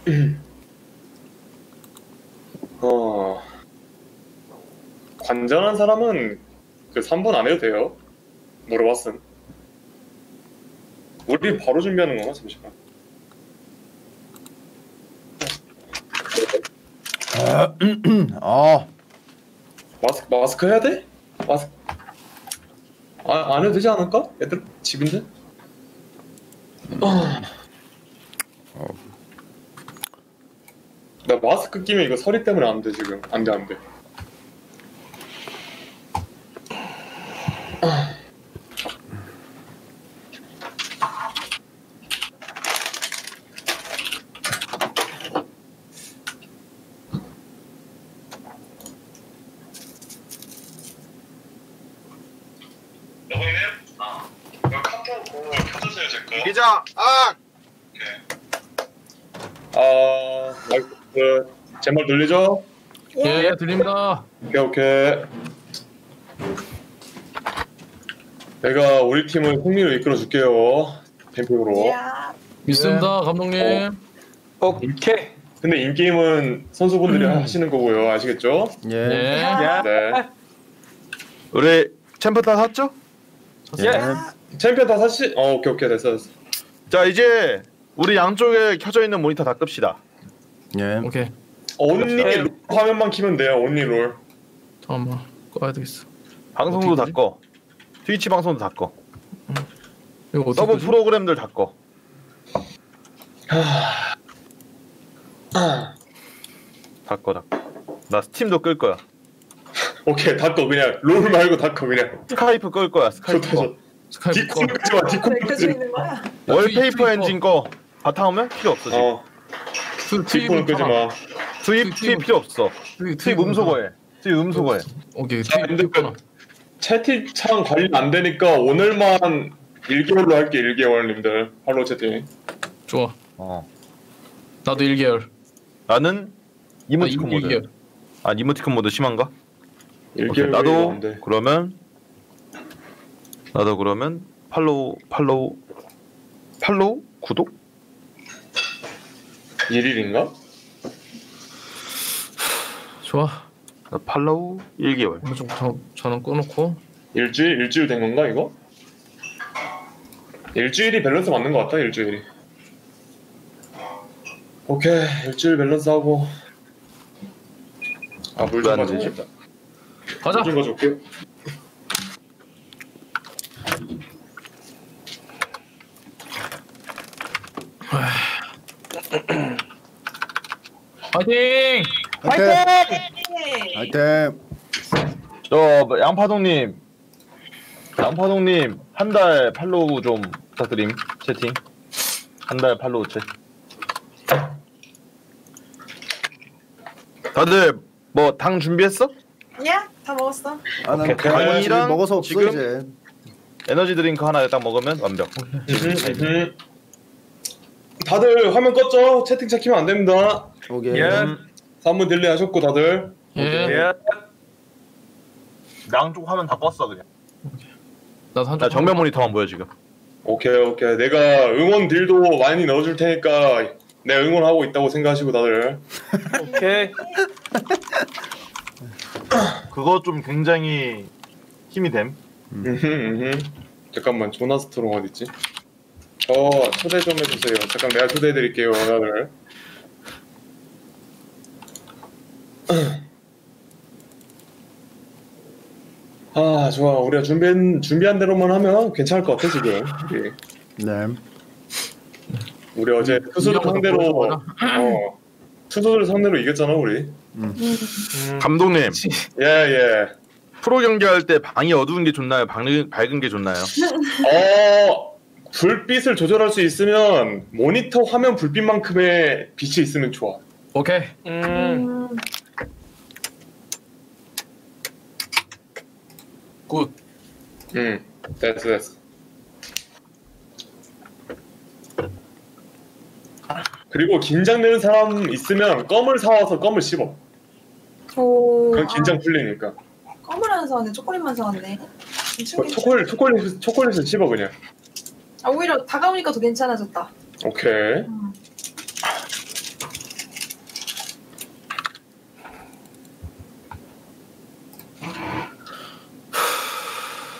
관전한 사람은 그 3분 안 해도 돼요. 물어봤음. 우리 바로 준비하는 건가? 잠시만. 마스크 해야 돼? 안 해도 되지 않을까? 애들 집인데? 나 마스크 끼면 이거 서리 때문에 안 돼 지금. 안 돼. 여보님? 이거 카톡 그거 켜주세요 제 거. 기자! 제 말 들리죠? 예, 들립니다. 오케이. 내가 우리 팀을 승리로 이끌어 줄게요. 캠핑으로. 믿습니다, 감독님. 오케이. 근데 인게임은 선수분들이 하시는 거고요. 아시겠죠? 예. 네. 우리 챔프 다 샀죠? 챔피언 다 사시? 오케이. 됐어. 자, 이제 우리 양쪽에 켜져 있는 모니터 다 끕시다. 오케이. 온리 롤 화면만 키면 돼요. 온리 롤. 잠깐만, 꺼야 되겠어. 방송도 다 꺼. 트위치 방송도 다 꺼. 이거 어떻게 서브 끄지? 프로그램들 다 꺼. 다 꺼. 나 스팀도 끌 거야. 오케이, 닫고 그냥 롤 말고 닫고 그냥. 스카이프 끌 거야. 스카이프 꺼. 스카이프 꺼. 디콘 끄지 마. 디콘 끄지 마. 있는 거야? 월페이퍼 엔진 꺼. 바탕화면 필요 없어 지금. 디콘 끄지 마. 트윗 필요 없어. 트윗 음소거 해. 트윗 음소거 해. 오케이. 자, 근데 채팅창 관리 안 되니까 오늘만 1개월로 할게. 1개월님들 할로 채팅. 좋아. 나도 1개월. 나는 이모티콘 모드. 2개월. 이모티콘 모드 심한가? 1개월 나도 안 돼. 그러면 팔로우 구독? 1일인가? 좋아. 나 팔로우 1개월. 저는 꺼놓고. 일주일 된 건가 이거? 일주일이 밸런스 맞는 것 같다. 일주일이. 오케이, 일주일 밸런스 하고. 물 좀 안 가져오겠다. 가자. 물 좀 가져올게요. 파이팅! 화이팅! 저 양파동님 한 달 팔로우 좀 부탁드림. 채팅 한 달 팔로우 채. 다들 뭐 당 준비했어? 야, 다 먹었어. 난 당이랑 먹어서 없어 지금 이제. 에너지 드링크 하나 딱 먹으면 완벽. 다들 화면 껐죠? 채팅창 키면 안 됩니다. 오케이. 3분 딜레이 하셨고 다들. 예. 양쪽 화면 다 껐어 그냥. 나도 나 정면 모니터만 보여 지금. 오케이. 내가 응원 딜도 많이 넣어줄 테니까 내가 응원하고 있다고 생각하시고 다들. 오케이. 그거 좀 굉장히 힘이 됨. 잠깐만, 조나스트롱 어딨지? 초대 좀 해주세요. 잠깐 내가 초대해드릴게요 다들. 좋아. 우리가 준비한 대로만 하면 괜찮을 것 같아 지금. 우리 어제 투수들 상대로 투수들 상대로 이겼잖아 우리. 감독님. 예. 프로 경기할 때 방이 어두운 게 좋나요? 밝은 게 좋나요? 불빛을 조절할 수 있으면 모니터 화면 불빛만큼의 빛이 있으면 좋아. 오케이. 굿. 됐어. 그리고 긴장되는 사람 있으면 껌을 사와서 껌을 씹어. 그건 긴장 풀리니까. 껌을 안 사왔네. 초콜릿만 사왔네. 초콜릿을 씹어 그냥. 오히려 다가오니까 더 괜찮아졌다. 오케이.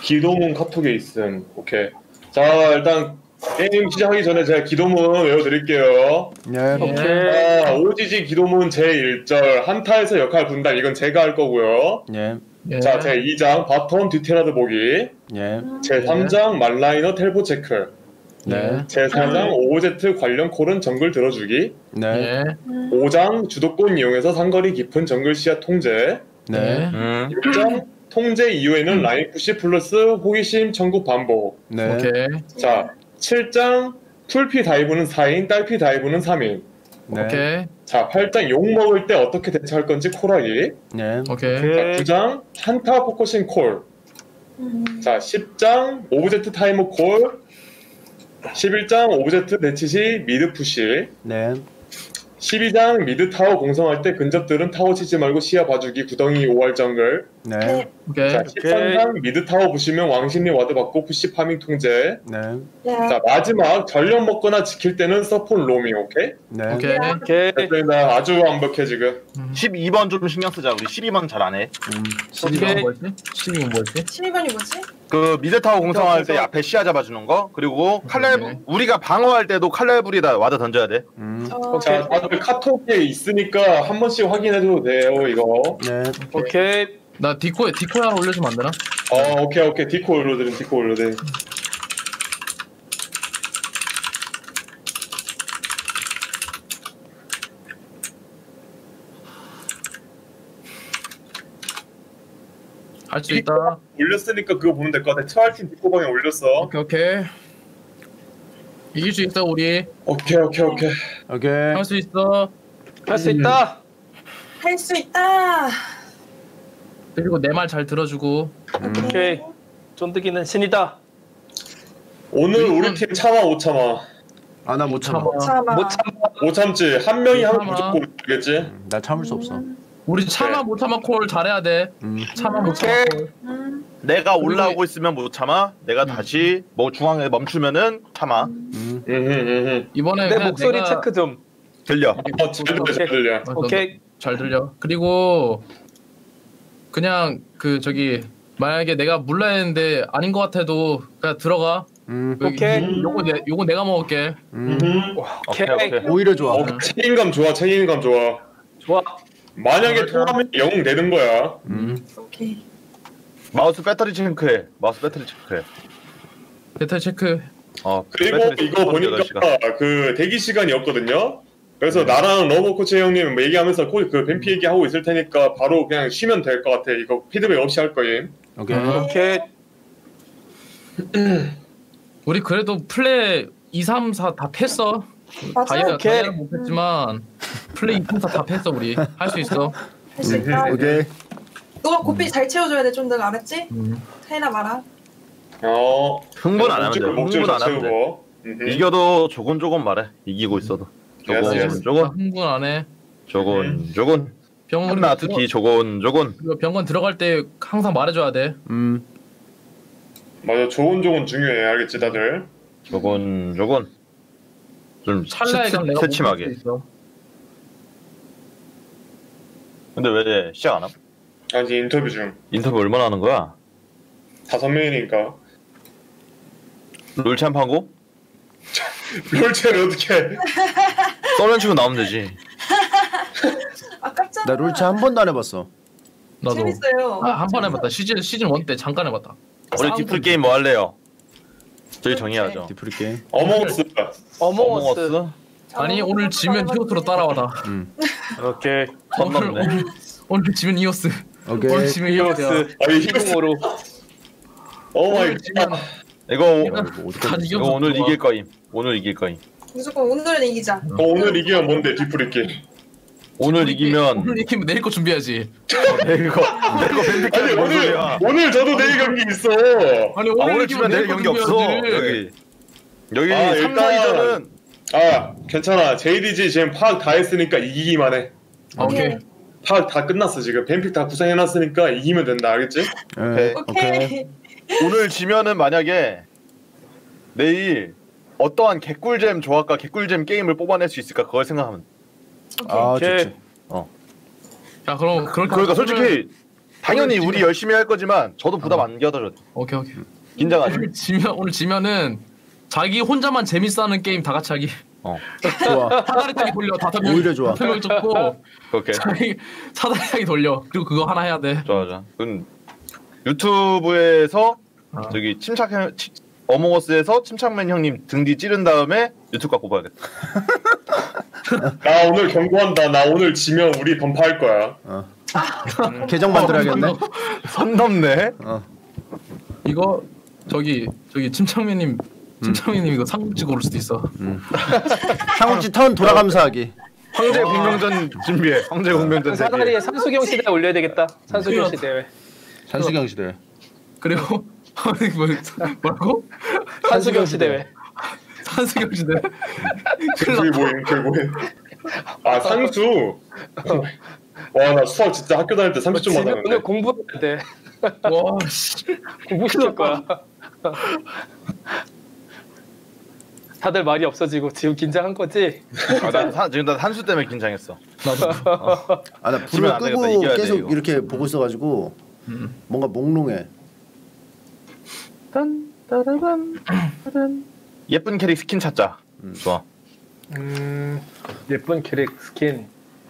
기도문 카톡에 있음. 오케이. 자, 일단 게임 시작하기 전에 제가 기도문 외워드릴게요. 예. 자, OGG 기도문 제1절 한타에서 역할 분담. 이건 제가 할 거고요. 예. 예. 자, 제2장 바텀 뒤테라드 보기. 예. 제3장 말라이너 텔포 체크. 네. 제4장 OZ 관련 콜은 정글 들어주기. 네. 예. 5장 주도권 이용해서 상거리 깊은 정글 시야 통제. 네. 6장 통제 이후에는 라인 푸시 플러스 호기심 청구 반복. 네. 오케이. 자, 7장 풀피 다이브는 4인, 딸피 다이브는 3인. 네. 오케이. 자, 8장 욕 먹을 때 어떻게 대처할 건지 콜하기. 네. 오케이. 자, 9장 한타 포커싱 콜. 자, 10장 오브젝트 타이머 콜. 11장 오브젝트 대치 시 미드 푸시. 네. 12장 미드 타워 공성할 때 근접들은 타워 치지 말고 시야 봐주기 구덩이 5할 정글. 네. 네. 오케이. 자, 13장 미드 타워 부시면 왕신리 와드 받고 푸시 파밍 통제. 네. 네. 자, 마지막 전력 먹거나 지킬 때는 서폰 로밍. 오케이? 네. 오케이. 오케이. 됐습니다. 아주 완벽해 지금. 12번 좀 신경 쓰자. 우리 12번 잘 안 해. 12번 뭐였지? 12번 뭐였지? 12번이 뭐지? 그 미드타워 공성할 때 앞에 시야 잡아주는 거. 그리고 칼날 우리가 방어할 때도 칼날불이다 와드 던져야 돼. 자, 다들 카톡에 있으니까 한 번씩 확인해도 돼요, 이거. 네. 오케이. 나 디코에 하나 올려주면 안 되나? 오케이. 디코 올려드림, 디코 올려드림. 할 수 있다. 올렸으니까 그거 보면 될 것 같아. 트와이팀 디코 방에 올렸어. 오케이. 이길 수 있어 우리. 오케이. 오케이. 할 수 있어. 할 수 있다. 할 수 있다. 그리고 내 말 잘 들어주고. 오케이. 쫀득이는 신이다. 오늘 우리 팀 참아, 못 참아. 아, 나 못 참아. 참아. 못 참지. 한 명이 하면 참아. 무조건 되겠지. 나 참을 수 없어. 우리 참아 못 참아 콜 잘해야 돼. 참아 못 참아 콜. 내가 올라오고 있으면 못 참아. 내가 다시 뭐 중앙에 멈추면은 참아. 이번에 내 그냥 목소리 내가 체크 좀. 들려. 잘 들려. 오케이. 잘 들려. 그리고 그냥 그 저기 만약에 내가 몰라야 했는데 아닌 것 같아도 그냥 들어가. 오케이. 요거 내가 먹을게. 오케이. 오히려 좋아. 책임감 좋아, 책임감 좋아. 좋아. 만약에 통하면 영웅 되는 거야. 오케이. 마우스 배터리 체크해. 마우스 배터리 체크해. 배터리 체크. 그리고 배터리 이거 보니까 8시간. 그 대기 시간이 없거든요. 그래서 나랑 러버 코치 형님 뭐 얘기하면서 그 뱀피 얘기하고 있을 테니까 바로 그냥 쉬면 될 것 같아. 이거 피드백 없이 할 거임. 오케이. 오케이. 우리 그래도 플레이 2, 3, 4 다 팼어. 맞아. 다이아는 못했지만 플레이 2, 3, 4 다 팼어 우리. 할 수 있어. 할 수 있다. 오케이. 너가 고삐 잘 채워줘야 돼, 쫀득 알았지? 해나 마라. 흥분 안 하면 돼. 목줄 흥분 안 하면 돼. 채우고. 이겨도 조곤조곤 말해. 이기고 있어도. 예스. 조곤조곤. 흥분 안 해. 조곤조곤. 병원 한나 특히 조곤조곤. 그리고 병원 들어갈 때 항상 말해줘야 돼. 맞아, 조곤조곤 중요해. 알겠지 다들? 조곤조곤. 좀 찰나에 그냥 내가 새침하게. 못 있어. 근데 왜 시작 안 함? 아니 인터뷰 중. 인터뷰 얼마나 하는 거야? 5명이니까. 롤챔프 하고? 롤체를 어떻게 해? 썰렌 치고 나오면 되지. 아깝잖아. 나 롤체 한 번도 안 해봤어. 나도. 재밌어요. 한 번 해봤다. 시즌 1 때 잠깐 해봤다. 우리 디플 게임 뭐 할래요? 저희 정해야죠. 디프리 게임. 어몽어스. 어몽어스. 아니 오늘 지면 히오스로 따라와라. 오케이. 선 넘네. 오늘 지면 이오스. 오케이. 오늘 지면 히오스야. 히오스. 아니 히공으로. 오마이 갓. 이거 다 이거 이겨서 오늘 좋아. 이길 거임. 오늘 이길 거임. 무조건 오늘은 이기자. 오늘 이기면 뭔데 디프리끼? 오늘 이기면 오늘 이기면 내일 거 준비해야지. 내거 밴드 아니 뭔 소리야? 오늘 저도 내일 경기 있어. 아니 오늘 치면 내일 경기 없어. 여기 3라이저는 괜찮아. JDG 지금 파악 다 했으니까 이기기만 해. 오케이. 파악 다 끝났어 지금. 뱀픽 다 구성해놨으니까 이기면 된다. 알겠지? 네. 오케이. 오늘 지면은 만약에 내일 어떠한 개꿀잼 조합과 개꿀잼 게임을 뽑아낼 수 있을까 그걸 생각하면. 아, 오케이. 좋지. 야 그럼 그렇게 그러니까 솔직히 당연히 우리 열심히 할 거지만 저도 부담 안 가져도 돼. 오케이. 긴장하지. 오늘 지면은 자기 혼자만 재밌어하는 게임 다 같이 하기. 좋아. 사다리 타기 돌려. 오히려 좋아. 5명 줬고 오케이. 자기 사다리 타기 돌려. 그리고 그거 하나 해야 돼. 좋아. 그럼 유튜브에서 저기 어몽어스에서 침착맨 형님 등 뒤 찌른 다음에 유튜브 갖고 봐야겠다. 나 오늘 경고한다. 나 오늘 지면 우리 던파할 거야. 계정 만들어야겠네. 선 넘네. 이거 저기 침착맨님 이거 삼국지 고를 수도 있어. 상욱지 턴 돌아가면서 하기. 황제 공명전 준비해. 황제 공명전 세계. 사다리에 산수경 시대 올려야 되겠다. 산수경 시대. 산수경 시대. 그리고 뭐라고? 산수경 시대. 산수경 시대. 그게 뭐임? 아 상수. 와 나 수학 진짜 학교 다닐 때 30점 오늘 맞았는데. 공부해야 돼. 와 씨. 공부시킬 거야. 다들 말이 없어지고 지금 긴장한 거지? 지금 나 산수 때문에 긴장했어. 나도. 아 나 지면 불을 안 되겠다. 끄고 이겨야 돼, 계속 이거. 이렇게 보고 있어가지고 뭔가 몽롱해. 예쁜 캐릭 스킨 찾자. 좋아. 예쁜 캐릭 스킨.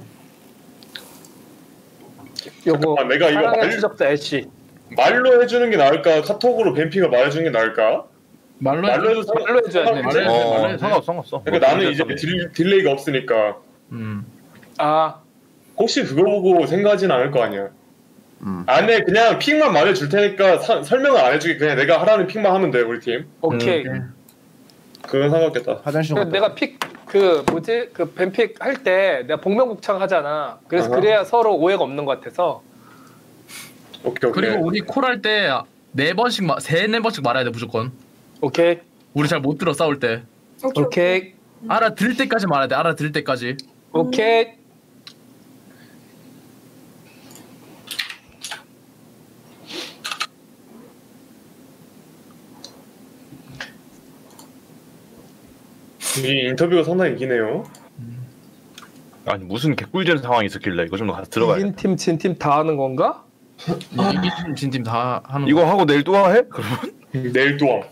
요거 잠깐만, 내가 이거 사랑의 말- 추적자 애쉬. 말로 해주는 게 나을까? 카톡으로 뱀핑을 말해주는 게 나을까? 말로 말로 해도 말로 해줘야 돼. 말로 해야지. 상관없어. 그러니까 나는 이제 딜레이가 없으니까 아, 혹시 그거 보고 생각하진 않을 거 아니야. 안에 그냥 픽만 말해줄 테니까 설명을 안 해주게 그냥 내가 하라는 픽만 하면 돼 우리 팀. 오케이. 그건 상관없겠다. 화장실 그 갔다. 내가 그 뱀픽 할 때 내가 복명복창 하잖아. 그래서 어허. 그래야 서로 오해가 없는 것 같아서. 오케이. 그리고 우리 콜 할 때 4번씩 3-4번씩 말해야 돼 무조건. 오케이. 우리 잘 못 들어 싸울 때. 오케이. 알아들을 때까지 말해야 돼. 알아들을 때까지. 오케이. 이 인터뷰가 상당히 기네요. 아니 무슨 개꿀잼 상황이 있었길래 이거 좀 더 가서 들어가야 돼. 이긴 팀, 진 팀 다 하는 건가? 이긴 진팀 다 하는 이거 거. 하고 내일 또 해? 그러면? 내일 또함.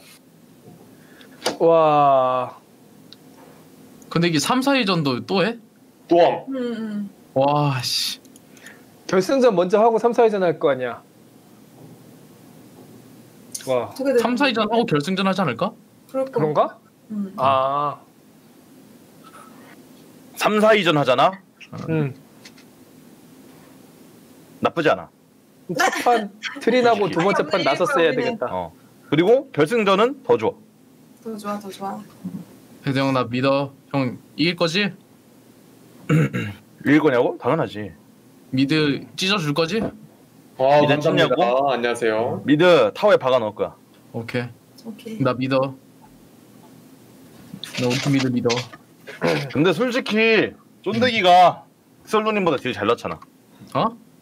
와. 근데 이게 3-4위전도 또 해? 또함. 와 씨. 결승전 먼저 하고 3, 4위전 할 거 아니야. 와. 3-4위전 하고 결승전 하지 않을까? 그런가? 아. 3, 4위전 하잖아? 나쁘지 않아. 첫 판 트린하고 두 번째 판 나섰어야 되겠다. 그리고 결승전은 더 좋아. 더 좋아. 배드 형 나 믿어. 형 이길 거지? 이길 거냐고? 당연하지. 미드 찢어줄 거지? 아 미드 감사합니다. 쳤냐고? 안녕하세요. 미드 타워에 박아 넣을 거야. 오케이. 오케이. 나 믿어. 나 우리 팀 미드 믿어. 근데 솔직히 쫀득이가 솔로님보다 딜 잘 넣잖아. 어?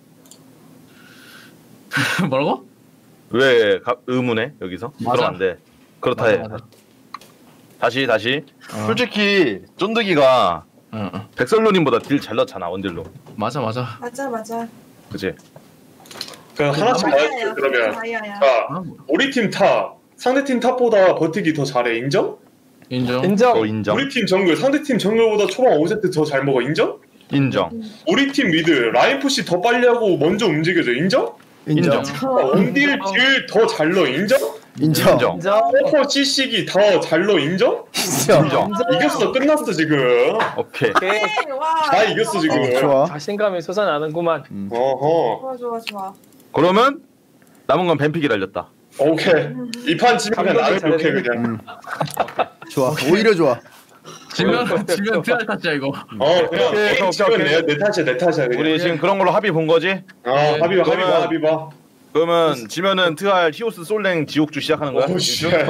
뭐라고? 왜 의문해 여기서? 맞아. 그럼 안 돼. 그렇다 해. 맞아. 다시. 어. 솔직히 쫀득이가 응. 백설로님보다 딜 잘 넣잖아 원딜로. 맞아. 맞아. 그치? 그럼 하나씩 말해줄게 그러면. 다이아야. 자 아, 뭐. 우리 팀 탑. 상대 팀 탑보다 버티기 더 잘해. 인정? 인정. 인정. 인정. 우리 팀 정글 상대 팀 정글보다 초반 5세트 더 잘 먹어. 인정? 인정. 우리 팀 미드 라인 푸시 더 빨리 하고 먼저 움직여줘. 인정? 인정. 원딜 딜 더 잘 넣어. 인정? 인정. 인정. 인정. 퍼퍼 CC기 더 잘 넣어. 인정? 인정. 이겼어. 끝났어 지금. 오케이. 오케이. 와. 다 이겼어 지금. 좋아. 자신감이 솟아나는구만. 어허. 좋아. 그러면 남은 건 뱀픽이 달렸다. 오케이. 이 판 지면 그냥 나를 감독이 욕해 그냥. 좋아. 오히려 좋아. 지면 트랄 탔자 이거. 그냥 오케이, 게임 지면 오케이. 내 탓이야 그냥. 우리 지금 그런 걸로 합의 본 거지? 합의봐. 그러면 지면은 트알 히오스 솔랭 지옥주 시작하는 거야? 오 씨. 아니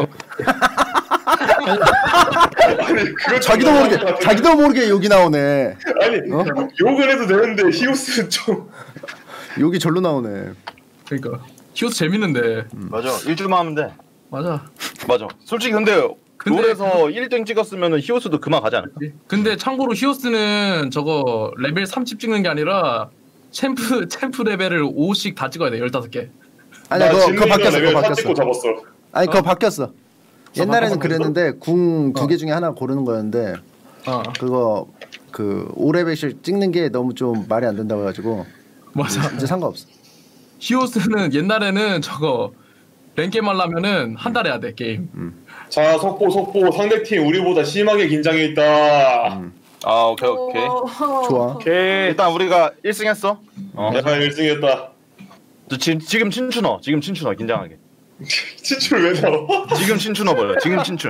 그거 자기도 모르게 욕이 나오네. 아니 욕을 해도 되는데 히오스 좀. 욕이 절로 나오네. 그러니까 히오스 재밌는데. 맞아. 일주만 하면 돼. 맞아. 솔직히 근데 롤에서 1등 찍었으면 히오스도 그만 가지 않을까? 근데 참고로 히오스는 저거 레벨 30 찍는 게 아니라 챔프 레벨을 5씩 다 찍어야 돼. 15개. 아니야 그거 진민이랑 바뀌었어. 레벨 그거 다 바뀌었어. 찍고 잡았어. 아니 그거 바뀌었어. 옛날에는 바뀌었어? 그랬는데 궁 2개 중에 하나 고르는 거였는데 어. 그거 그 5레벨씩 찍는 게 너무 좀 말이 안 된다고 해가지고 맞아. 이제 상관없어. 히오스는 옛날에는 저거 랭겜 하려면은 한 달 해야 돼 게임. 자 속보 상대팀 우리보다 심하게 긴장해 있다. 아 오케이. 좋아. 오케이. 일단 우리가 1승 했어. 내가 1승했다. 지금 친추너 긴장하게. 친출 왜 나와? 지금 친추너 버려. 지금 친추.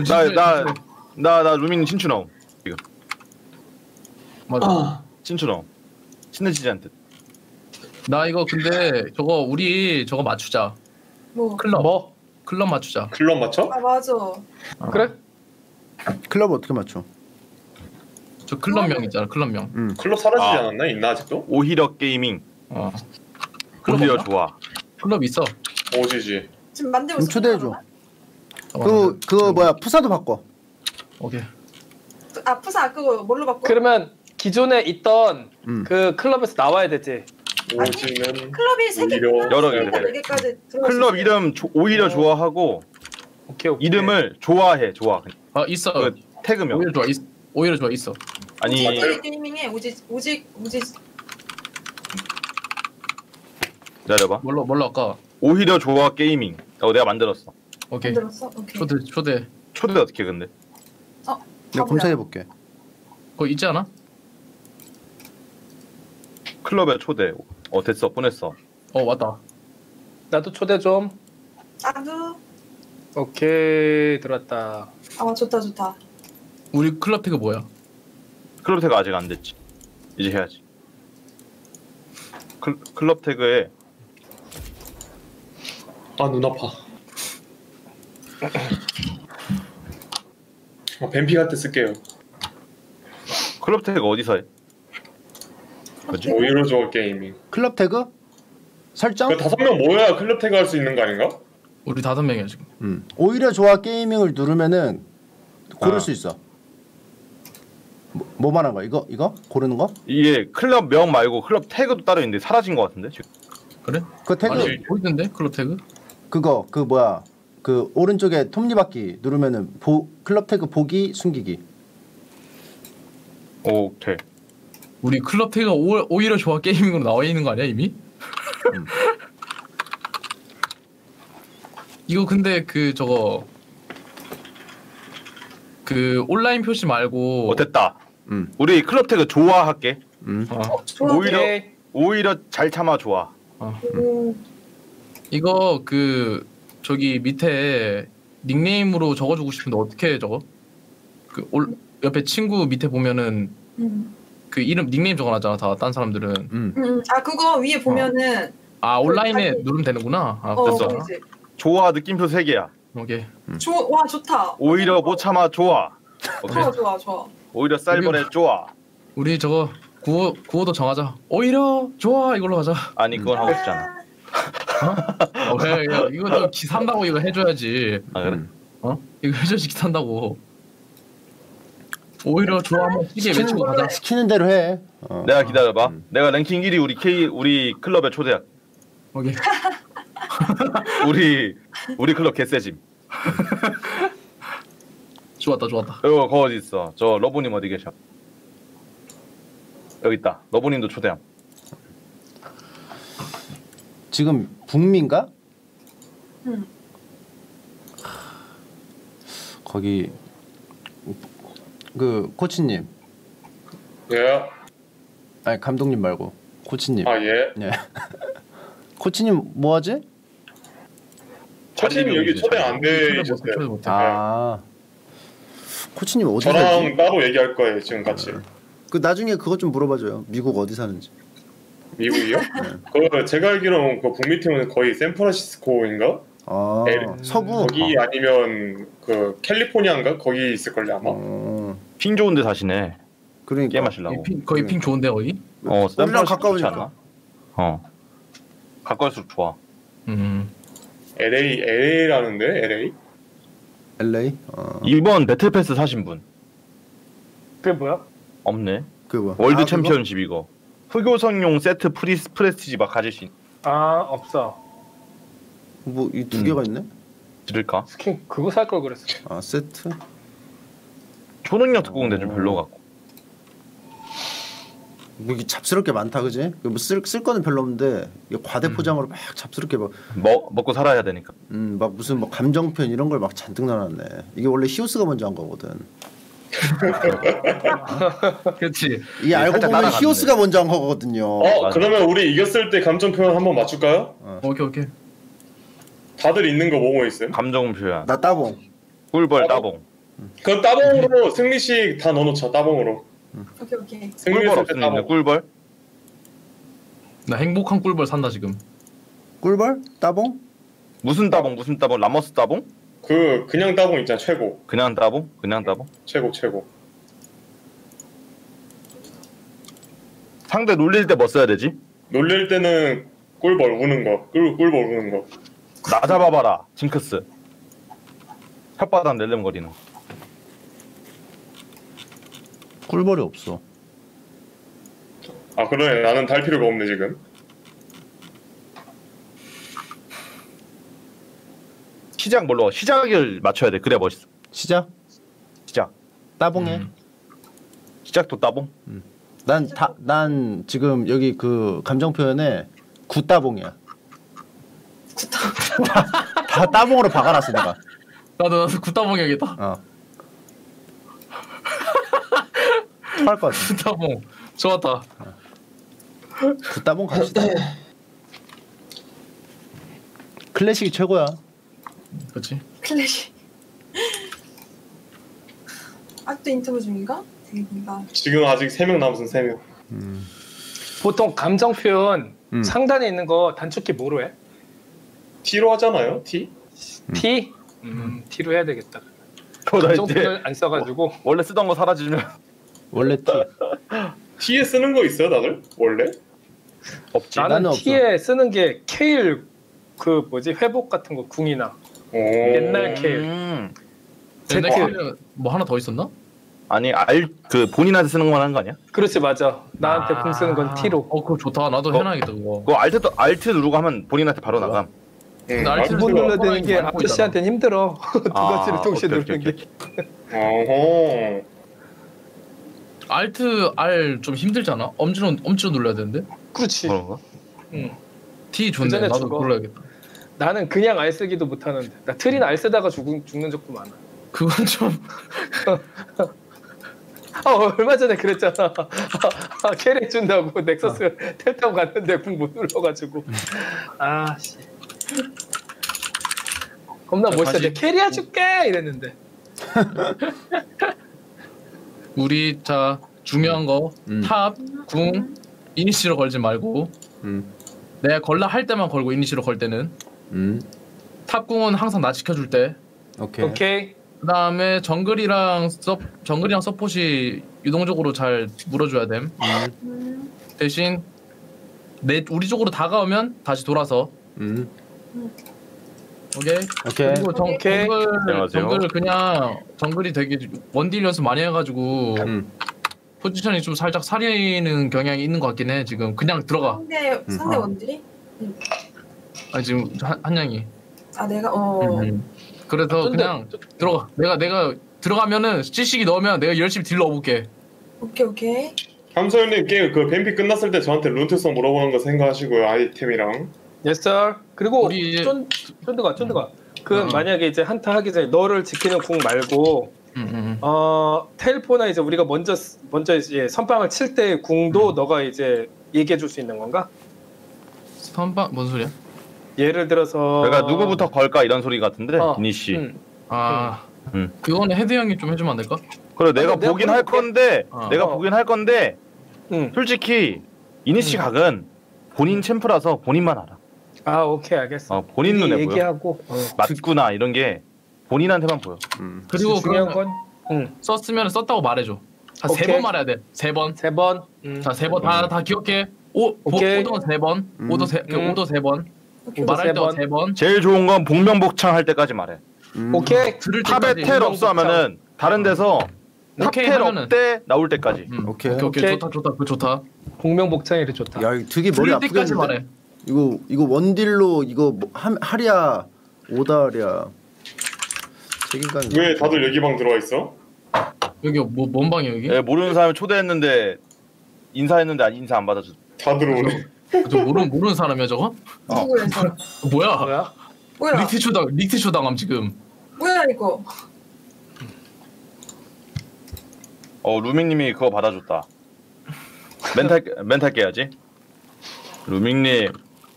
나 루민 친추너. 지금 맞아. 친추너. 친해지지 않듯. 나 이거 근데 저거 우리 저거 맞추자. 뭐? 클럽. 뭐? 클럽 맞추자. 클럽 맞춰? 아 맞아. 그래? 클럽 어떻게 맞춰? 저 클럽명 있잖아. 클럽명. 클럽 사라지지 아. 않았나? 있나 아직도? 오히려 게이밍. 어. 클럽 오히려 없나? 좋아. 클럽 있어. 오지지. 지금 만들고 있어. 초대해줘. 잠깐만. 그거 뭐야 푸사도 바꿔. 오케이. 아 푸사 그거 뭘로 바꿔? 그러면 기존에 있던 음. 그 클럽에서 나와야 되지. 오지는 클럽이 3개, 오히려 여러 개. 4개까지 클럽 이름 오히려 좋아하고 오케이. 이름을 좋아해. 좋아. 아 있어. 그 태그명. 오히려 좋아. 오히려 좋아 있어. 아니 게이밍에 오직 기다려봐. 뭘로 할까? 오히려 좋아 게이밍. 내가 만들었어. 오케이. 만들었어? 오케이. 초대. 초대 어떻게 근데? 내가 검색해 볼게. 그거 있지 않아? 클럽에 초대. 됐어. 보냈어. 왔다. 나도 초대 좀. 나도. 오케이 들어왔다. 아 좋다. 우리 클럽 태그 뭐야? 클럽 태그 아직 안 됐지. 이제 해야지. 클럽 태그에 아 눈 아파. 뱀피 같은 쓸게요. 클럽 태그 어디서 해? 뭐지? 오히려 좋아 게이밍. 클럽 태그 설정? 그 5명 모여야 클럽 태그 할 수 있는 거 아닌가? 우리 5명이야 지금. 오히려 좋아 게이밍을 누르면은 고를 수 있어. 뭐 말하는 거야? 이거 고르는 거? 이게 클럽 명 말고 클럽 태그도 따로 있는데 사라진 것 같은데 지금. 그래? 그 태그 아니 보이던데 클럽 태그? 그거 그 뭐야? 그 오른쪽에 톱니바퀴 누르면은 클럽 태그 보기 숨기기. 오케이. 우리 클럽 태그가 오히려 좋아 게이밍으로 나와 있는 거 아니야 이미? 이거 근데 그 저거 그 온라인 표시 말고 됐다. 음. 우리 클럽 태그 좋아할게. 좋아. 오히려 잘 참아 좋아. 이거 그 저기 밑에 닉네임으로 적어주고 싶은데 어떻게 적어? 그 옆에 친구 밑에 보면은 그 이름 닉네임 적어놨잖아 다 딴 사람들은. 아 그거 위에 보면은 아 온라인에 자기- 누르면 되는구나. 아 됐어. 보이지? 좋아 느낌표 3개야. 오케이. 와 좋다. 오히려 못 참아 좋아. 오케이. 좋아. 오히려 쌀벌에 좋아. 우리 저거 구호도 정하자. 오히려 좋아 이걸로 하자. 아니 그건 하고 싶잖아. 왜 이거 좀 기산다고 이거 해줘야지. 아 그래? 이거 해줘야지 기산다고. 오히려 좋아 한번 시계 외치고 가자. 시키는 대로 해. 내가 기다려봐. 내가 랭킹 1위 우리 클럽에 초대야. 오케이. 우리 클럽 개세짐. 좋았다. 이거 거 어디 있어? 저 러브님 어디 계셔? 여기 있다. 러브님도 초대함. 지금 북미인가? 응. 거기 그 코치님 예. 아니 감독님 말고 코치님. 아 예. 네. 코치님 뭐 하지? 코치님이 여기 초대 안 돼 초대 있었어요. 못해. 아 코치님 어디 저랑 살지? 따로 얘기할 거예요 지금 같이. 그 나중에 그것 좀 물어봐줘요. 미국 어디 사는지. 미국이요? 그 제가 알기로는 그 북미 팀은 거의 샌프란시스코인가? 아 서부. 거기 아니면 그 캘리포니아인가? 거기 있을걸요 아마. 핑 좋은데 사시네. 그러니까 게임 하시려고. 거의 핑 좋은데 거기? 우리랑 샌프란시스코 좋지 가까우니까. 않나? 가까울수록 좋아. LA라는데 LA? LA. 이번 배틀 패스 사신 분 그게 뭐야? 없네. 그 뭐? 월드 아, 챔피언십 이거. 흑요성용 세트 프레스티지 막 가질 수 아 없어. 뭐 이 두 개가 있네? 있을까? 스킨 그거 살 걸 그랬어. 아 세트. 초능력 특공대 좀 별로 같고. 뭐 이게 잡스럽게 많다 그지? 뭐쓸 거는 별로 없는데 이게 과대 포장으로 막 잡스럽게 막 먹고 살아야 되니까. 막 무슨 뭐 감정 표현 이런 걸 막 잔뜩 넣어놨네. 이게 원래 히오스가 먼저 한 거거든. 그렇지. 이 알고 살짝 보면 따라갔네. 히오스가 먼저 한 거거든요. 맞아. 그러면 우리 이겼을 때 감정 표현 한번 맞출까요? 오케이. 다들 있는 거 뭐뭐 있음? 감정 표현. 나 따봉. 꿀벌 따봉? 따봉. 그럼 따봉으로 승리씩 다 넣어놓자. 따봉으로. 오케이. 승리했을 꿀벌 때 없으면 있네. 따봉. 꿀벌. 나 행복한 꿀벌 산다 지금. 꿀벌? 따봉? 무슨 따봉? 무슨 따봉? 라머스 따봉? 그냥 따봉 있잖아. 최고. 그냥 따봉? 그냥 따봉? 최고. 상대 놀릴 때 뭐 써야 되지? 놀릴 때는 꿀벌 우는 거. 꿀벌 우는 거. 나 잡아봐라. 징크스. 혓바닥 낼름거리는 거. 꿀벌이 없어. 아 그러네. 나는 달 필요가 없네 지금. 시작 뭘로? 시작을 맞춰야 돼. 그래 멋있어. 시작. 시작. 따봉해. 시작도 따봉? 난 지금 여기 그 감정 표현에 굿따봉이야. 다 따봉으로 박아놨어 내가. 나도 굿따봉 해야겠다. 토할 것 같아. 굿따봉 좋았다. 굿따봉 갑시다. 클래식이 최고야. 그렇지. 클래식. 아직도 인터뷰 중인가? 대박이다. 지금 아직 3명 남았음 3명. 보통 감정 표현 음. 상단에 있는 거 단축키 뭐로 해? T로 하잖아요. T. T? T로 해야 되겠다. 나 감정 이제 표현을 안 써가지고 원래 쓰던 거 사라지면 원래 T. T에 쓰는 거 있어요 다들? 원래? 없지. 나는 나는 없어. T에 쓰는 게 케일 그 뭐지 회복 같은 거 궁이나 오. 옛날 케일. 옛날 제트. 캐릭터 뭐 하나 더 있었나? 아니 그 본인한테 쓰는 것만 하는 거 아니야? 그렇지 맞아. 나한테 궁 쓰는 건 T로. 그거 좋다. 나도 해놔야겠다 그거. 그거 알트 누르고 하면 본인한테 바로 나감. 나 알트 두번 그거 눌러야 되는 게 많이 아저씨한테는 힘들어. 두 가지를 동시에 오케이, 누르는 오케이, 게. 어허. 알트 R 좀 힘들잖아. 엄지로 눌러야 되는데. 그렇지. 그런가? 응. T 좋네. 전에 나도 죽어. 눌러야겠다. 나는 그냥 알 쓰기도 못하는데 나 트린 알 쓰다가 죽는 적도 많아. 그건 좀 얼마 전에 그랬잖아. 캐리 준다고 넥서스 텔 타고 갔는데 궁 못 눌러가지고. 아씨. 겁나 멋있어. 다시- 내 캐리 해줄게 이랬는데. 우리 자 중요한 거 탑, 궁, 이니시로 걸지 말고 내가 걸라 할 때만 걸고 이니시로 걸 때는 탑 궁은 항상 나 지켜줄 때. 오케이. 오케이. 그다음에 정글이랑 서폿이 유동적으로 잘 물어줘야 됨. 대신 우리 쪽으로 다가오면 다시 돌아서. 오케이. 오케이. 그리고 오케이. 안녕하세요. 정글을 그냥 정글이 되게 원딜 연습 많이 해가지고 포지션이 좀 살짝 사리는 경향이 있는 것 같긴 해. 지금 그냥 들어가. 상대 원딜이? 아니 지금 한양이. 아 내가 그래서 쫀득. 그냥 들어가. 내가 들어가면은 찌식이 넣으면 내가 열심히 딜 넣어볼게. 오케이. 함소연님 게임 그 뱀피 끝났을 때 저한테 룬트성 물어보는 거 생각하시고요. 아이템이랑. Yes sir. 그리고 우리 이제- 쫀드가 그 만약에 이제 한타 하기 전에 너를 지키는 궁 말고 텔포나 이제 우리가 먼저 이제 선빵을 칠 때 궁도 너가 이제 얘기해 줄 수 있는 건가? 선빵 뭔 소리야? 예를 들어서 내가 누구부터 걸까 이런 소리 같은데 어. 이니시. 아 음. 그거는 헤드 형이 좀 해주면 안 될까? 그래 내가 내가 보긴 할 건데 내가 어. 보긴 할 건데 응. 솔직히 이니시 각은 본인 챔프라서 본인만 알아. 아 오케이 알겠어. 본인 미리 눈에 보여. 얘기하고 맞구나 이런 게 본인한테만 보여. 그리고 중요한 그 건 썼으면 썼다고 말해줘. 한 세 오케이. 번 말해야 돼. 3번. 3번. 자 3번 다 기억해. 오케이. 오도 3번. 오도 3번. 말할 때 번. 3번. 제일 좋은 건 복명복창 할 때까지 말해. 오케이. 들을 탑에 때까지 텔 없어 하면은 다른 데서 오케이 탑텔 하면은. 업대 나올 때까지. 오케이. 오케이 좋다 그거 좋다. 공명복창일이 좋다. 야, 되게 머리 풀 때까지 아프겠는데. 말해. 이거 원딜로 이거 하랴 오다랴 책임감. 왜 다들 여기 방 들어와 있어? 여기 뭔 방이야 여기? 예, 모르는 사람을 초대했는데 인사했는데 인사 안 받아줘. 다 들어오네. 저 모르는 사람이야 저거? 누구야 이 사람? 뭐야? 뭐야? 뭐야? 리티쇼 당함 지금. 뭐야 이거? 루밍님이 그거 받아줬다. 멘탈 깨야지. 루밍님.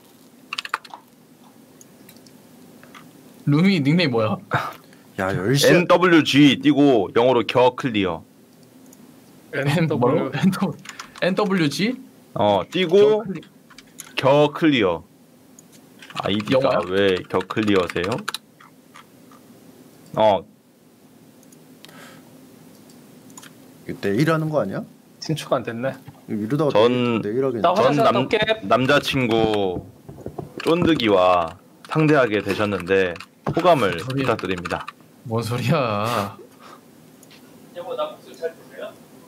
루미 닉네임 뭐야? 야, 10시. NWG 띄고 영어로 겨 클리어. 뭐라고? NWG? 띄고 겨 클리어. 아이디가 영어야? 왜 겨 클리어세요? 내일 하는 거 아니야? 진추가 안 됐네. 이러다가 전- 내일 하겠네. 나 화장실 갔다 올게. 남자친구 쫀득이와 상대하게 되셨는데 호감을 소리야. 부탁드립니다. 뭔 소리야? 여보 나 목소리 잘 들려요?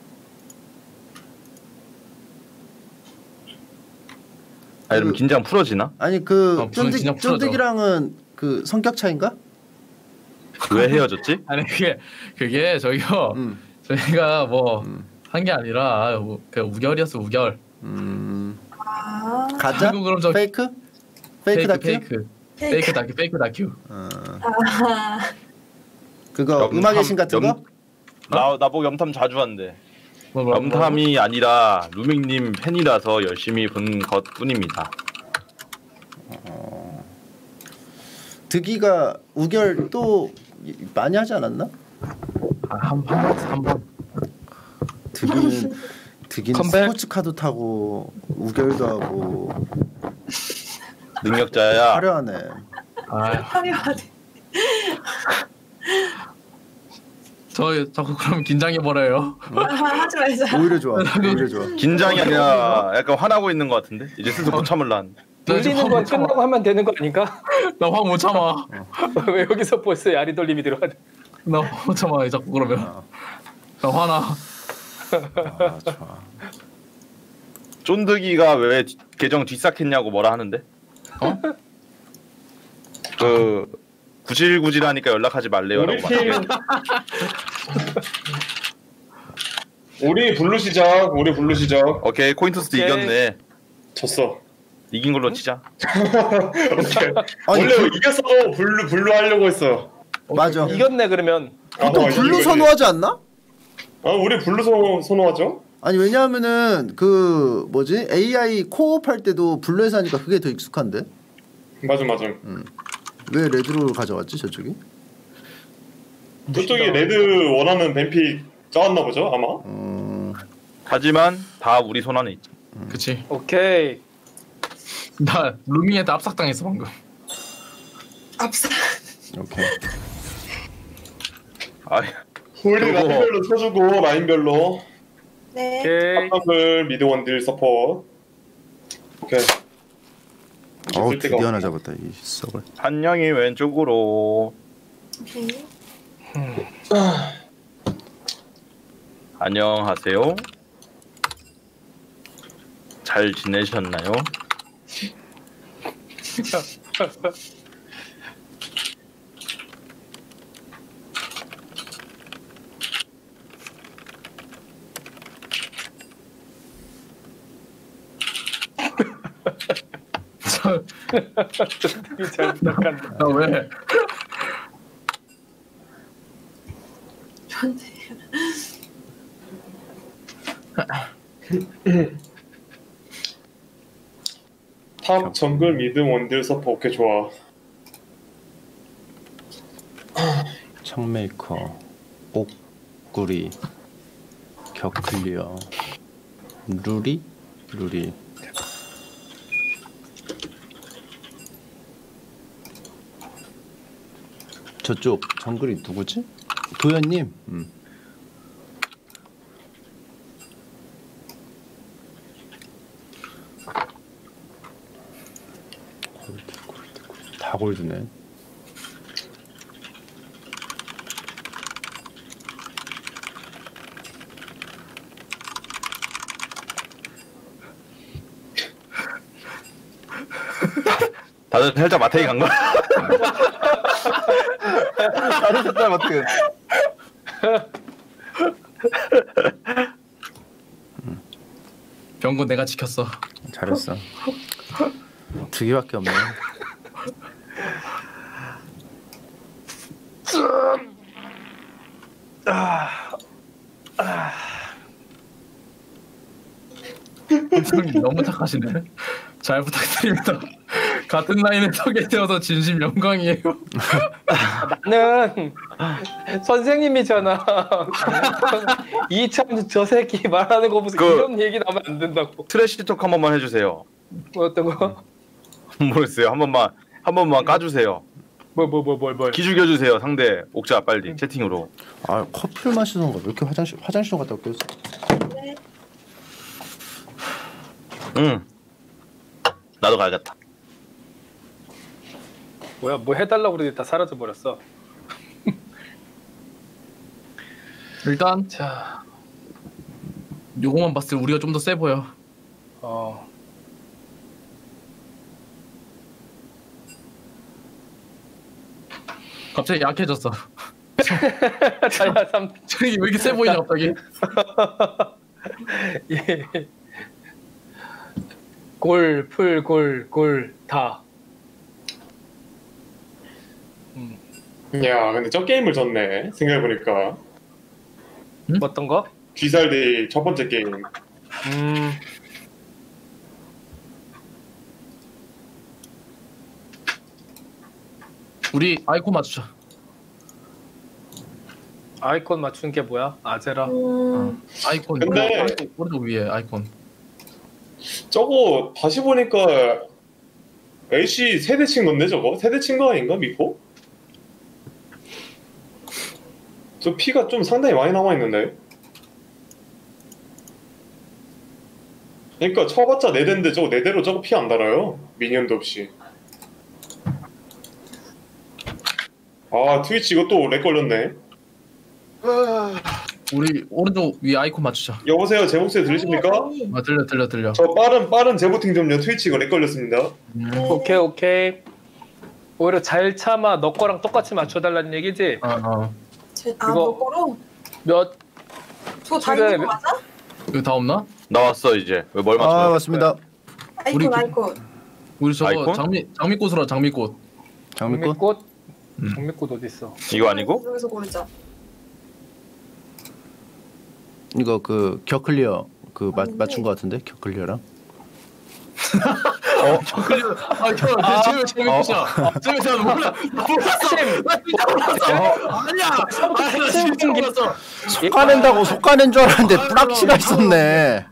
이러면 긴장 풀어지나? 아니 그 무슨 그냥 풀어줘. 쫀득이랑은 그 성격 차인가? 왜 헤어졌지? 아니 그게 저기요. 저희가 뭐 한 게 아니라 그 우결이었어 우결. 아, 가짜? 아이고, 그럼 저- 페이크? 페이크 다큐? 페이크 다큐. 어. 아, 그거 음악의 신 같은 거? 나보고 염탐 자주 한대. 뭐, 염탐이 아니라 루밍님 팬이라서 열심히 본 것뿐입니다. 득이가 우결 또 많이 하지 않았나? 한 번. 득이는 컴백? 스포츠카도 타고 우결도 하고 능력자야. 화려하네. 아, 화려하네. 저 자꾸 그럼 긴장해 버려요. 하지 말자. 오히려 좋아. 오히려 좋아. 긴장이 아니라 약간 화나고 있는 것 같은데? 이제 슬슬 못 참을라. 돌리는 건 끝나고 하면 되는 거 아닌가? 나 화 못 참아. 왜 여기서 벌써 야리 돌림이 들어가냐? 나 화 못 참아 자꾸 그러면. 나 화나. 아, 좋아. 쫀득이가 왜 계정 뒷삭했냐고 뭐라 하는데? 그 구질구질하니까 연락하지 말래요라고 우리 말해. 팀 우리 블루 시작. 오케이 코인토스 오케이. 이겼네. 졌어. 이긴 걸로 치자. 오케이. 아니, 원래 이겼어도 블루 하려고 했어. 맞아. 이겼네 그러면. 보통 블루 선호하지 않나? 우리 블루 선호하죠? 아니 왜냐하면은 그 뭐지 AI 코업 할 때도 블루에서 하니까 그게 더 익숙한데 맞아. 왜 레드로 가져왔지 저쪽이? 저쪽이 레드 원하는 뱀픽 짜왔나 보죠 아마. 하지만 다 우리 손 안에 있지. 그치. 오케이. 나 루미한테 압삭당했어 방금. 앞서. 오케이. 우리 그리고- 라인별로 쳐주고 라인별로 네. 오케이. 탑을 미드 원딜 서포트. 오케이. 어우 쓸 데가 드디어 하나 없네. 잡았다 이 썩을. 한 명이 왼쪽으로. 오케이. 안녕하세요. 잘 지내셨나요? 잘 부탁한다. 나 왜? 현재. 탑 정글 미드 원딜 서포트. 오케이 좋아. 청메이커 옥구리 격클리어 루리 저쪽 정글이 누구지? 도현님. 골드 다 골드네. 다들 살짝 마태이 간 거야? 다들 살짝 마태이. 병건 내가 지켰어. 잘했어. 2개밖에 없네. 형님 너무 착하시네. 잘 부탁드립니다. 같은 라인에 서게 되어서 진심 영광이에요. 나는 선생님이잖아. 이참 저 새끼 말하는 거 보면서 이런 얘기 나오면 안 된다고. 트래시 톡 한 번만 해주세요. 뭐 어떤 거? 모르겠어요. 한 번만 까주세요. 뭘. 기죽여주세요. 상대 옥자 빨리 채팅으로. 아 커피를 마시던가 왜 이렇게 화장실 갔다 올게요. 응. 나도 가야겠다. 뭐야 뭐 해달라고 그러더니 다 사라져 버렸어. 일단 자, 요거만 봤을 때 우리가 좀 더 세 보여. 갑자기 약해졌어. 자야 삼. 저기 왜 이렇게 세 보이냐 갑자기? 예. 골 다. 야, 근데 저 게임을 졌네. 생각해보니까. 어떤 거? 귀살데이 첫 번째 게임. 우리 아이콘 맞추자. 아이콘 맞춘 게 뭐야? 아제라. 아이콘. 근데- 오른쪽 위에 아이콘. 저거 다시 보니까 LC 세대 친 건데 저거? 세대 친 거 아닌가 미코? 저 피가 좀 상당히 많이 남아있는데? 그러니까 쳐봤자 4대인데 저거 4대로 저거 피 안 달아요. 미니언도 없이. 아 트위치 이거 또 렉 걸렸네. 우리 오른쪽 위에 아이콘 맞추자. 여보세요, 제 목소리 들리십니까? 아 들려. 저 빠른 제보팅 좀요. 트위치 이거 렉 걸렸습니다. 오케이. 오히려 잘 참아. 너 거랑 똑같이 맞춰달라는 얘기지? 이거 뭐 거로? 몇 저거 다 그래. 있는 거 맞아? 다 없나? 나왔어 이제. 왜 뭘 맞춰? 아 맞습니다. 우리 아이콘. 우리 저거 아이콘? 장미꽃으로 장미꽃. 장미꽃. 장미꽃? 장미꽃 어디 있어? 이거 아니고? 여기서 고르자. 이거 그 격클리어 그 맞춘 거 같은데 격클리어랑. 제일 재밌어. 재밌어. 몰라. 아니야. 나 진짜 몰랐어. 속아낸다고 속아낸 줄 알았는데 뿌락치가 있었네.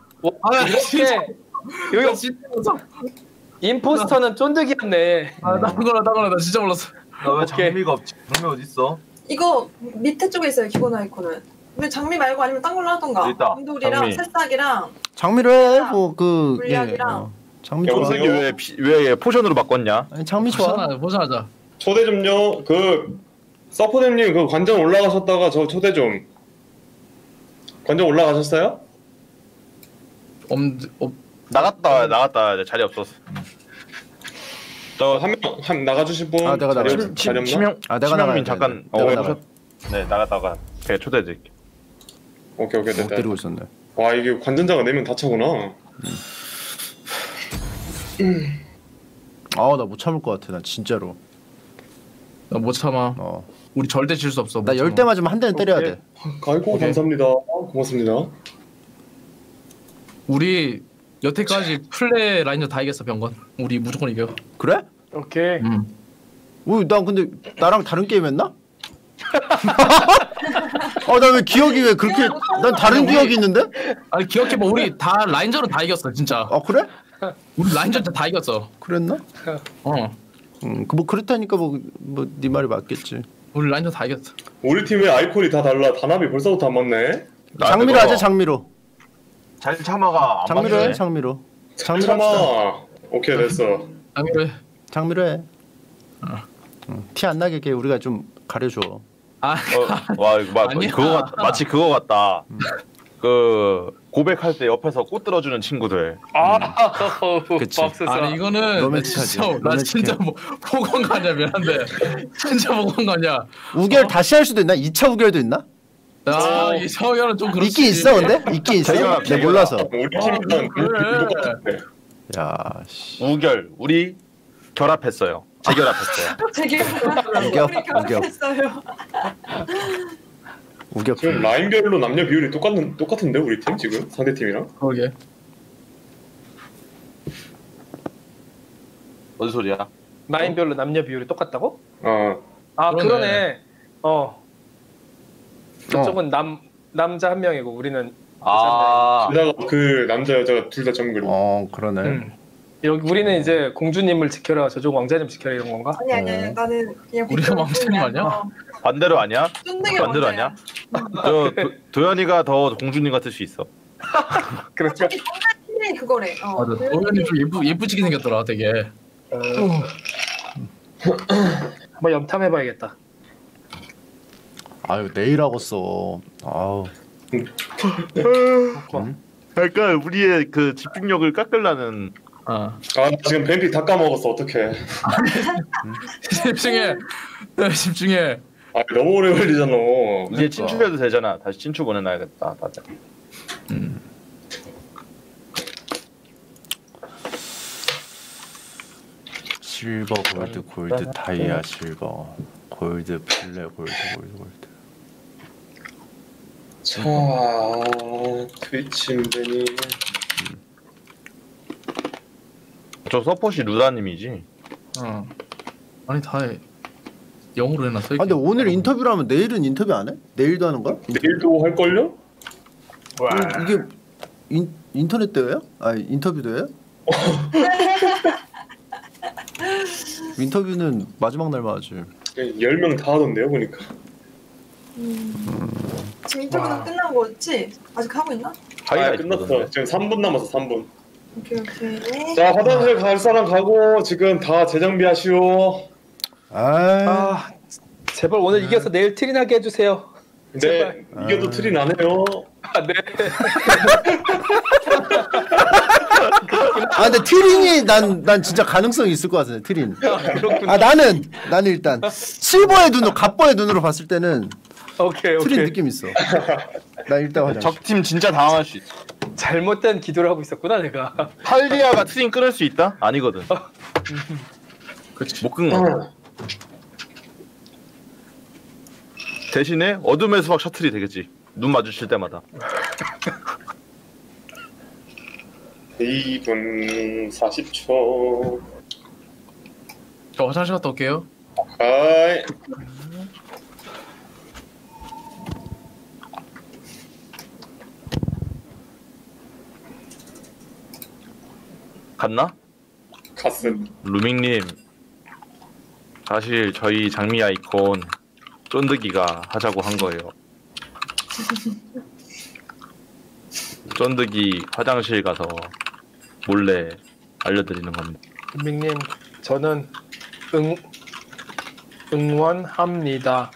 여기 진짜 몰랐어. 임포스터는 쫀득이었네. 나 진짜 몰랐어. 나왜 장미가 없지? 장미 어디 있어? 이거 밑에 쪽에 있어요 기본 아이콘은. 근데 장미 말고 아니면 딴 걸로 하던가. 있다. 감돌이랑 장미. 새싹이랑 장미로 해. 뭐그 물약이랑. 장미 좋아. 여보세요? 여보세요? 왜 포션으로 바꿨냐? 아니, 장미 좋아. 보자하자. 초대 좀요. 그 서포님님 그 관전 올라가셨다가 저 초대 좀. 관전 올라가셨어요? 나갔다. 자리 없었어. 저 한 나가주실 분. 아, 내가 자리 나가요. 없- 자리 없나? 치명 아, 내가 나가야 치명민 돼. 잠깐 내가 해 나가요. 보셨? 네 나갔다가 제가 초대해드릴게. 오케이 못 됐다. 데리고 있었네. 와 이게 관전자가 4명 다 차구나. 아 나 못 참을 것 같아. 나 진짜로. 나 못 참아. 우리 절대 질 수 없어. 나 못 10대 참아. 맞으면 한 대는 때려야 돼. 아이고 감사합니다. 고맙습니다. 우리 여태까지 플레 라인저 다 이겼어 병건. 우리 무조건 이겨. 그래? 오케이. 난 근데 나랑 다른 게임 했나? 나 왜 기억이 왜 그렇게 난 다른 기억이 있는데? 아니 기억해봐 우리 다 라인저로 다 이겼어 진짜. 그래? 우리 라인저 다 이겼어. 그랬나? 뭐 그렇다니까 네 말이 맞겠지. 우리 라인저 다 이겼어. 우리 팀의 아이콘이 다 달라. 단합이 벌써부터 안 맞네. 장미로 하자 장미로. 잘 참아가 안 장미로 해 맞네. 장미로. 장미로 합시다. 참아. 오케이 됐어. 장미로 해. 장미로 해. 티 안 나게 우리가 좀 가려줘. 아 와 이거 아니야. 마치 그거 같다. 그 고백할 때 옆에서 꽃 들어주는 친구들. 그치. 맙소사. 아니 이거는 로맨틱하지. 진짜 나 로맨틱해. 진짜 뭐 보건가냐 미안한데 진짜 보건가냐. 우결 다시 할 수도 있나? 2차 우결도 있나? 아이 서열은 좀 그렇지. 있긴 있어 근데? 있긴 있어? 재결합, 내가 재결합. 몰라서. 우리 팀은 그래. 똑같은데. 야 씨. 우결 우리 결합했어요. 재결합했어요. 되게 우겨, 우리 결혼했어요. 우겨. 지금 라인별로 남녀 비율이 똑같은데 우리 팀 지금 상대 팀이랑. 그러게. 뭔 소리야? 라인별로 남녀 비율이 똑같다고? 아 그러네. 그러네. 저쪽은 남자 한 명이고 우리는 아, 게다가 그 남자 여자가 둘 다 정글. 그러네. 여기 우리는 이제 공주님을 지켜라, 저쪽 왕자님 지켜라 이런 건가? 아니 나는 그냥 우리가 왕자님 아니야? 반대로 아니야? 쫀득이 반대로 아니야? 저 도현이가 더 공주님 같을 수 있어. 그렇죠. 저기 동생이 그거래. 맞아. 도현이 좀 예쁘지게 생겼더라 되게. 한번 염탐해봐야겠다. 아유 내일 하고 써. 아우. 약간 우리의 그 집중력을 깎으려는. 아 지금 뱀피 다 까먹었어 어떡해. 집중해. 집중해. 너무 오래 걸리잖아. 이제 친추해도 되잖아. 다시 친추 보내놔야겠다. 다들. 실버 골드 골드 다이아 실버 골드 플레 골드. 자 트위치 인벤이 저 서폿이 루다님이지. 아니 다 영어로 해놨어. 아 근데 오늘 인터뷰를 하면 내일은 인터뷰 안 해? 내일도 하는 거야? 내일도 할걸요? 이게 인터넷 대회야? 인터뷰 대회야? 인터뷰는 마지막 날만 하지. 10명 다 하던데요 보니까. 지금 인터뷰는 끝난 거지? 아직 하고 있나? 끝났어. 지금 3분 남았어 3분. 오케이. 자 화장실 갈 사람 가고 지금 다 재정비하시오. 제발 오늘 이겨서 내일 트린하게 해주세요. 네 제발. 이겨도 틀이 나네요. 네. 근데 트린이 난 진짜 가능성이 있을 것 같은데 트린. 그렇구나. 나는 일단 실버의 눈으로 갑버의 눈으로 봤을 때는 오케이. 트린 느낌 있어. 나 일단 화장. 적팀 진짜 당황할 수 있어. 잘못된 기도를 하고 있었구나 내가. 팔리아가 트림 끊을 수 있다? 아니거든. 그렇지. 못 끊어. 대신에 어둠의 수박 셔틀이 되겠지. 눈 마주칠 때마다. 2분 40초. 저 화장실 갔다 올게요. 아이. 갔나? 갔음. 루밍님, 사실 저희 장미 아이콘 쫀득이가 하자고 한 거예요. 쫀득이 화장실 가서 몰래 알려드리는 겁니다. 민님, 저는 응원합니다.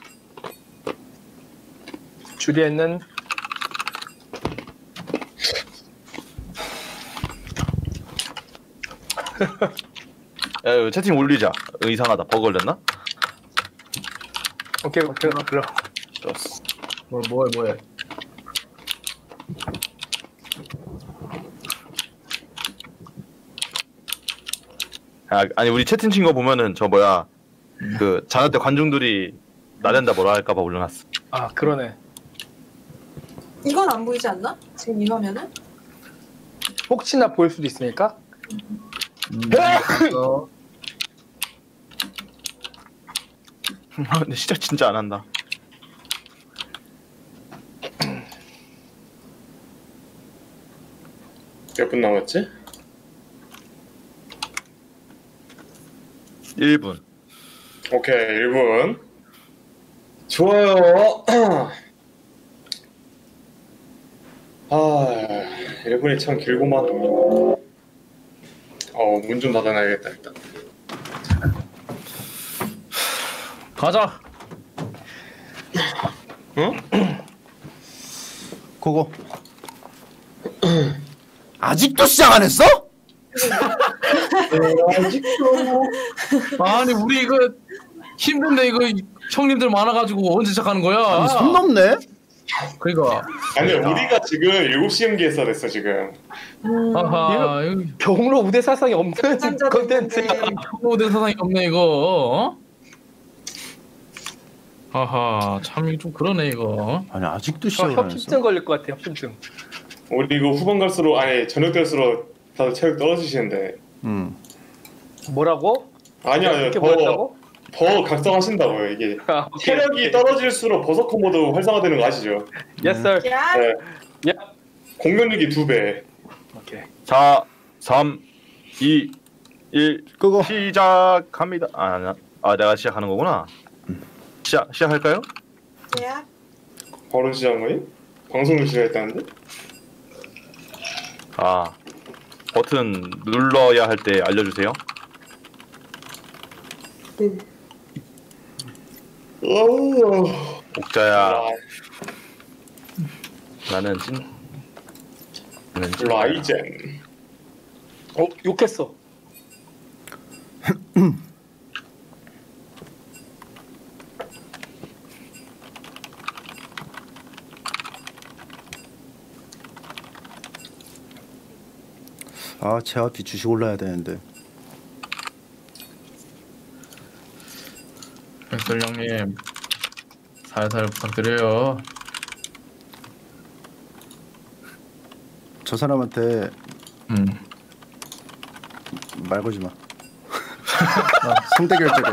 주리에는 야, 이거 채팅 올리자. 이상하다. 버그 걸렸나? 오케이 그럼. 좋았어. 뭐해. 아니 우리 채팅 친 거 보면은 저 뭐야 그 자나 때 관중들이 나댄다 뭐라 할까봐 올려놨어. 아 그러네. 이건 안 보이지 않나? 지금 이 화면은? 혹시나 보일 수도 있으니까. 근데 시작 진짜 안 한다. 몇 분 남았지? 1분. 오케이 1분. 좋아요. 1분이 참 길구만. 문 좀 닫아놔야겠다 일단. 가자. 그거 아직도 시작 안 했어? 아니 우리 이거 힘든데 이거 형님들 많아가지고 언제 시작하는 거야? 아니, 손 넘네? 그러니까 아니 우리가 지금 7시 연기했어 됐어 지금. 아하 이거 경로 우대 사상이 없는 짠짠짠. 컨텐츠야. 초보된 사상이 없네 이거. 아하 참 이거 좀 그러네 이거. 아니 아직도 시작을 안 했어? 협심증 걸릴 것 같아. 협심증. 우리 이거 후반 갈수록 아니 저녁 될수록 다들 체력 떨어지시는데. 뭐라고? 아니요 이렇게 보였다고? 더 각성하신다고요 이게. 아, 오케이, 체력이 오케이. 떨어질수록 버서커 모드 활성화되는 거 아시죠? Yes sir. 야, 네. 야. 공격력이 2배. 오케이. 4, 3, 2, 1 끄고. 시작합니다. 내가 시작하는 거구나. 시작할까요? 야. 바로 시작한 거임? 방송을 시작했다는데? 버튼 눌러야 할 때 알려주세요. 오. 옥자야, 나는 라이젠. 욕했어. 아 제아피 주식 올라야 되는데. 백설 형님 살살 부탁드려요. 저 사람한테 말 걸지 마. 상대 결제를.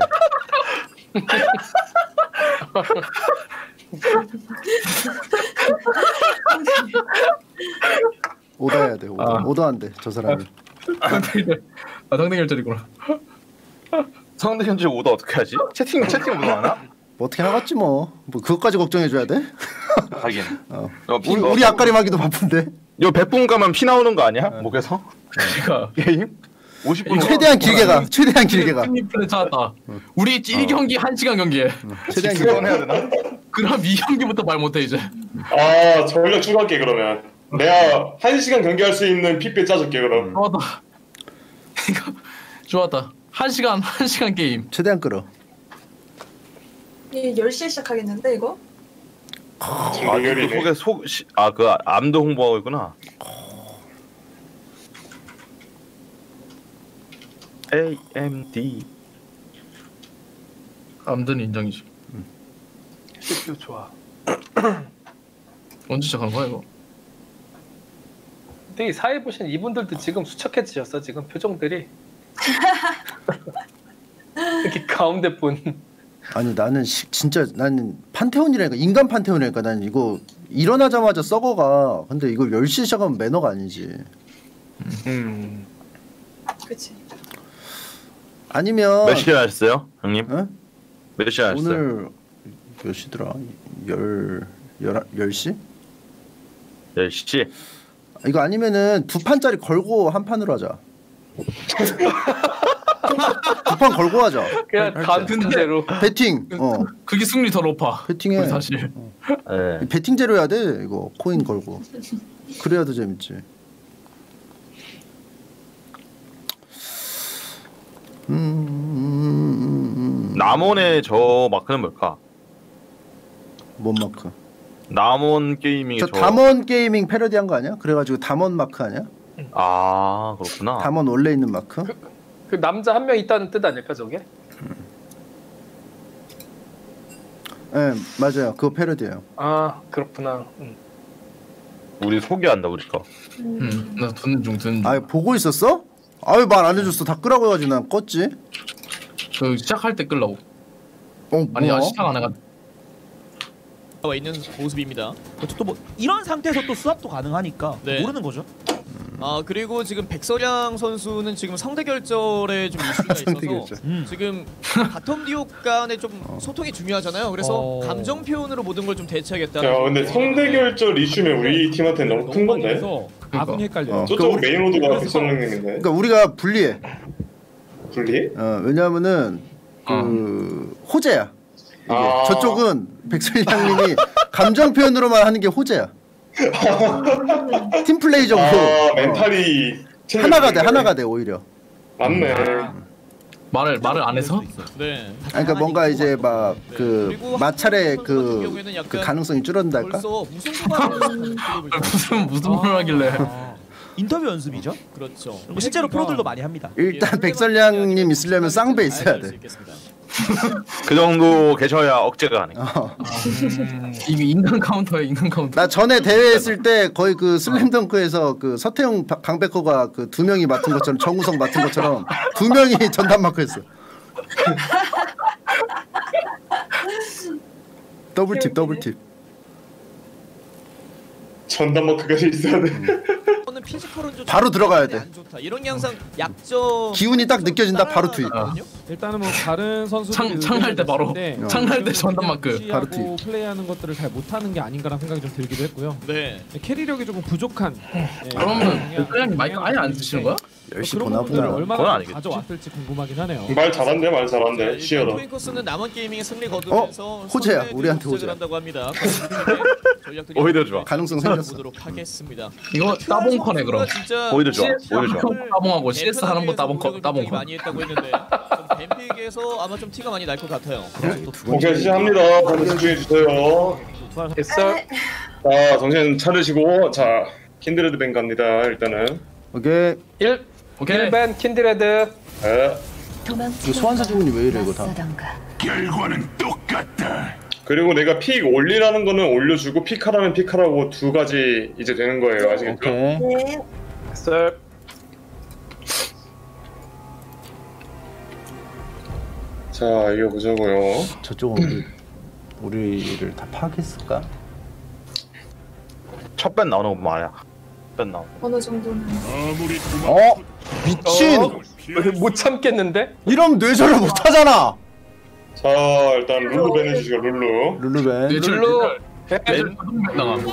오더 해야 돼. 오더 안 돼. 저 사람이. 상대 결절이구나. 상대 현재 오더 어떻게 하지? 채팅 오더 하나? 뭐 어떻게 나갔지 뭐. 뭐 그것까지 걱정해 줘야 돼? 하긴. 우리 앞가림 하기도 바쁜데. 이거 100분 가면 피 나오는 거 아니야? 목에서? 그러니까 게임? 50분 최대한 길게 가. 최대한 길게 가. 승리 플랜 찾았다. 우리 1경기 1시간 경기에. 최대한 길게 가. 해야 되나? 그럼 2경기부터 말 못해 이제. 아 전력 추가할게 그러면. 내가 1시간 경기할 수 있는 핏배 짜줄게 그럼. 좋았다. 이거 좋았다. 1시간 게임. 최대한 끌어. 이 10시에 시작하겠는데 이거? 정렬이네. 그 암도 홍보하고 있구나. AMD. 암든 인정이지. CPU 좋아. 언제 시작한 거야 이거? 근데 이 사회 보신 이분들도 지금 수척해지셨어. 지금 표정들이. 이렇게 가운데 분. 아니 나는 진짜 나는 판테온이라니까 인간 판테온이라니까 난 이거 일어나자마자 썩어가. 근데 이걸 10시에 시작하면 매너가 아니지. 그치. 아니면 몇 시에 하셨어요, 형님? 어? 몇 시에 하셨어요? 오늘 몇 시더라? 10시? 10시? 이거 아니면은 2판짜리 걸고 한 판으로 하자. 2판 걸고 하자. 그냥 다음 대로. 배팅. 그게 승리 더 높아. 배팅해. 우리 사실. 네. 배팅제로 해야 돼. 이거 코인 걸고. 그래야 더 재밌지. 남원의 저 마크는 뭘까? 뭔 마크? 남원 게이밍의 저 담원 게이밍 패러디한 거 아니야? 그래가지고 담원 마크 아니야? 아 그렇구나. 담원 원래 있는 마크? 그 남자 한 명 있다는 뜻 아닐까 저게? 네 맞아요. 그거 패러디예요. 아 그렇구나. 우리 소개한다 우리 거. 나 듣는 중. 아 보고 있었어? 아유 말 안 해줬어. 다 끄라고 해가지고 난 껐지. 그 시작할 때 끌라고. 아니 뭐야? 시작 안 해가. 와 있는 모습입니다. 또 뭐 이런 상태에서 또 수합도 가능하니까 네. 모르는 거죠. 그리고 지금 백설양 선수는 지금 성대 결절에 좀 이슈가 성대 있어서 결절. 지금 바텀 듀오 간에 좀 소통이 중요하잖아요. 그래서 감정 표현으로 모든 걸 좀 대체하겠다. 야 근데 성대 결절 이슈면 우리 팀한테 너무 큰 건데. 아군이 헷갈려. 저쪽 메인 로드가 백설형님인데. 그러니까 우리가 불리해. 분리? 왜냐하면은 그 호재야. 이게 저쪽은 백설양님이 감정 표현으로만 하는 게 호재야. 팀 플레이적으로 아 멘탈이 하나가 돼 오히려. 맞네. 말을 안 해서? 네. 아니, 그러니까 뭔가 이제 막 그 그리고 마찰의 한국 같은 경우에는 그 약간 가능성이 줄어든달까? 벌써 무슨 무슨 말 하길래? 인터뷰 연습이죠? 그렇죠. 그리고 실제로 프로들도 많이 합니다. 일단 백설량님 있으려면 쌍배 있어야 돼. 그 정도 계셔야 억제가 가능. 이게 인간 카운터야 인간 카운터. 나 전에 대회 했을 때 거의 그 슬램덩크에서 그 서태웅 강백호가 그 두 명이 맡은 것처럼 정우성 맡은 것처럼 두 명이 전담 마크했어. 더블팁. 전담 마크까지 있어야 돼. 저는 피지컬은 좀 바로 들어가야 돼. 안 좋다. 이런 게 항상 약점. 기운이 딱 느껴진다 바로 투입. 일단은 뭐 다른 선수들이 창날 때 바로 창날 때 전담 마크. 바로 투입. 플레이하는 것들을 잘 못하는 게 아닌가라는 생각이 좀 들기도 했고요. 네. 캐리력이 조금 부족한. 그러면 그냥 마이크 아예 안 쓰시는 거야? 열심히 그런 보나 부분들을 보다. 그건 얼마나 아니겠지. 가져왔을지 궁금하긴 하네요. 말 잘한대 말 잘한대. 쉬어라. 토잉커스는 남원 게이밍의 승리 거두면서 호재야. 선수들이 우리한테 시작을 호재야. 한다고 합니다. 전략들이 오히려 좋아. 가능성 생겼어. 보도록 하겠습니다. 이거 따봉커네 그럼. 진짜 오히려 좋아. CS 오히려 좋아. 따봉하고 CS 하는 거 따봉커. 많이 했다고 했는데 좀 뱀픽에서 아마 좀 티가 많이 날 것 같아요. 오케이 시작합니다. 다들 집중해 주세요. 됐어. 자 정신 차리시고 자 킨드레드 뱅 갑니다. 일단은. 오케이. 오케이. 1밴 킨드레드. 네. 이거 소환사 주문이 왜 이래 이거 다. 그리고 내가 픽 올리라는 거는 올려주고 픽하라면 픽하라고 두 가지 이제 되는 거예요. 아시겠죠? 오케이. 네. 됐어. 자 이거 보자고요. 저쪽은 우리를 다 파악했을까? 첫 밴 나오는 거 보면 알아. 밴 나오는 거. 어느 정도는. 미친. 못 참겠는데? 이러면 뇌절을 못 하잖아. 자 일단 룰루 밴 해주시고 룰루. 룰루벤. 룰루. 나감.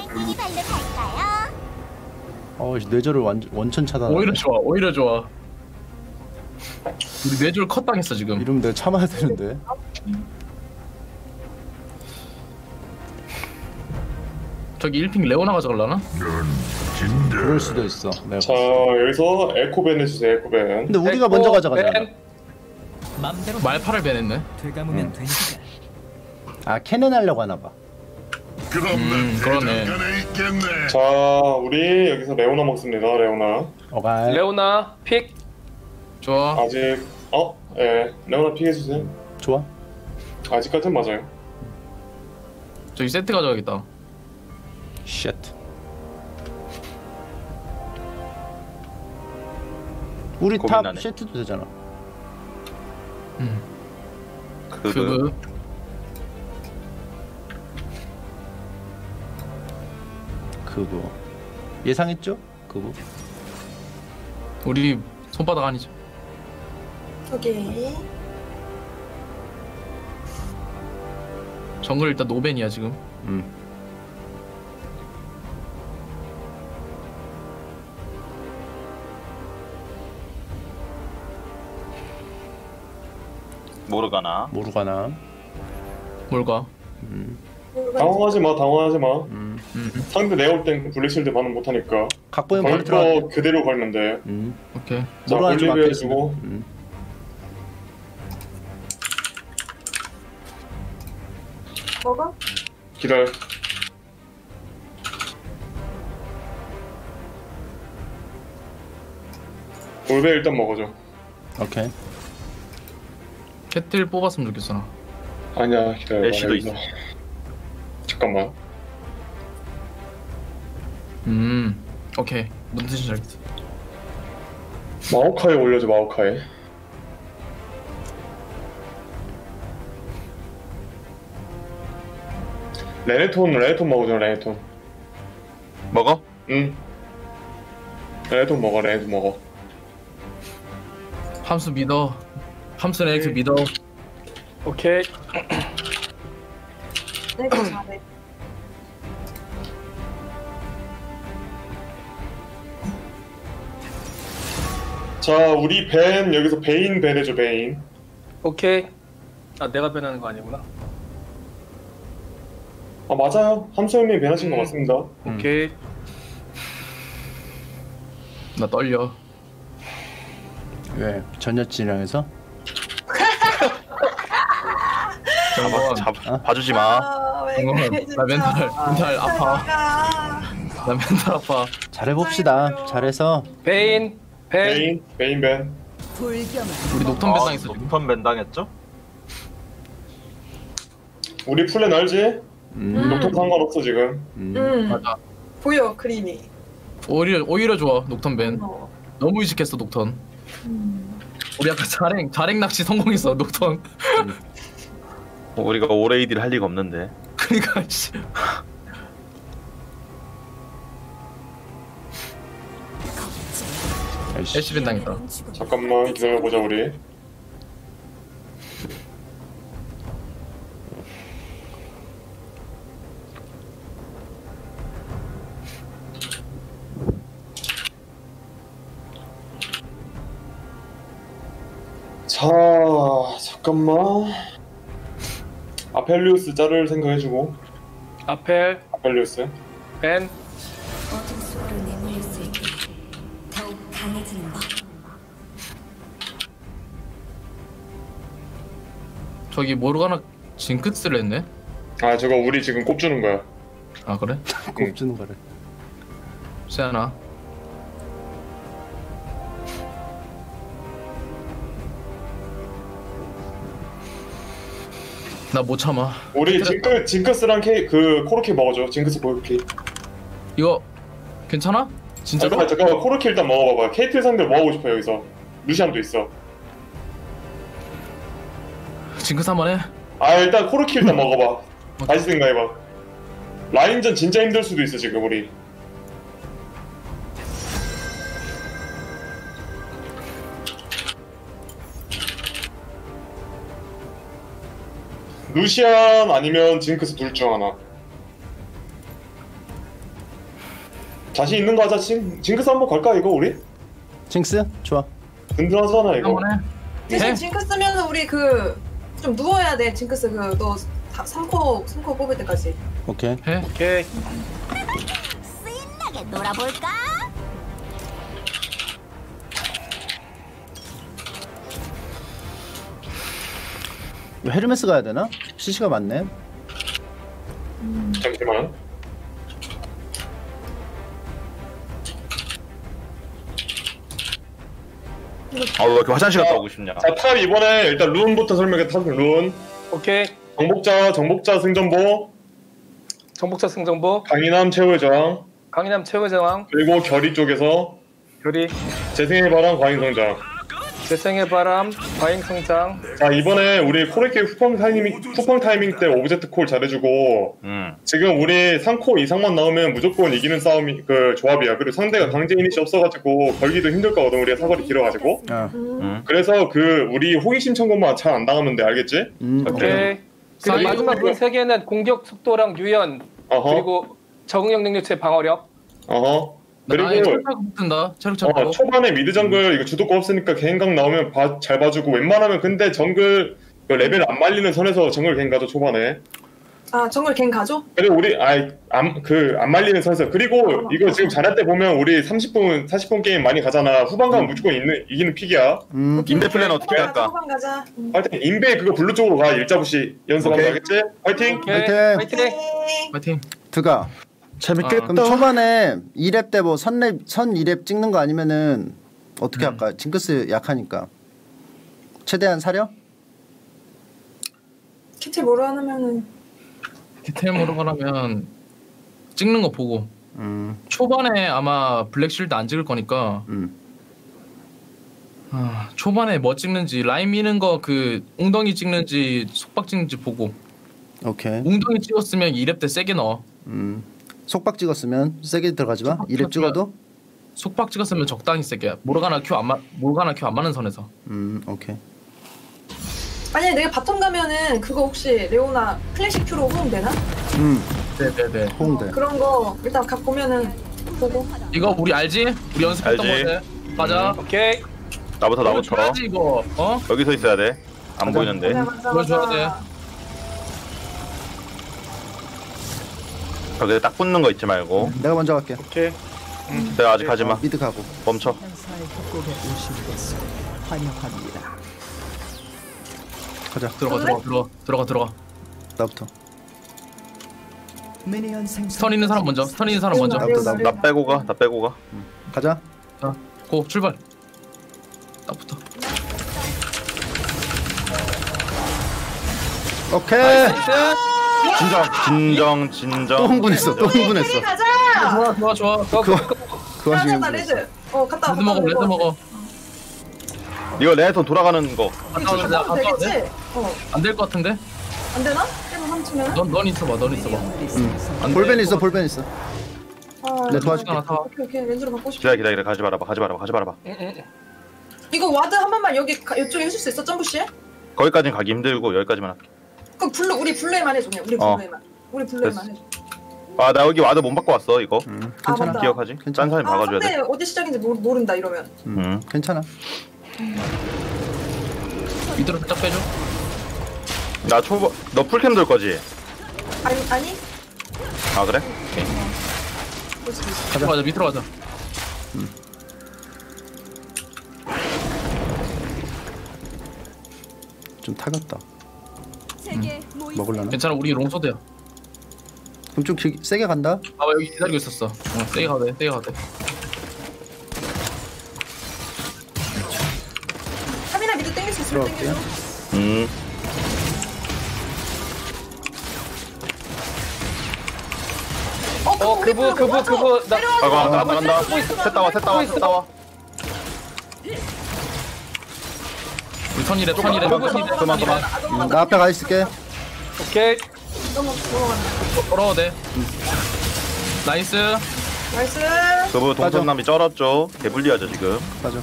뇌절을 원천 차단. 오히려 좋아. 우리 뇌절 컷 당했어 지금. 이러면 내가 참아야 되는데. 저기 1핑 레오나 가져갈라나? 그럴 수도 있어. 내가. 자 여기서 에코밴 해주세요. 에코밴. 근데 우리가 먼저 가져가잖아. 말파를 배냈네. 아 캐넨 하려고 하나 봐. 그러네. 자 우리 여기서 레오나 먹습니다. 레오나. 어갈. 레오나 픽. 좋아. 아직 예 레오나 픽 해주세요. 좋아. 아직까진 맞아요. 저기 세트 가져가겠다. 쉣. 우리 탑 고민하네. 세트도 되잖아. 그거 그거 예상했죠? 그거. 우리 손바닥 아니죠? 오케이. 정글 일단 노벤이야 지금. 모르가나. 뭘까? 당황하지 마. 상대 내올 땐 블랙실드 반응 못하니까. 각보형 걸 바로 들어가. 거 그대로 걸면 돼. 오케이. 자 뭐로 하는지 올리브 맡겨있으면. 해주고. 먹어? 기다려. 올베 일단 먹어줘. 오케이. 캐틀 뽑았으면 좋겠어 나. 아니야 기다려. 애쉬도 있어. 잠깐만. 오케이. 무슨 뜻인지 알겠어. 마오카이 올려줘 마오카이. 레네톤 먹어줘 레네톤. 먹어? 응. 레네톤 먹어. 함수 믿어. 함수 레이크 믿어. 오케이. 내가 잘해. 자 우리 벤 여기서 베인 벤 해줘 베인. 오케이. 아 내가 변하는 거 아니구나. 아 맞아요. 함수 형님 배나신 거 맞습니다. 오케이. 나 떨려. 왜? 전 여친이랑해서? 봐주지 마. 나 멘탈 아파. 나 멘탈 아파. 잘해봅시다. 잘해서. 베인. 베인 벤. 우리 녹턴 밴 당했어. 녹턴 밴 당했죠? 우리 플랜 알지? 녹턴 상관없어 지금. 맞아. 보여 그림이. 오히려 좋아 녹턴 밴. 어. 너무 의식했어 녹턴. 우리 아까 자랭 낚시 성공했어 녹턴. 우리가 오레이디를 할 리가 없는데. 그러니까 씨. 애쉬 밴 당했다. 잠깐만 기다려보자 우리. 자 잠깐만. 아펠리우스 자를 생각해주고. 아펠리우스. 벤. 어둠 속으로 내몰렸을 때 더욱 강해지는 법. 저기 모르가나 징크스를 했네. 아 저거 우리 지금 꼽주는 거야. 아 그래? 꼽주는 거래. 세아나. 나 못 참아. 우리 징크스랑 그 코르키 먹어줘. 징크스 코르키. 이거 괜찮아? 진짜로? 잠깐만 코르키 일단 먹어봐봐. 케이틀 상대로 뭐 하고 싶어 여기서? 루시안도 있어. 징크스 한번 해. 아 일단 코르키 일단 먹어봐. 다시 생각해봐. 라인전 진짜 힘들 수도 있어 지금 우리. 루시안 아니면 징크스 둘 중 하나. 자신 있는 거 하자. 징크스 한번 걸까 이거 우리? 징크스? 좋아. 든든하잖아 이거. 한번 해. 대신 징크스면 우리 그 좀 누워야 돼. 징크스 그너 3코 뽑을 때까지. 오케이. 해. 오케이. 신나게 놀아볼까? 헤르메스 가야 되나? CC가 많네. 잠시만. 아 왜 이렇게 화장실 갔다 오고 싶냐? 자 탑 이번에 일단 룬부터 설명해. 탑 룬. 오케이. 정복자 승전보. 정복자 승정보. 강인함 최후의 저항. 강인함 최후의 저항. 그리고 결의 쪽에서 결의. 재생의 바람 과잉성장. 재생의 바람. 과잉성장. 자 이번에 우리 코르키 쿠팡 타이밍 때 오브젝트 콜 잘해주고 지금 우리 3코 이상만 나오면 무조건 이기는 싸움이 그 조합이야. 그리고 상대가 강제 이니시 없어가지고 걸기도 힘들 거거든. 우리가 사거리 길어가지고. 그래서 그 우리 호기심 청구만 잘 안 당하면 돼. 알겠지? 오케이. 그리고 마지막 룬 3개는 공격 속도랑 유연 그리고 적응력 능력치 방어력. 그리고 붙는다. 체력 잡고. 초반에 미드 정글 이거 주도권 없으니까 개인각 나오면 잘 봐주고 웬만하면 근데 정글 그 레벨 안 말리는 선에서 정글 개인 가죠 초반에. 아 정글 갱 가죠? 그리고 우리 안 말리는 선에서 그리고 이거 지금 잘할 때 보면 우리 30분 40분 게임 많이 가잖아. 후반 가면 무조건 이기는 픽이야. 인베 플랜 어떻게 할까? 후반 가자. 하여튼 인베 그거 블루 쪽으로 가. 일자부시 연습하면 알겠지? 화이팅! 파이팅. 드가. 재밌겠다. 그럼 초반에 2렙 때 뭐 선 2렙 찍는 거 아니면은 어떻게 할까? 징크스 약하니까 최대한 사려? 키트 뭐로 하면은 디테일으로 가려면 찍는 거 보고. 초반에 아마 블랙실드 안 찍을 거니까. 초반에 뭐 찍는지 라인 미는 거 그 웅덩이 찍는지 속박 찍는지 보고. 오케이. 웅덩이 찍었으면 2렙 때 세게 넣어. 속박 찍었으면 세게 들어가지 마. 2렙 찍어도? 속박 찍었으면 적당히 세게. 모르가나 큐 안 맞는 선에서. 오케이. 만약에 내가 바텀 가면은 그거 혹시 레오나 클래식 큐로 호응되나? 네네네. 호응돼. 그런 거 일단 각 보면은 보고. 이거 우리 알지? 우리 연습했던 알지. 건데. 가자. 오케이. 나부터. 줘야지, 이거. 여기서 있어야 돼. 안 보이는데. 보여줘야 돼. 벽에 딱 붙는 거 잊지 말고. 내가 먼저 갈게. 오케이. 내가 아직 가지 마. 미드 가고. 멈춰. 가자. 들어가. 나부터. 스턴 있는 사람 먼저. 나부터. 나 빼고 가. 나 빼고 가. 가자. 자, 고 출발. 나부터. 오케이. 진정. 또 흥분했어. 우리 가자. 좋아. 그 와중에 나 레드. 갔다 와. 레드 먹어. 이거 레톤 돌아가는 거. 되겠지? 안 될 것 같은데? 안 되나? 1분 3초면? 넌 있어봐. 안 돼. 볼벤 있어. 내 도와줄게. 오케이. 렌즈로 바꾸고 싶어. 기다려. 가지 말아봐. 이거 와드 한 번만 이쪽에 해줄 수 있어? 점프시에? 거기까지는 가기 힘들고 여기까지만 할게. 그럼 우리 블루에만 해줘. 그냥 우리 블루에만 해줘. 아, 나 여기 와드 못 받고 왔어 이거. 괜찮아. 기억하지? 딴 사람이 박아줘야 돼. 상대 어디 시작인지 모른다 이러면. 괜찮아. 밑으로 살짝 빼줘. 너 풀캠 돌 거지? 아니? 아 그래? 밑으로 가자. 좀 타겠다. 먹을라나? 괜찮아. 우리 롱소드야. 그럼 좀 세게 간다. 봐봐 여기 기다리고 있었어. 세게 가도 돼. 카미나 미드 땡길 수 있으면 땡겨줘. 그거 나 나간다. 셋 따와. 우리 턴이래. 그만. 나 앞에 가 있을게. 오케이. 걸어도 돼. 나이스. 그부 동선남이 쩔었죠. 개불리하죠 지금. 맞아.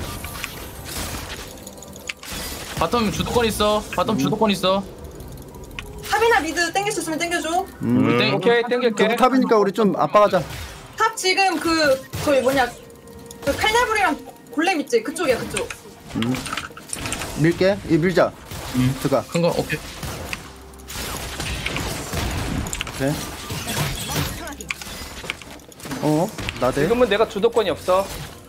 바텀 주도권 있어. 카미나 미드 땡길 수 있으면 땡겨줘. 오케이 땡길게. 탑이니까 우리 좀 압박하자. 탑 지금 저기 뭐냐 그 칼날불이랑 골렘 있지? 그쪽. 밀게. 밀자. 들어가. 큰 거 오케이. 오케이. 나대. 지금은 내가 주도권이 없어.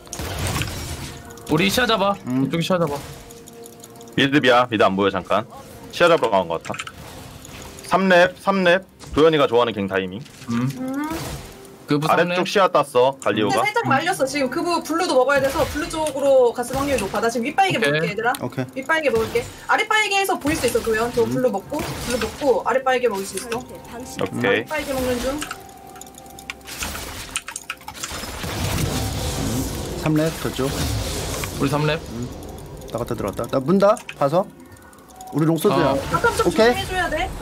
우리 시야 잡아. 이쪽이 시야 잡아. 미드 안 보여 잠깐. 시야 잡으러 간 것 같아. 3렙. 도현이가 좋아하는 갱 타이밍. 아래쪽 시야 땄어 근데 갈리오가. 살짝 말렸어. 지금 그부 블루도 먹어야 돼서 블루 쪽으로 갔을 확률이 높아. 나 지금 윗바이게 먹을게 얘들아. 오케이. 윗바이게 먹을게. 아랫바이게에서 보일 수 있어 도현. 저 블루 먹고 아랫바이게 먹을 수 있어. 오케이. 아랫바이게 먹는 중. 3렙 저쪽. 우리 3렙. 나갔다 들어갔다. 나 문다. 봐서. 우리 롱소드야. 가끔 좀 오케이. 조심해줘야 돼.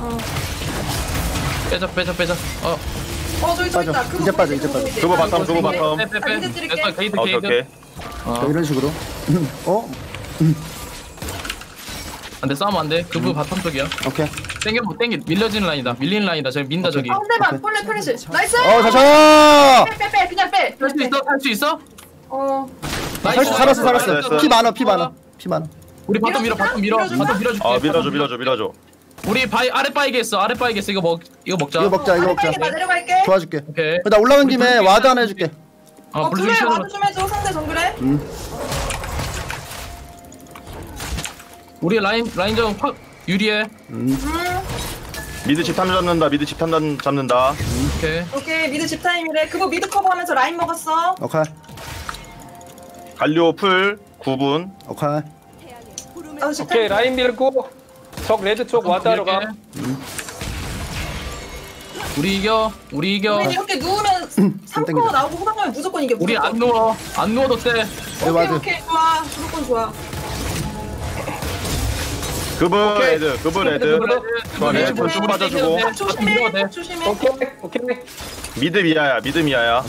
빼자. 저기 빠져. 있다. 이제 빠져. 그거 바텀. 미드 찌를게. 게이드. 오케이. 자, 이런 식으로. 안돼 싸우면 안돼. 그부 바텀 쪽이야. 오케이. 땡겨 밀려지는 라인이다. 밀리는 라인이다. 저기 민다 저기. 가운데만 폴레 프리시. 나이스. 자자. 빼 그냥 빼. 할 수 있어? 살수 살았어. 피 많아. 우리 바텀 밀어. 바텀 밀어줄게. 밀어줘. 우리 아래 바이게 있어. 이거 먹자. 이거 먹자. 나 내려갈게. 도와줄게. 오케이. 나 올라간 김에 와드 하나 해줄게. 블루 그래 와드 좀 해줘. 상대 정글에. 우리 라인전 확 유리해. 미드 집탐 잡는다. 오케이 미드 집 타임이래. 그거 미드 커버하면서 라인 먹었어. 갈리오 풀 9분. 오케이 라인 밀고 적 레드 쪽 와드하러 가. 우리 이겨. 우리 이렇게 누우면 3코어 나오고 후반 가면 무조건 이겨. 우리 안 누워도 돼. 오케이 좋아. 무조건 좋아. 그브 레드. 좋아 레드 좀 빠져주고. 조심해. 오케이. 미드 미아야.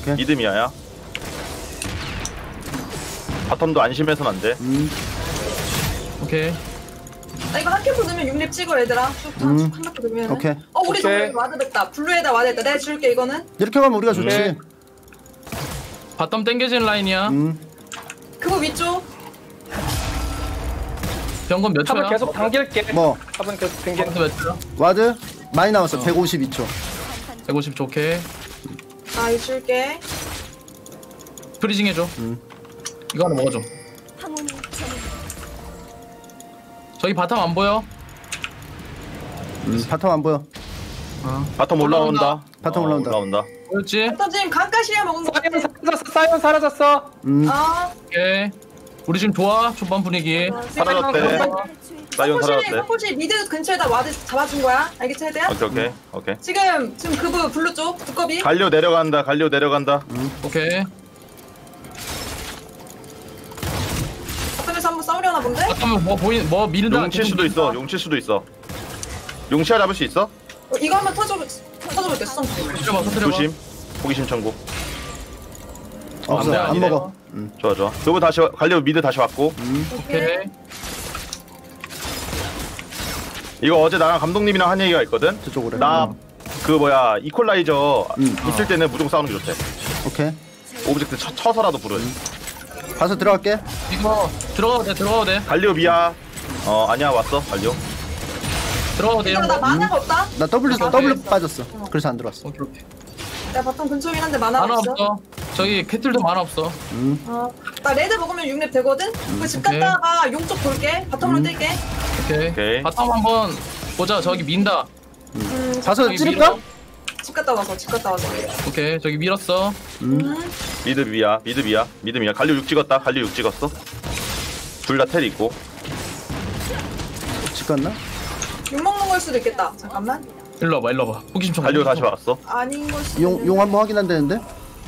바텀도 안심해선 안 돼. 오케이. 나 이거 한 캠프 넣으면 6렙 찍어 얘들아. 한 바퀴 넣으면. 오케이. 우리 정글 와드됐다. 블루에다 와드했다. 내가 줄게 이거는. 이렇게 가면 우리가 좋지. 바텀 땡겨지는 라인이야. 그거 위쪽. 병건 몇 초야? 탑을 계속 당길게. 탑은 계속 당길게. 몇 초야? 와드 많이 나왔어. 152초. 150초 오케이. 아 이거 줄게. 프리징 해줘. 이거 하나 먹어줘. 저기 바텀 안 보여? 바텀 안 보여. 바텀 올라온다. 바텀 올라온다. 올라온다. 보였지? 또 지금 강가시야 먹은 거 같아. 사이언 사라졌어. 아. 오케이. 우리 지금 좋아. 초반 분위기. 사라졌대. 사이온 사라졌대. 성포시 미드 근처에다 와드 잡아준 거야. 알겠지 헤드야? 오케이. 지금 그브 블루 쪽 두꺼비. 갈려 내려간다. 오케이. 바텀에서 한번 싸우려나 본데? 잠깐만 뭐 미른다. 용칠 수도 있어. 용치아 잡을 수 있어? 이거 한번 터져볼게 수성. 터뜨려봐. 조심. 호기심 천국. 없어. 안 아니네. 먹어. 좋아. 그거 다시 갈려 미드 다시 왔고. 오케이. 이거 어제 나랑 감독님이랑 한 얘기가 있거든. 저쪽으로. 나 그 뭐야 이퀄라이저 있을 때는 무조건 싸우는 게 좋대. 오케이. 오브젝트 쳐서라도 부르. 가서 들어갈게. 이거 들어가도 돼. 갈려 미야. 아니야 왔어 갈려. 들어가도 돼. 이거 나 만화가 없다. 나 W 오케이. 빠졌어. 그래서 안 들어왔어. 오케이. 나 바텀 근처긴 한데 만화가 만화 없어. 없어. 저기 캐틀도 만화 없어. 나 레드 먹으면 6렙 되거든? 집 갔다가 용 쪽 볼게. 바텀으로 뛸게. 오케이. 바텀 한번 보자. 저기 민다. 가서 저기 찌를까? 밀어. 집 갔다 와서. 오케이. 저기 밀었어. 미드 미야. 갈려 6 찍었다. 둘 다 텔 있고. 집 갔나? 용 먹는 걸 수도 있겠다. 잠깐만. 일로 와봐. 호기심 좀. 갈려 다시 왔어. 아닌 걸 수도. 용 한번 확인한다는데?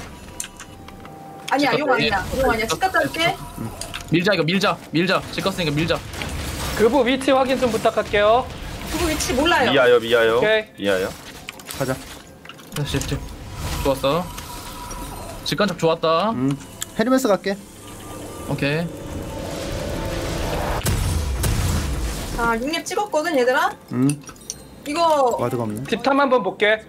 아니야, 용 아니야. 집 갔다 올게. 밀자. 집 갔으니까 밀자. 그부 위치 확인 좀 부탁할게요. 그거 위치 몰라요. 미야요. 오케이. 미야요. 가자. 다시 집. 좋았어. 직관적 좋았다. 헤르메스 갈게. 오케이. 자, 6렙 찍었거든, 얘들아. 이거 와드가 없네. 딥탐 한번 볼게.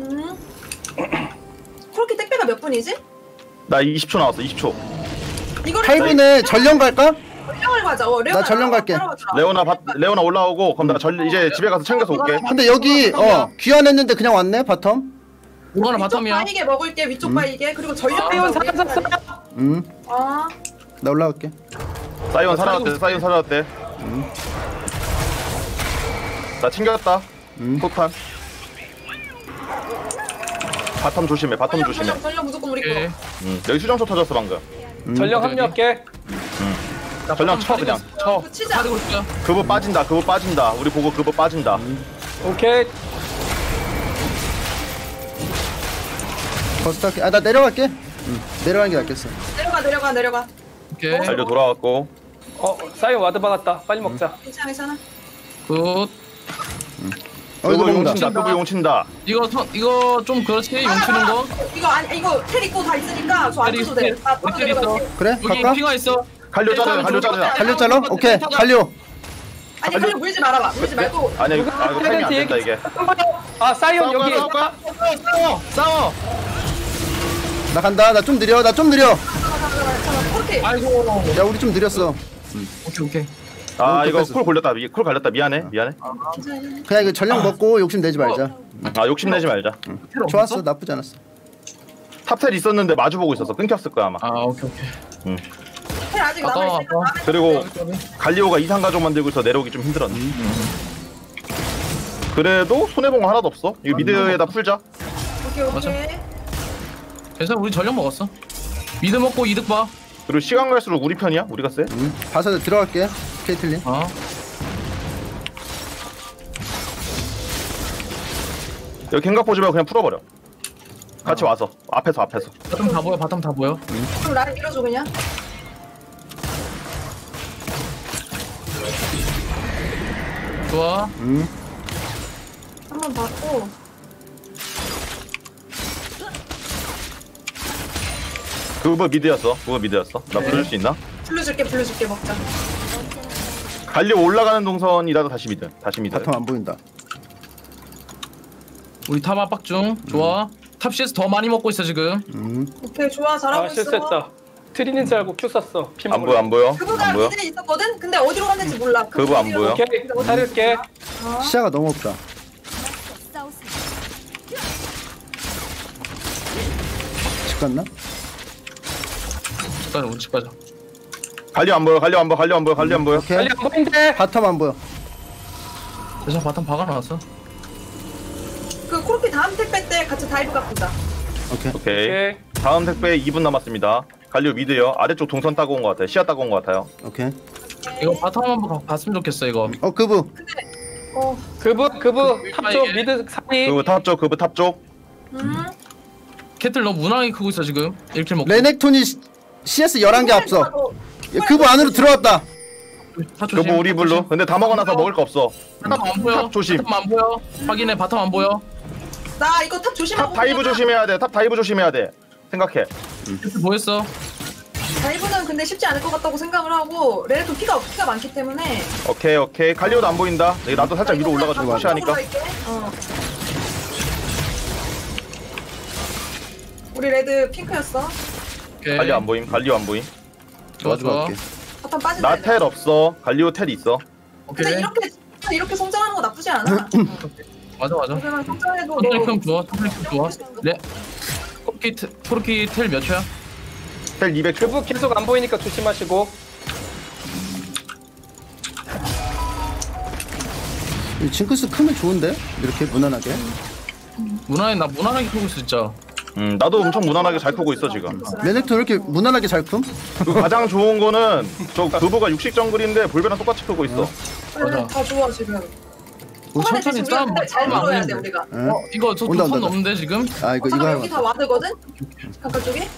그렇게 택배가 몇 분이지? 나 20초 나왔어. 20초. 이거를 8분에 전령 갈까? 전령을 가자. 나 전령 갈게. 레오나 올라오고 그럼 나 이제 집에 가서 챙겨서 올게. 근데 여기 귀환했는데 그냥 왔네 바텀. 이거는 위쪽 바텀이야. 바이게 먹을게. 위쪽 바이게. 그리고 전령 사이온 사라졌어. 아, 나 올라갈게. 사이온 살아났대. 나 챙겼다. 폭탄. 바텀 조심해. 전령 무조건 우리 거. 오케이. 여기 수정소 터졌어 방금. 전령 합류할게. 전령 쳐 그냥. 쳐. 그 치자. 가지고 있어. 그거 빠진다. 우리 보고 그거 빠진다. 오케이. 버스 탈게. 나 내려갈게. 내려가는 게 낫겠어. 내려가. 오케이. 달려 돌아왔고. 사이언 와드 박았다. 빨리 먹자. 괜찮아. 굿. 이거 먹는다. 그거 용친다. 이거 좀 그렇지. 용치는 거. 이거 텔 있고 다 있으니까 저 안 텔 줘도 돼. 있어. 나 바로 텔 있어. 내려갈게. 그래? 여기 갈까? 피가 있어. 갈려 자르자. 갈려 잘라? 오케이. 갈려. 아니, 그냥 물지 말아봐. 물지 말고. 아니야 이거 타이밍 안 된다 이게. 사이언 여기. 싸워. 나 간다. 나 좀 느려. 그렇게. 아이고. 야 우리 좀 느렸어. 오케이. 이거 쿨 걸렸다. 쿨 갈렸다. 미안해. 그냥 이거 전령 먹고 욕심 내지 말자. 욕심 내지 말자. 좋았어. 나쁘지 않았어. 탑텔 있었는데 마주 보고 있었어. 끊겼을 거야 아마. 오케이. 텔 아직 남아있으니까. 그리고 갈리오가 이상 가족 만들고 있어 내려오기 좀 힘들었네. 그래도 손해본 거 하나도 없어. 이거 미드에다 풀자. 오케이. 그래서 우리 전력 먹었어. 미드 먹고 이득 봐. 그리고 시간 갈수록 우리 편이야? 우리가 세? 봐서 들어갈게. 케이틀린. 여기 갱각 보지 말고 그냥 풀어버려. 같이 와서 앞에서. 바텀 다 보여. 그럼 나를 밀어줘 그냥. 좋아. 한번 받고. 그거 미드였어. 나 부를 수 있나? 불러줄게 먹자. 갈리오 올라가는 동선이라도 다시 미드. 바텀 안 보인다. 우리 탑 압박 중. 좋아. 탑 CS 더 많이 먹고 있어 지금. 오케이 좋아 잘하고 있어. 실수했다. 트린인 줄 알고 큐 쐈어. 안 보여. 그거가 미드에 있었거든? 근데 어디로 갔는지 몰라. 그거 안 보여. 오케이. 다를게. 시야가 너무 없다. 갔나? 잠깐 우측 가자. 갈리 안 보여. 갈리 안 보여. 갈리 안 보여. 갈리 안 보여. 오케이. 빨리 안 보이는데. 바텀 안 보여. 대신 바텀 박아놨어. 그 코르키 다음 택배 때 같이 다이브 깎자. 오케이. 오케이. 오케이. 다음 택배 2분 남았습니다. 갈리오 미드요. 아래쪽 동선 따고 온 것 같아요. 시야 따고 온 것 같아요. 오케이. 이거 바텀 한번 봤으면 좋겠어 이거. 그부. 그브 탑쪽 미드 사이. 그브 탑 쪽. 그브 탑 쪽. 캐틀 너무 무난하게 크고 있어 지금. 1킬 먹고. 레넥톤이 CS 11개 앞서. 그부 안으로 들어왔다. 그브 우리 블루. 근데 다 먹어놔서 먹을 거 없어. 바텀 안 보여. 탑 조심. 바텀 안 보여. 확인해. 바텀 안 보여. 나 이거 탑 조심하고. 탑 다이브 조심해야 돼. 탑 다이브 조심해야 돼. 생각해. 캐틀 보였어. 다이브는 근데 쉽지 않을 것 같다고 생각을 하고 레넥톤 피가 많기 때문에. 오케이. 갈리오도 안 보인다. 나도 살짝 위로 올라가지고 무시하니까. 우리 레드 핑크였어. 오케이. 갈리오 안 보임. 갈리오 안 보임. 좋아. 바텀 빠진다. 나 텔 없어. 갈리오 텔 있어. 오케이. 근데 이렇게 성장하는 거 나쁘지 않아. 맞아. 그러면 성장해도 토르키 좋아. 네. 토르키 텔 몇 초야? 텔 200초. 그브 계속 안 보이니까 조심하시고. 이 징크스 크면 좋은데? 이렇게 무난하게. 나 무난하게 크고 있어 진짜. 나도 엄청 무난하게 잘 크고 있어 지금. 레넥톤 이렇게 무난하게 잘 큼? 그 가장 좋은 거는 저 그부가 육식 정글인데 볼베랑 똑같이 크고 있어. 맞아. 다 좋아 지금. 천천히 싸움 잘 안 들어야 돼 하는데. 우리가. 이거 저 온다, 선 온다. 넘는데 지금? 이거 잠깐 하러 여기 다 와드거든? 가까 쪽에?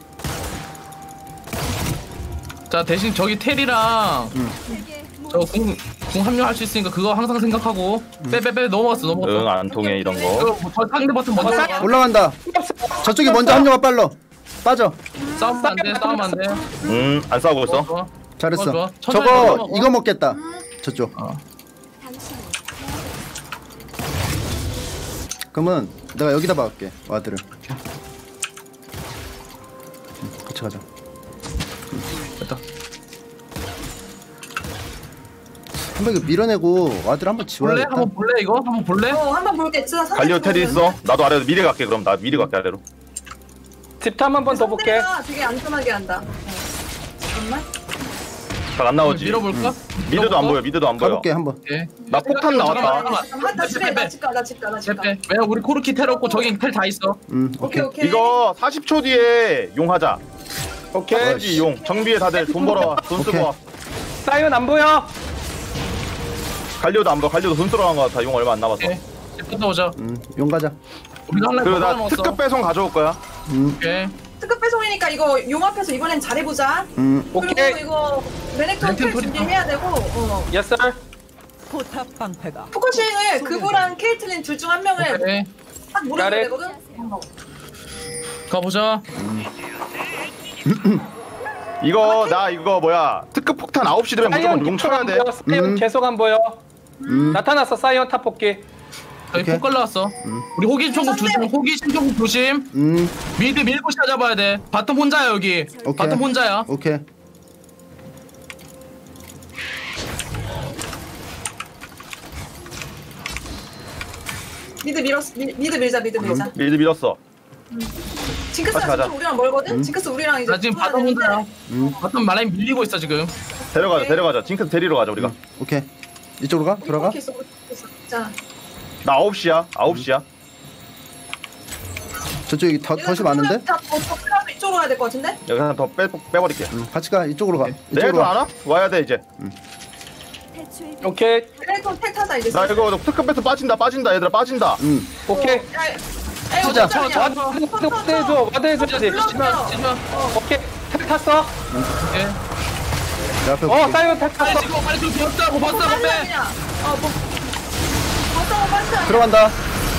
자 대신 저기 텔이랑 저궁 합류할 수 있으니까 그거 항상 생각하고 빼 넘어갔어. 응, 안 통해 이런 거. 이거 저 상대 버튼 먼저 나가. 올라간다. 저쪽이 먼저 합류가 빨라. 빠져. 싸우면 안 돼. 안 싸우고 있어. 잘했어. 좋아. 저거 천천히 이거 먹겠다. 저쪽. 그러면 내가 여기다 박을게. 와드를. 같이 가자. 됐다. 한번 이거 밀어내고 와드를 한번 볼래? 지워야겠다. 한번 볼래 이거? 한번 볼래? 한번 볼게. 진짜 갈리오 텔이 있어. 나도 아래로 미리 갈게. 그럼 나 미리 갈게 아래로. 집탐 한 번 더 볼게. 상대가 되게 안전하게 한다. 잠깐만. 잘 안 나오지. 밀어볼까? 미드도 안 보여. 미드도 안 보여. 가볼게 한번. 오케이. 나 폭탄 나왔다. 나 집에 나 집 가. 빼. 왜냐 우리 코르키 텔 없고 저기 텔 다 있어. 오케이. 이거 40초 뒤에 용 하자. 오케이. 용. 정비에 다들 돈 벌어. 돈 쓰고 와. 사이언 안 보여. 갈리오도 안 보여. 갈리오도 돈 쓰러 간 거 같아. 용 얼마 안 남았어. 오케이. 갔다 오자. 용 가자. 우리가 할래 나 특급 배송 가져올 거야. 오케이. 특급 배송이니까 이거 용 앞에서 이번엔 잘해보자. 오케이. 그리고 이거 레넥톤 텔 준비해야 되고. 예스. 포탑 방패가. 포커싱을 그부랑 케이틀린 둘 중 한 명을 오케이. 딱 물어야 잘해. 되거든. 가보자. 이거 나 이거 뭐야 특급 폭탄 9시 되면 무조건 용 쳐야 돼. 사이언 계속 안 보여. 나타났어 사이언 탑 뽑기. 저기 폭 갈라왔어. 우리 호기 총국 조심. 호기 신총국 조심. 미드 밀고 시야 잡아야 돼. 바텀 혼자야 여기. 오케이. 바텀 혼자야. 오케이. 미드 밀었어. 미드 밀자. 미드 밀었어. 징크스랑 가자. 좀 우리랑 멀거든. 징크스 우리랑 이제. 나 지금 바텀 혼자야. 바텀 마라인 밀리고 있어 지금. 데려가자. 징크스 데리러 가자 우리가. 오케이. 이쪽으로 가? 들어가? 자. 나 9시야. 저쪽이 덫이 많은데? 이쪽으로 가야 될 것 같은데? 여기 하나 더 빼버릴게. 같이 가. 이쪽으로 가. 내일 이쪽으로 안 와? 와야 돼 이제. 오케이. 레넥톤 택 타자 이제. 나 이거 특급 배송 빠진다 얘들아 빠진다. 오케이. 쓰자. 와드 해줘야지. 오케이. 텔 탔어. 오케이. 내 앞에 볼게. 사이언 텔 탔어. 지금 빨리 좀 벗다고 뭐 빼. 들어간다.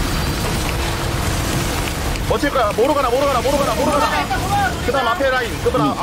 버틸 거야. 뭐로 가나. 그다음 앞에 라인.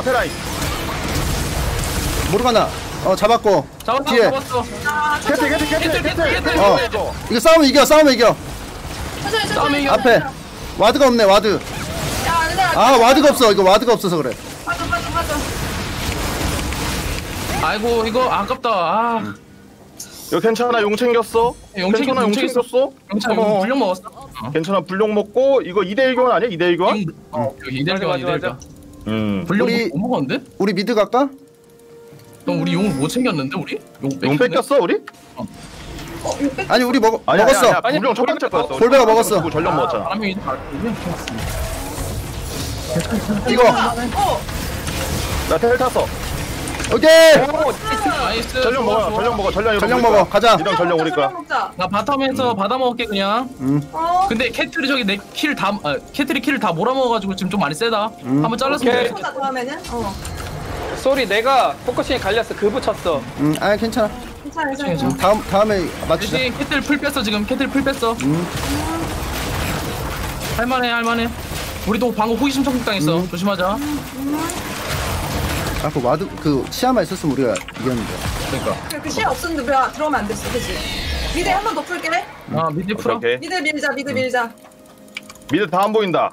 모르 가나. 잡았고. 뒤에. 잡았어. 캐틀. 이거 싸우면 이겨. 천천히. 앞에. 와드가 없네. 와드. 와드가 없어. 이거 와드가 없어서 그래. 맞아. 아이고 이거 아깝다. 이거 괜찮아 용 챙겼어. 괜찮아 용 챙겼어. 괜찮아 불룡 먹었어. 괜찮아 불룡 먹고 이거 2대1 교환 아니야? 2대1 교환? 여기 2대1 교환 2대1 교환. 불룡 못 먹었는데? 우리 미드 갈까? 그럼 우리 용 못 챙겼는데 우리? 용 뺏겼어 우리? 아니 우리 먹었어. 아니야 불룡 첫 번째 거였어. 볼베가 먹었어. 전력 먹었잖아. 이거 나 텔 탔어. 오케이. 나이스. 전력 먹어. 전력 먹어. 가자. 이런 전력 우리 거야. 나 바텀에서 받아 먹을게 그냥. 근데 캐틀이 저기 내 킬 다 캐틀이 킬을 다 몰아먹어가지고 지금 좀 많이 세다. 한번 잘랐으면 돼. 다음에는 쏘리 내가 포커싱에 갈렸어. 그 붙였어. 아 괜찮아. 괜찮아. 다음에 맞추자. 대신 캐틀 풀 뺐어 지금. 캐틀 풀 뺐어. 할만해. 우리도 방금 호기심 청국 당했어. 조심하자. 그 와드 그 시야만 있었으면 우리가 이겼는데. 그러니까. 그 시야 없었는데 왜 들어오면 안 됐어, 그치? 미드 한 번 더 풀게. 미드 풀어. 오케이. 미드 밀자. 미드 다 안 보인다.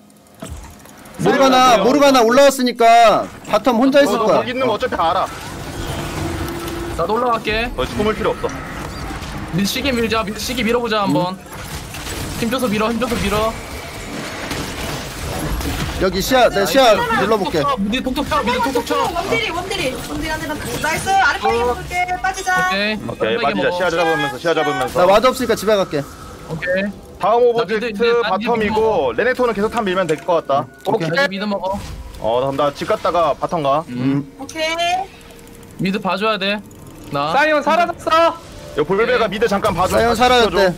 모르가나 올라왔으니까 바텀 혼자 있을 거야. 거기 있는 거 어차피 알아. 나도 올라갈게. 너 숨을 필요 없어. 미드 시계 밀자. 미드 시계 밀어보자 한번. 힘줘서 밀어. 여기 시야 눌러볼게. 미드 톡톡 쳐. 원딜이 아니라 나이스. 아랫바닥에 먹을게. 빠지자. 오케이 빠지자. 시야 잡으면서. 나 와드 없으니까 집에 갈게. 오케이. 다음 오브젝트 바텀이고 레넥톤은 계속 탑 밀면 될 것 같다. 오케이. 미드 먹어. 그럼 나 집 갔다가 바텀 가. 오케이. 미드 봐줘야 돼. 나. 사이온 사라졌어. 요 볼베가 미드 잠깐 봐줘. 사연 사라졌대.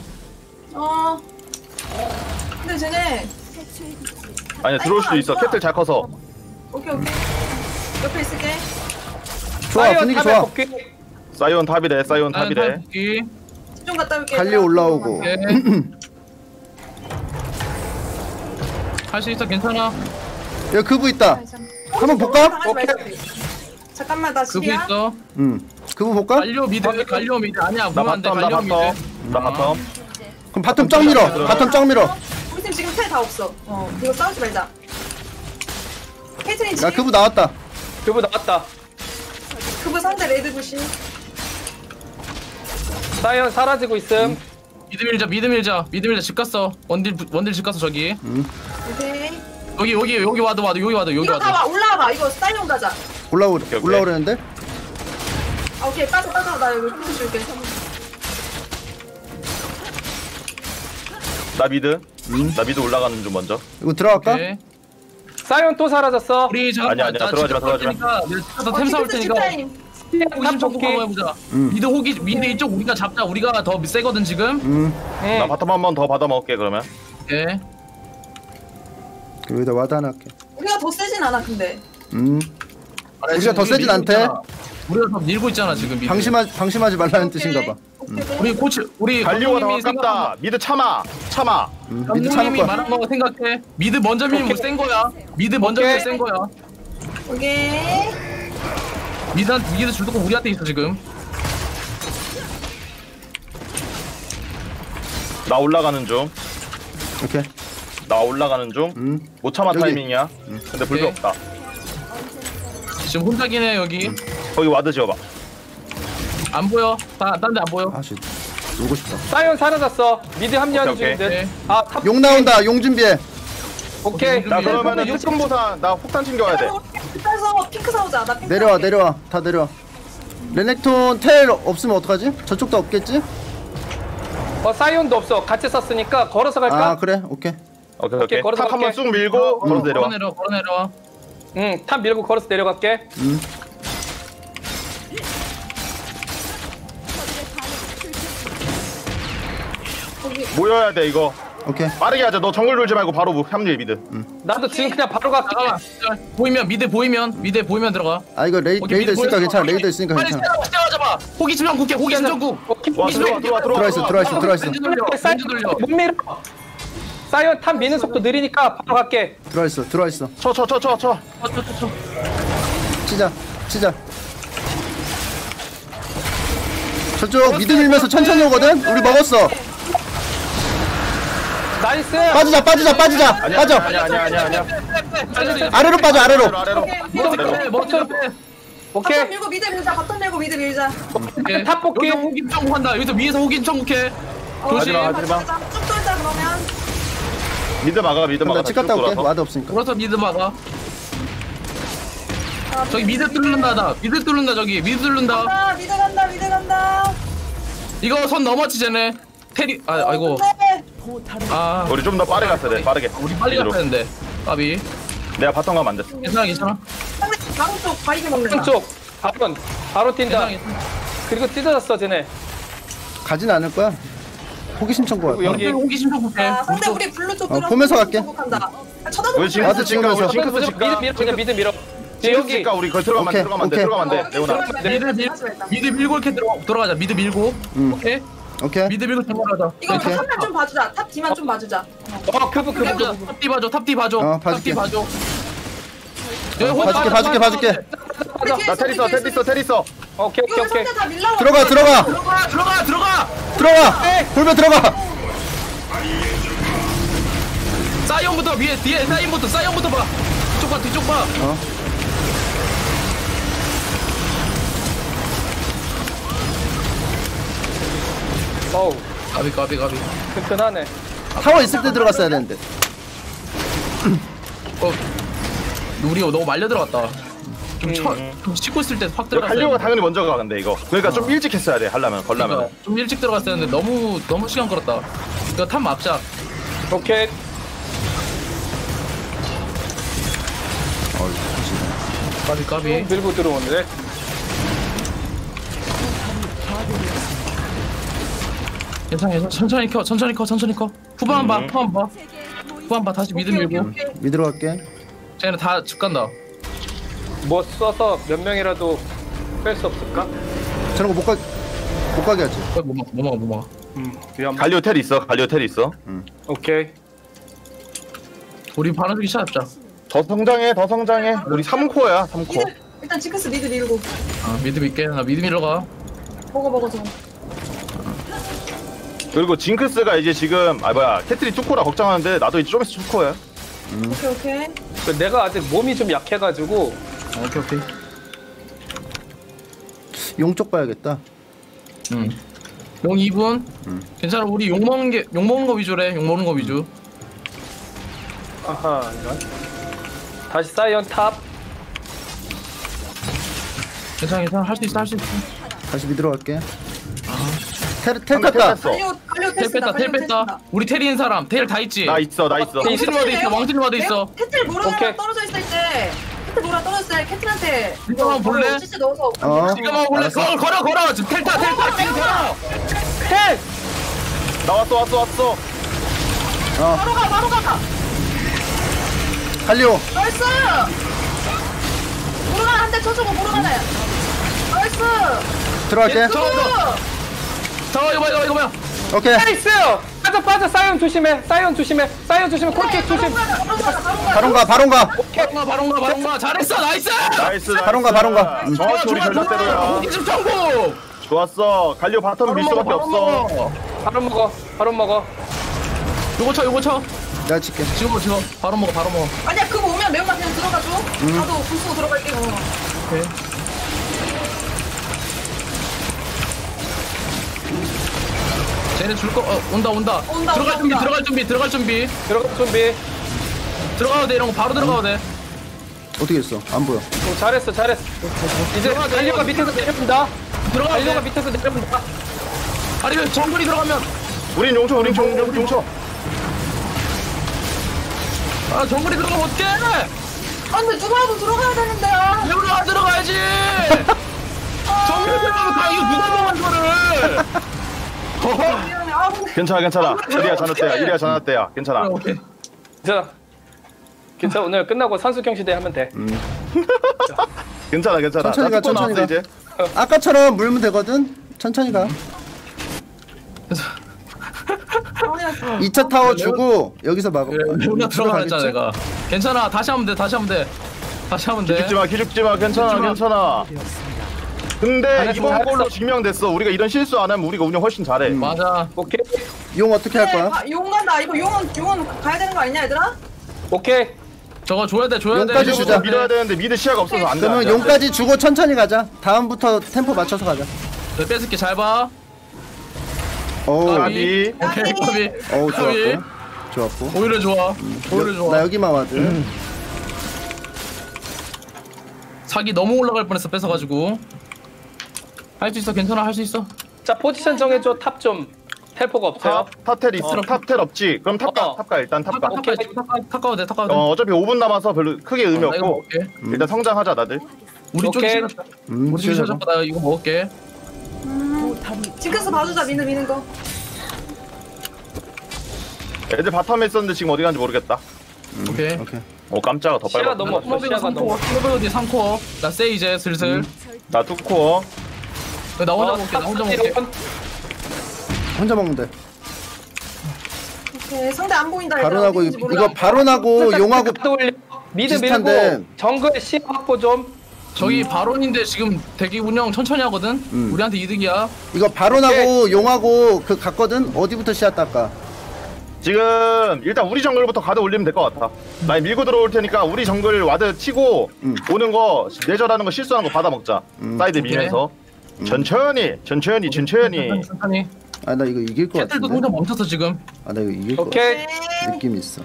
근데 쟤네 아니야 들어올 수도 있어. 캐틀 잘 커서. 오케이. 옆에 있을게. 좋아 분위기 좋아. 사이온 탑이래. 좀 갔다 올게. 갈리 올라오고. 할 수 있어. 괜찮아. 여기 그부 있다. 한번 볼까? 오케이. 잠깐만 나 그부 집이야. 있어. 그부 볼까? 갈리오 미드 아니야. 나 보면 안 돼. 바텀. 그럼 바텀 짱 밀어. 우리 팀 지금 텔 다 없어. 이거 싸우지 말자. 케이트린 나 그부 나왔다. 그부 나왔다. 그부 상대 레드 부시. 사이온 사라지고 있음. 미드 밀자. 집 갔어. 원딜 집 갔어 저기. 오케이. 여기 와드. 이거 다 와. 올라와봐. 이거 사이온 가자. 올라오려는데? 오케이. 빠져. 나 여기 풀 줄게. 나 미드 올라가는 중 먼저. 이거 들어갈까? 오케이. 사이온 또 사라졌어. 우리 아니야, 들어가지 마. 내가 템 사올 테니까. 호기심 청구 한번 해보자. 미드 이쪽 우리가 잡자. 우리가 더 세거든 지금. 나 바텀 한 번 더 받아 먹을게 그러면. 예. 여기다 와드 하나 할게. 우리가 더 세진 않아 근데. 우리가 더 세진 않대. 우리가 더 밀고 있잖아 지금. 미드. 방심하지 말라는 뜻인가 봐. 우리 갈리오가 더 아깝다. 미드 참아. 미드 참을 감독님이 거야. 말한 거 생각해. 미드 먼저 밀면 센 거야. 미드 먼저 밀면 센 거야. 오케이. 미드 주도권 우리한테 있어 지금. 나 올라가는 중. 오케이. 못 참아 여기. 타이밍이야. 근데 불도 오케이. 없다. 지금 혼자긴 해 여기. 거기 와드 지어봐. 안 보여. 딴 데 안 보여. 아씨 놀고 싶다. 사이온 사라졌어. 미드 합류하는 오케이. 중인데. 탑. 용 나온다. 용 준비해. 오케이. 나 그러면은 특전보상 나 폭탄 챙겨야 돼. 그래서 핑크 사오자. 나 핑크. 내려와. 다 내려와. 레넥톤 텔 없으면 어떡하지? 저쪽도 없겠지? 사이온도 없어. 같이 썼으니까 걸어서 갈까? 아 그래. 오케이. 오케이. 걸어서 탑 한번 갈게. 쑥 밀고 걸어 내려와. 걸어 내려와. 탑 밀고 걸어서 내려갈게. 모여야 돼 이거. 오케이. 빠르게 하자. 너 정글 돌지 말고 바로 합류해 미드. 나도 지금 그냥 바로 갈게. 잠깐만. 미드 보이면 들어가. 아 이거 레이더 있으니까 괜찮아. 레이더 있으니까 빨리 괜찮아. 잡아. 호기심 전국해. 호기심 전국. 와 들어와. 들어와 있어. 렌즈 돌려. 못 밀어. 사이온 탑 미는 속도 느리니까 바로 갈게. 들어와 있어. 쳐. 치자. 저쪽 미드 밀면서 천천히 오거든. 우리 먹었어. 나이스. 빠져. 아니야. 아래로 빠져. 머리 빼. 오케이. 바텀 밀고 미드 밀자. 바텀 밀고 미드 밀자. 탑 볼게. 여기서 호긴 천국한다. 여기서 위에서 호긴 천국해. 조심. 하지마. 쭉 돌자 그러면. 미드 막아 미드 막아. 나 집 갔다 올게. 와드 없으니까. 그래서 미드 막아. 저기 미드 뚫는다. 나 미드 뚫는다. 저기 미드 뚫는다. 간다. 미드 간다. 미드 간다. 이거 선 넘었지 쟤네. 테리 아이고. 아 우리 좀 더 빠르게 갔어야 돼. 빠르게. 우리 빨리 미드로. 갔어야 되는데. 까비. 내가 바텀 가면 안 됐어. 괜찮아 괜찮아. 상대 바로 쪽 바이게 먹는다. 쪽. 바로 뛴다. 괜찮아. 그리고 찢어졌어 쟤네. 가진 않을 거야. 호기심 청구 할 거야. 여기 호기심 천국해. 아, 상대 우리 블루 쪽 들어. 보면서 갈게. 쳐다도 우리 못 지금 봐. 와드 찍으면서. 징크스 칠까? 미드 밀어. 여기 여기. 우리 거기 들어가면 오케이, 안 돼. 오케이. 들어가면 안 돼. 레오나. 미드 밀고 이렇게 들어가자. 미드 밀고. 오케이. 오케이. 미드 밀고 들어가자. 이거 오케이. 탑만 좀 봐주자. 탑 뒤만 좀 봐주자. 크브. 탑뒤 봐줘. 탑뒤 봐줘. 봐줄게. 탑뒤 봐줘. 여기 봐줄게. 나 테리 있어. 오케이. 이거 상대 다 밀라고. 들어가. 골배 들어가. 사이온부터 위에 뒤에 사이온부터 봐. 뒤쪽 봐. 어우, 가비. 튼튼하네. 타워 있을 때 들어갔어야 되는데. 우리 너무 말려 들어갔다. 좀 씻고 있을 때 확 들어갔어. 할려가 당연히 먼저 가 근데 이거. 그러니까 좀 일찍 했어야 돼. 걸라면. 좀 일찍 들어갔어야 했는데 너무 시간 끌었다. 이거 탑 막자. 오케이. 까비. 밀고 들어오는데. 괜찮아. 천천히 커. 후반 봐. 다시 미드 밀고. 미드로 갈게. 쟤는 다 집 간다. 뭐 써서 몇 명이라도 뺄 수 없을까? 저런 거 못 가게 하지. 못 막아. 위험. 갈리오 텔 있어. 오케이. 우리 바람주기 시작자. 더 성장해. 우리 3코야. 3코. 일단 징크스 미드 밀고. 미드 밀게. 나 미드 밀러 가. 먹어 저거. 그리고 징크스가 이제 지금 캐트리 2코라 걱정하는데 나도 이제 좀 있으면 2코야. 오케이. 내가 아직 몸이 좀 약해가지고. 오케이. 용쪽 봐야겠다. 용 2분. 괜찮아. 우리 용 먹는 거 위주래. 용 먹는 거 위주. 아하, 이런. 다시 사이언 탑. 괜찮아. 할 수 있어. 다시 미드로 갈게. 텔 탔다. 텔 뺐다. 우리 텔인 사람. 텔 다 있지. 나 있어. 왕신 와드 있어. 캐틀 모라가 떨어져 있을 때. 캐틀한테 이거 한번 볼래? 치즈 넣어서. 지금 한번 볼래? 걸어. 지금 텔타. 텔! 나 왔어. 바로 가. 갈리오. 나이스. 모라가 한 대 쳐주고 모라가네. 나이스. 들어갈게. 저 이거 뭐야? 오케이. 나이스! 빠져. 사이언 조심해. 콜킥 조심. 바론 가. 바로 가. 잘했어. 나이스. 바론 가. 정확히 우리 전략대로야. 호기심 천국. 좋았어. 갈리오 바텀 밀 수밖에 없어. 바로 먹어. 요거 쳐. 내가 칠게. 지금 바로 먹어. 아니야 그거 오면 매운맛 그냥 들어가줘. 나도 불쏘고 들어갈게. 오케이. 쟤네 줄 거. 온다. 들어갈 준비. 들어갈 준비. 들어가도 돼. 이런 거 바로 들어가도 돼. 어떻게 했어? 안 보여. 오, 잘했어. 이제 갈리오가 밑에서 내려온다. 갈리오가 밑에서 내려온다. 아니면 정글이 들어가면. 우린 용쳐. 아 정글이 들어가면 어떡해? 근데 누구라도 들어가야 되는데. 레오나 들어가야지. 정글이 들어가면 다 이거 누가 먹은 거를. 괜찮아. 이리야 자나때야. 괜찮아. 오케이. 괜찮아. 오늘 끝나고 산수경시대 하면 돼. 괜찮아. 천천히 가. 나왔어, 이제. 아까처럼 물면 되거든. 천천히 가. 2차 타워 주고 여기서 막아. 레오나 들어가랬잖아 내가. 괜찮아. 다시 하면 돼. 기죽지 마. 괜찮아. 근데 이번 걸로 증명됐어. 우리가 이런 실수 안 하면 우리가 운영 훨씬 잘해. 맞아. 오케이. 용 어떻게 할 거야? 용 간다. 이거 용은 가야 되는 거 아니냐 얘들아? 오케이. 저거 줘야 돼. 용까지 주자. 밀어야 되는데 미드 시야가 없어서 안 돼. 그러면 용까지 주고 천천히 가자. 다음부터 템포 맞춰서 가자. 내 뺏을게 잘 봐. 까비. 오케이 까비. 좋았고. 오히려 좋아. 오히려 좋아. 나 여기만 와드. 사기 너무 올라갈 뻔했어 뺏어가지고. 할 수 있어 괜찮아 할 수 있어. 자 포지션 정해줘. 탑 좀. 텔포가 없어요. 탑텔 있어. 탑텔 없지. 그럼 탑가 일단 탑가. 탑가도 돼 탑가도 돼. 어차피 5분 남아서 별로 크게 의미 나 이거 없고 먹을게. 일단 성장하자 다들. 우리 쪽이 오케이. 시작했다. 우리 쪽이 시작했다. 나 이거 먹을게. 징크스 봐주자 미는 거. 애들 바텀에 있었는데 지금 어디 갔는지 모르겠다. 오케이. 오 깜짝아 더 빨리. 시야가 너무 없어. 시야가 너무 없어. 스노베어디 3코어. 나 세이 이제 슬슬. 나 2코어. 나 혼자 먹을게. 나 혼자 먹을게. 혼자 먹는데. 오케이 상대 안 보인다. 바론하고 이거 바론하고 용하고 미드 비슷한데. 밀고 정글 시야 확보 좀. 저기 바론인데 지금 대기 운영 천천히 하거든. 우리한테 이득이야. 이거 바론하고 용하고 그 갔거든. 어디부터 시야 닦까? 지금 일단 우리 정글부터 가드 올리면 될 것 같아. 나 밀고 들어올 테니까 우리 정글 와드 치고 오는 거 내절하는 거 실수하는 거 받아 먹자. 사이드 밀면서 천천히. 천천히. 아 나 이거 이길 것 캐틀도 같은데. 동작 멈췄어 지금. 아 나 이거 이길 것 오케이. 같아. 느낌 있어.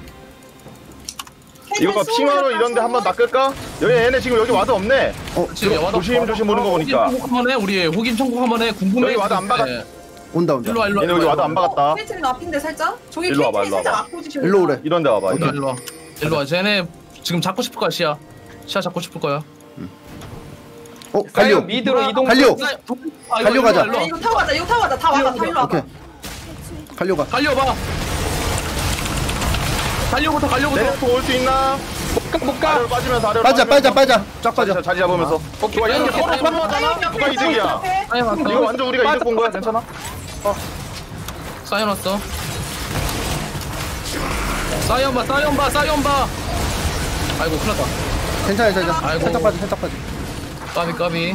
이거 봐 핑하러 이런데 한번 낚을까? 여기 얘네 지금 여기 와드 없네. 조심 오는 거 보니까. 호김 천국 한번 해. 우리 호김 천국 한번 해. 궁금해. 여기 와드 안 박았. 온다. 일로 와. 얘네 여기 와드 안 박았다. 케이틀린 앞인데 살짝. 저기 일로 와봐, 케이틀린 일로 살짝 와봐. 앞 포지션. 일로 오래. 이런데 와봐. 일로 와. 쟤네 지금 잡고 싶을 거야 시야 잡고 싶을 거야. 갈려. 미드로 이동. 갈려. 갈려 가자. 이거 타고 가자. 다 와봐. 다 일로 와봐. 오케이. 갈려가. 갈려봐. 갈려부터. 내려서 올 수 있나? 못 가. 아래로 빠지면서 아래로 빠져. 쫙 빠져. 자리 잡으면서. 오케이. 이렇게 서로 누가 이득이야? 이거 완전 우리가 이득 본 거야. 괜찮아? 쌓여놨어. 쌓여봐. 아이고 큰일났다. 괜찮아. 아이고. 살짝 빠져. 까비.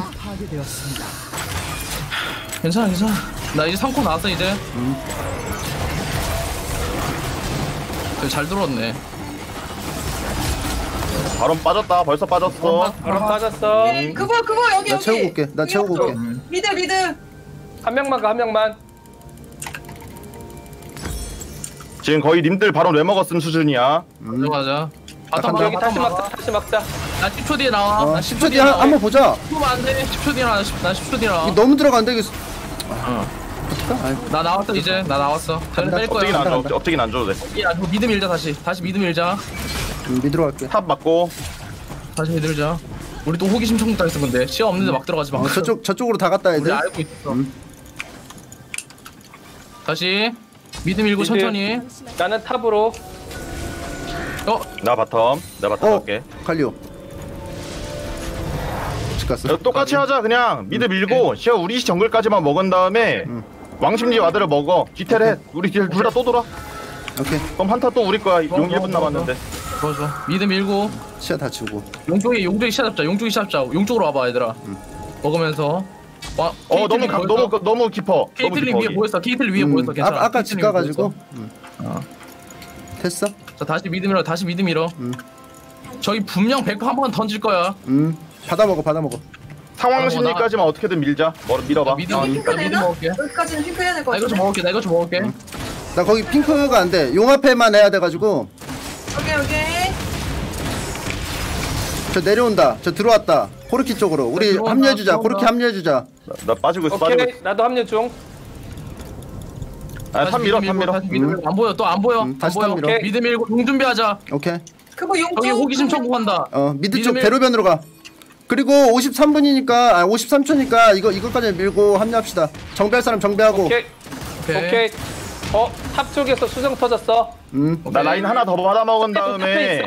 괜찮아. 나 이제 3코 나왔어 이제. 잘 들어왔네. 바로 빠졌다. 벌써 빠졌어. 바로 빠졌어. 그거 여기. 나 채우고 올게. 나 채우고 올게. 미드. 한 명만 가. 한 명만. 지금 거의 님들 바로 왜 먹었음 수준이야. 들어가자. 여기 다시 막자. 나 10초 뒤에 나와. 나 10초 뒤에 한번 보자. 보면 안 돼. 10초 뒤에 나와. 나 10초 뒤에 나와. 이거 너무 들어간다 이거. 나 나왔어 이제. 나 나왔어. 뺄 거야. 업적이는 안 줘도 돼. 야, 미드 밀자 다시 미드 밀자. 미드로 갈게. 탑 맞고. 다시 미드 밀자. 우리 또 호기심 천국 당했어 근데 시야 없는데 막 들어가지 마. 저쪽으로 다 갔다 우리 애들. 알고 있어. 다시 미드 밀고 미드. 천천히. 나는 탑으로. 나 바텀. 내가 바텀 갈게. 갈려. 집 갔어. 똑같이 하자. 그냥 미드 밀고 시야 우리 정글까지만 먹은 다음에 왕심리 와드를 먹어. 디테일 해. 우리 둘 다 또 돌아. 오케이. 그럼 한타 또 우리 거야. 용 1분 남았는데. 좋아. 미드 밀고. 시야 다 치우고. 용쪽이 시야 잡자. 용쪽으로 와봐 얘들아. 먹으면서. 너무 깊어. 케이틀린 위에 보였어. 케이틀린 위에 보였어. 괜찮아. 아까 집 가가지고. 됐어. 자 다시 미드 밀어. 저기 분명 100 한 번 던질 거야. 받아 먹어. 상황 심리까지만 어떻게든 밀자. 밀어봐. 미드 먹을게. 여기까지는 핑크 해야 될 것 나 같아. 이거 좀 먹을게. 나 거기 핑크가 안 돼. 용 앞에만 해야 돼가지고. 오케이. 저 내려온다. 저 들어왔다. 코르키 쪽으로. 우리 들어온다, 합류해주자. 들어온다. 코르키 합류해주자. 나 빠지고 있어. 오케이. 나도 합류 중. 탑 밀어. 안 보여. 또 안 보여. 다시 탑 밀어. 미드 밀고 용 준비하자. 오케이. 그거 용쪽. 저기 호기심 천국한다. 미드 쪽 대로변으로 가. 그리고 53분이니까 53초니까 이거까지 밀고 합류합시다. 정비할 사람 정비하고. 오케이. 탑 쪽에서 수정 터졌어. 나 라인 하나 더 받아 먹은 다음에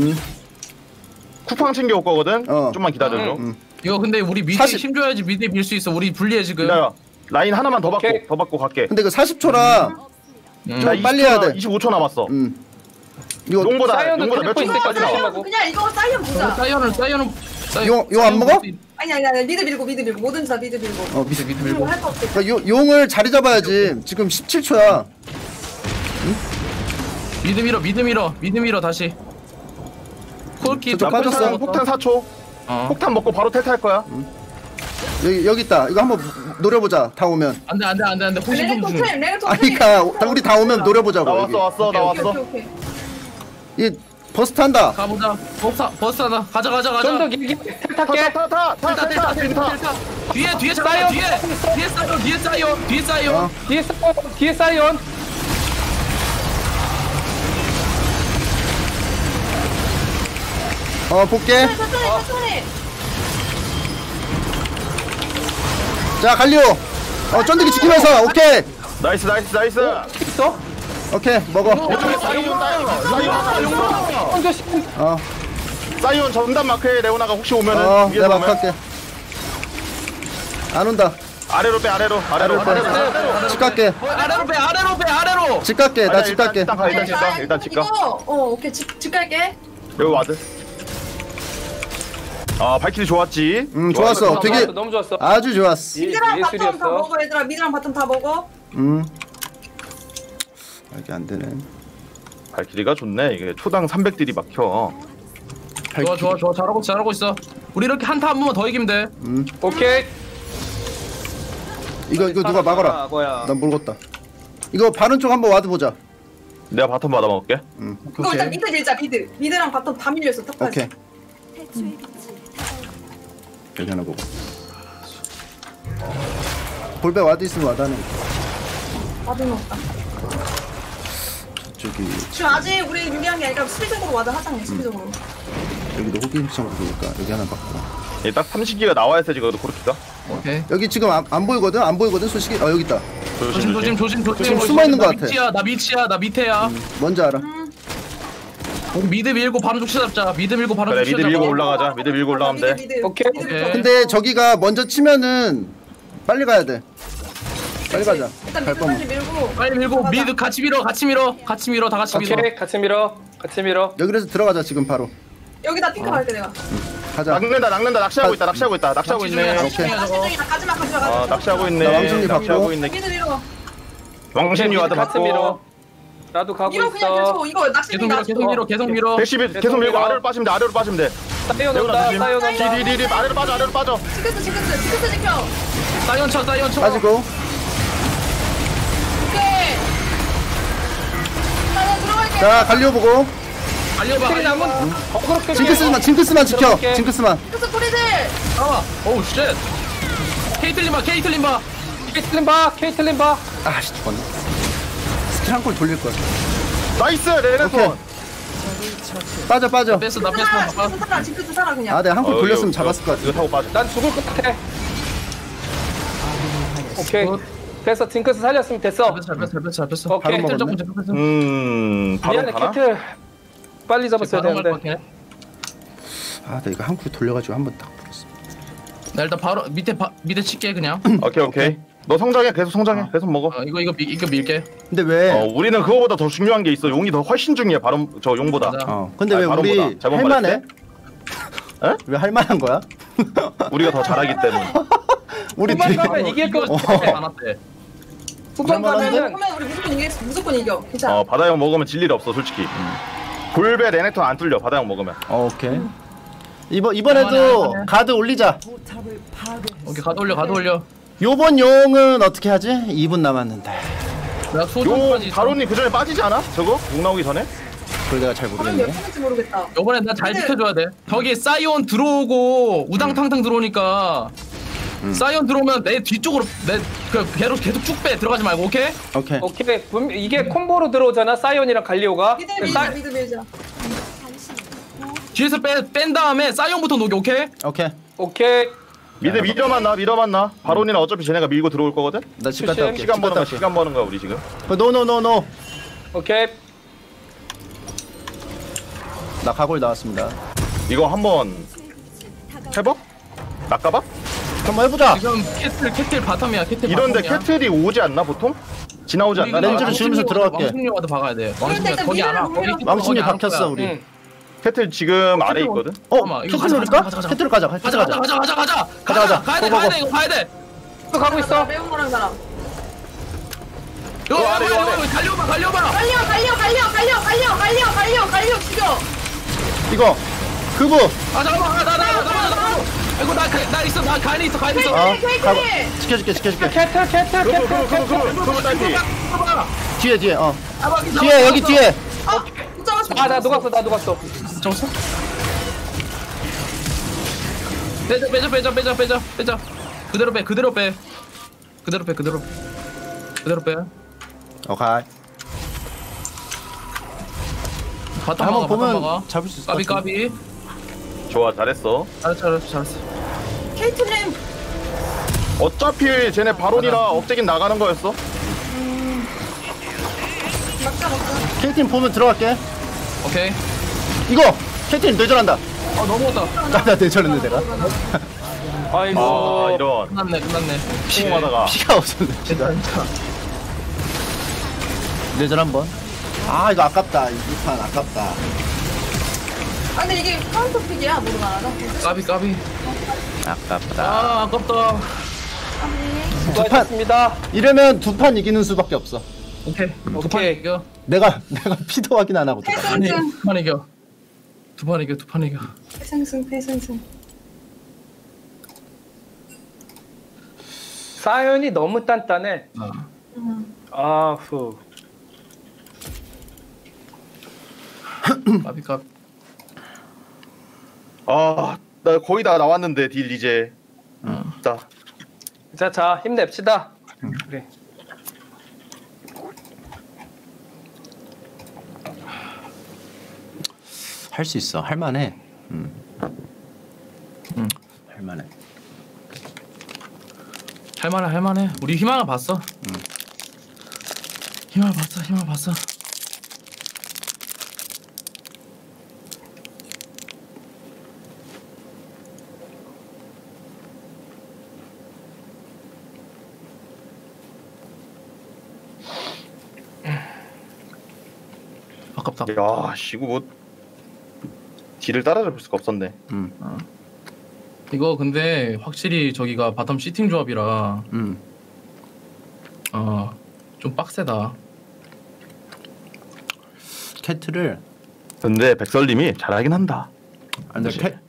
쿠팡 챙겨 올 거거든. 좀만 기다려줘. 이거 근데 우리 미드 힘줘야지 미드에 밀 수 있어. 우리 불리해 지금. 기다려. 라인 하나만 더 받고 갈게. 근데 이거 40초라 좀 빨리 해야 돼. 25초 남았어. 이거 용보다 몇 초까지 나와. 그냥 이거 사이언 보자. 사이언은 용 안 먹어? 아니 미드 밀고 뭐든지 다 미드 밀고. 미드 밀고. 할거 없어. 그러니까 용을 자리 잡아야지. 지금 17초야. 미드 밀어 다시. 콜키 저쪽 빠졌어. 폭탄 4초. 폭탄 먹고 바로 텔 탈 거야. 여기 있다. 이거 한번 노려보자. 다 오면. 안돼 호신 좀 중. 아니까 우리 다 오면 노려보자고. 여기. 나 왔어. 이 버스 탄다. 가보자. 버스 하나. 가자. 좀더 길게 탈게. 타. 뒤에 사이온. 뒤에 사이온. 볼게. 천천히. 자, 갈리오. 쫀득이 지키면서. 오케이. 나이스. 있어? 오케이, 먹어. 사이온 전담 마크에 레오나가 혹시 오면은 내가 마크할게. 안 온다. 아래로 빼. 집 갈게. 아래로. 집 갈게. 나 집 갈게. 일단 집 가. 오케이 집 갈게. 여기 와드. 발키리 좋았지. 좋았어. 되게 너무 좋았어. 아주 좋았어. 미드랑 바텀 다 예술이었어. 먹어 얘들아. 미드랑 바텀 다 먹어. 이게 안 되네. 발키리가 좋네. 이게 초당 300딜이 막혀. 좋아. 잘하고 있어. 우리 이렇게 한타 한 번만 더 이기면 돼. 오케이. 이거 누가 막아라. 뭐야? 난 모르겠다. 이거 바른 쪽 한번 와드 보자. 내가 바텀 받아 먹을게. 이거 일단 미드 밀자. 미드랑 바텀 다 밀렸어. 탑까지. 오케이. 여기 하나 보고. 볼배 와드 있으면 와드 하네. 와드 넣었다. 저기 지금 아직 우리 유리한 게 아니라 수비적으로 와드 하자네. 수비적으로. 여기도 호기심창으로 보니까 여기 하나 받고. 딱 30기가 나와야 돼 지금 코르키가. 오케이. 여기 지금 안 보이거든. 솔직히 여기 있다. 조심. 지금 숨어 있는 것 같아. 나 밑에야. 뭔지 알아? 미드 밀고 바로 족치 잡자. 미드 밀고 바로 그래 족치 미드 잡자. 밀고 올라가자. 미드 밀고 올라가면 돼. 오케이. 근데 저기가 먼저 치면은 빨리 가야 돼. 빨리 가자. 일단 갈 거면. 미드까지 밀고. 빨리 밀고 미드 같이 밀어. 다 같이 밀어. 오케이. 같이 밀어. 여기서 들어가자 지금 바로. 여기다 핑크 갈게 내가. 가자. 낚는다. 낚시하고 있다. 낚시하고 있네. 오케이. 가지마. 낚시하고 있네. 나 왕순이 받고. 미드 밀어. 왕신이 와도 같이 받고. 밀어. 나도 가고 밀어 그냥 있어. 계속. 이거 낚시 계속 밀어. 계속 밀고 아래로 빠지면 돼. 사이온 온다. 디디디 아래로 빠져. 징크스 지켜. 사이온 쳐. 빠지고. 오케이. 나 들어갈게. 자, 갈리오 보고. 달려봐. 징크스만 지켜. 징크스만. 징크스 프리들. 오우 쉣. 케이틀린 봐. 아씨 죽었네. 스킬 한 골 돌릴 거야. 나이스 레네톤. 빠져. 뺐어. 징크스 살아 그냥. 내가 한 골 돌렸으면 잡았을 것 같아. 이거 타고 빠져. 난 죽을 것 같아. 오케이. 됐어. 징크스 살렸으면 됐어. 잘 뺐어. 오케이. 바로 먹었네. 바로 미안해 가나? 캐틀. 빨리 잡았어야 되는데. 나 이거 한 골 돌려가지고 한 번 딱 풀었어. 나 일단 바로 밑에 칠게 그냥. 오케이. 너 성장해. 계속 성장해. 계속 먹어. 이거 밀게. 근데 왜? 우리는 그거보다 더 중요한 게 있어. 용이 더 훨씬 중요해. 바로 저 용보다. 맞아. 근데 왜 우리 바론보다. 잘못 할만해? 에? 왜 할만한 거야? 우리가 더 잘하기 때문에. 우리 후반 뒤에 가면 이길 거 많았대. 후반 할만한데? 가면 우리 무조건 이겨. 괜찮아. 바다 형 먹으면 질 일 없어 솔직히. 골배 레넥톤 안 뚫려. 바다 형 먹으면. 오케이. 이번에도 할만해. 가드 올리자. 오케이 가도 올려. 요번 용은 어떻게 하지? 2분 남았는데. 내가 용 소중까지. 바론이 그 전에 빠지지 않아? 저거? 용 나오기 전에? 그걸 내가 잘 가면 몇 모르겠네. 분인지 모르겠다. 요번에 나 잘 지켜줘야 돼. 저기 사이온 들어오고 우당탕탕 들어오니까 사이온 들어오면 내 뒤쪽으로 계속 쭉 빼. 들어가지 말고 오케이? 오케이. 이게 콤보로 들어오잖아. 사이온이랑 갈리오가. 미드 밀자. 뒤에서 뺀 다음에 사이온부터 녹여 오케이? 미드 밀어만 나. 바론이는 어차피 쟤네가 밀고 들어올 거거든? 나 집 갔다 올게. 시간 버는 거야 우리 지금. 노. 오케이. 나 가골 나왔습니다. 이거 한번 해봐? 낚아봐? 한번 해보자. 지금 캐틀 바텀이야. 캐틀 이런데 바텀이야. 캐틀이 오지 않나 보통? 지나오지 않나? 렌즈를 지으면서 들어갈게. 왕십리 와도 박아야 돼. 왕십리 거기 안 와. 왕신이 박혔어 우리. 응. 캐틀 지금 아래 있거든? 잠깐만, 이거 캐틀 가자, 올릴까? 가자. 캐틀 가자. 가자. 가야 돼. 이거 가야 돼. 또 가고 있어. 매운 거랑 사람. 이거 달려봐. 갈려 죽여. 이거 그부. 아 잠깐만 나 이거 나 있어 나 가인이 있어 가인이 있어. 가고 지켜줄게. 그거 딸피. 뒤에 뒤에 여기 뒤에. 나 녹았어. 잡았어? 빼자. 그대로 빼. 오케이. 바텀 한번 보면 막아. 잡을 수 있을 것 같아. 까비. 좋아, 잘했어. 잘했어. 케이틀린 어차피 쟤네 바론이라 억제긴 나가는 거였어. 막자. 케이팀 보면 들어갈게. 오케이. 이거 케이팀 뇌절한다. 넘어갔다. 나 뇌절했네 내가. 아이고. 이런. 끝났네. 피하다가 피가 없었네. 뇌절 한번. 아 이거 아깝다. 이 판 아깝다. 아 근데 이게 카운터 픽이야 모르나 알아? 까비. 아깝다. 아 아깝다. 수고하셨습니다. 이러면 두 판 이기는 수밖에 없어. 오케이. 두판 이겨. 내가 피도 확인 안 하고. 아니 두판 이겨. 두 판 이겨. 패승승. 사연이 너무 단단해. 아후. 까비. 나 거의 다 나왔는데 딜 이제. 자 힘냅시다. 그래. 할 수 있어. 할만해. 할만해. 할만해. 우리 희망을 봤어. 희망을 봤어. 아깝다. 야, 이거 뭐 딜을 따라잡을 수가 없었네. 이거 근데 확실히 저기가 바텀 시팅 조합이라 좀 빡세다. 캐틀을 근데 백설님이 잘하긴 한다. 근데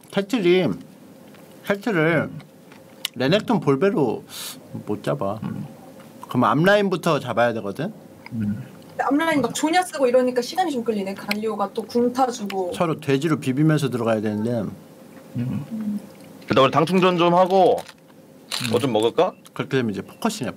캐틀을 레넥톤 볼베로 못 잡아. 그럼 앞라인부터 잡아야 되거든. 앞라인 막 조냐 쓰고 이러니까 시간이 좀 끌리네. 갈리오가 또 궁 타주고 서로 돼지로 비비면서 들어가야 되는데. 일단 우리 당 충전 좀 하고 뭐 좀 먹을까? 그렇게 되면 이제 포커싱이야.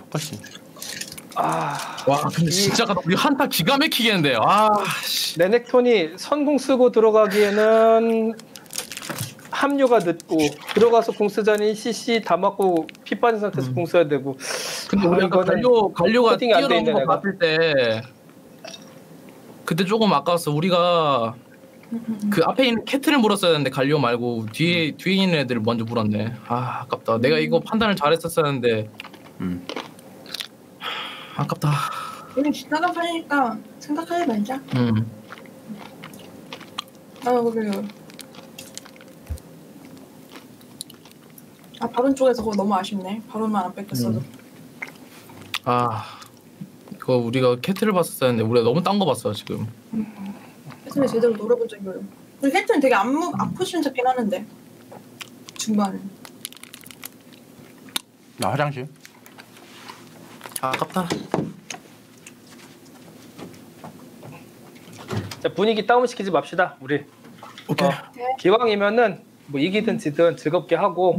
와 근데 진짜 우리 한타 기가 막히겠는데. 레넥톤이 선궁 쓰고 들어가기에는 합류가 늦고 들어가서 공 쓰자니 CC 다 맞고 피 빠진 상태에서 공 써야 되고. 근데 우리 아까 갈료가 세팅이 안 돼 뛰어넘는 거 있네, 봤을 때 그때 조금 아까웠어. 우리가 그 앞에 있는 캐틀을 물었어야 되는데 갈리오 말고 뒤에 있는 애들을 먼저 물었네. 아깝다. 내가 이거 판단을 잘했었어야 하는데 아깝다. 우리 지나간 판이니까 생각하지 말자. 그래요. 바론 쪽에서 그거 너무 아쉽네. 바론만 안 뺏겼어도. 이거 우리가 캐틀을 봤었어야 했는데 우리가 너무 딴 거 봤어 지금. 캐틀이 제대로 노려본 적이 없어요. 근데 캐틀은 되게 앞푸시는 잡긴 하는데 중반에. 나 화장실. 아깝다. 자, 분위기 다운시키지 맙시다 우리. 오케이. 기왕이면은 뭐 이기든 지든 즐겁게 하고.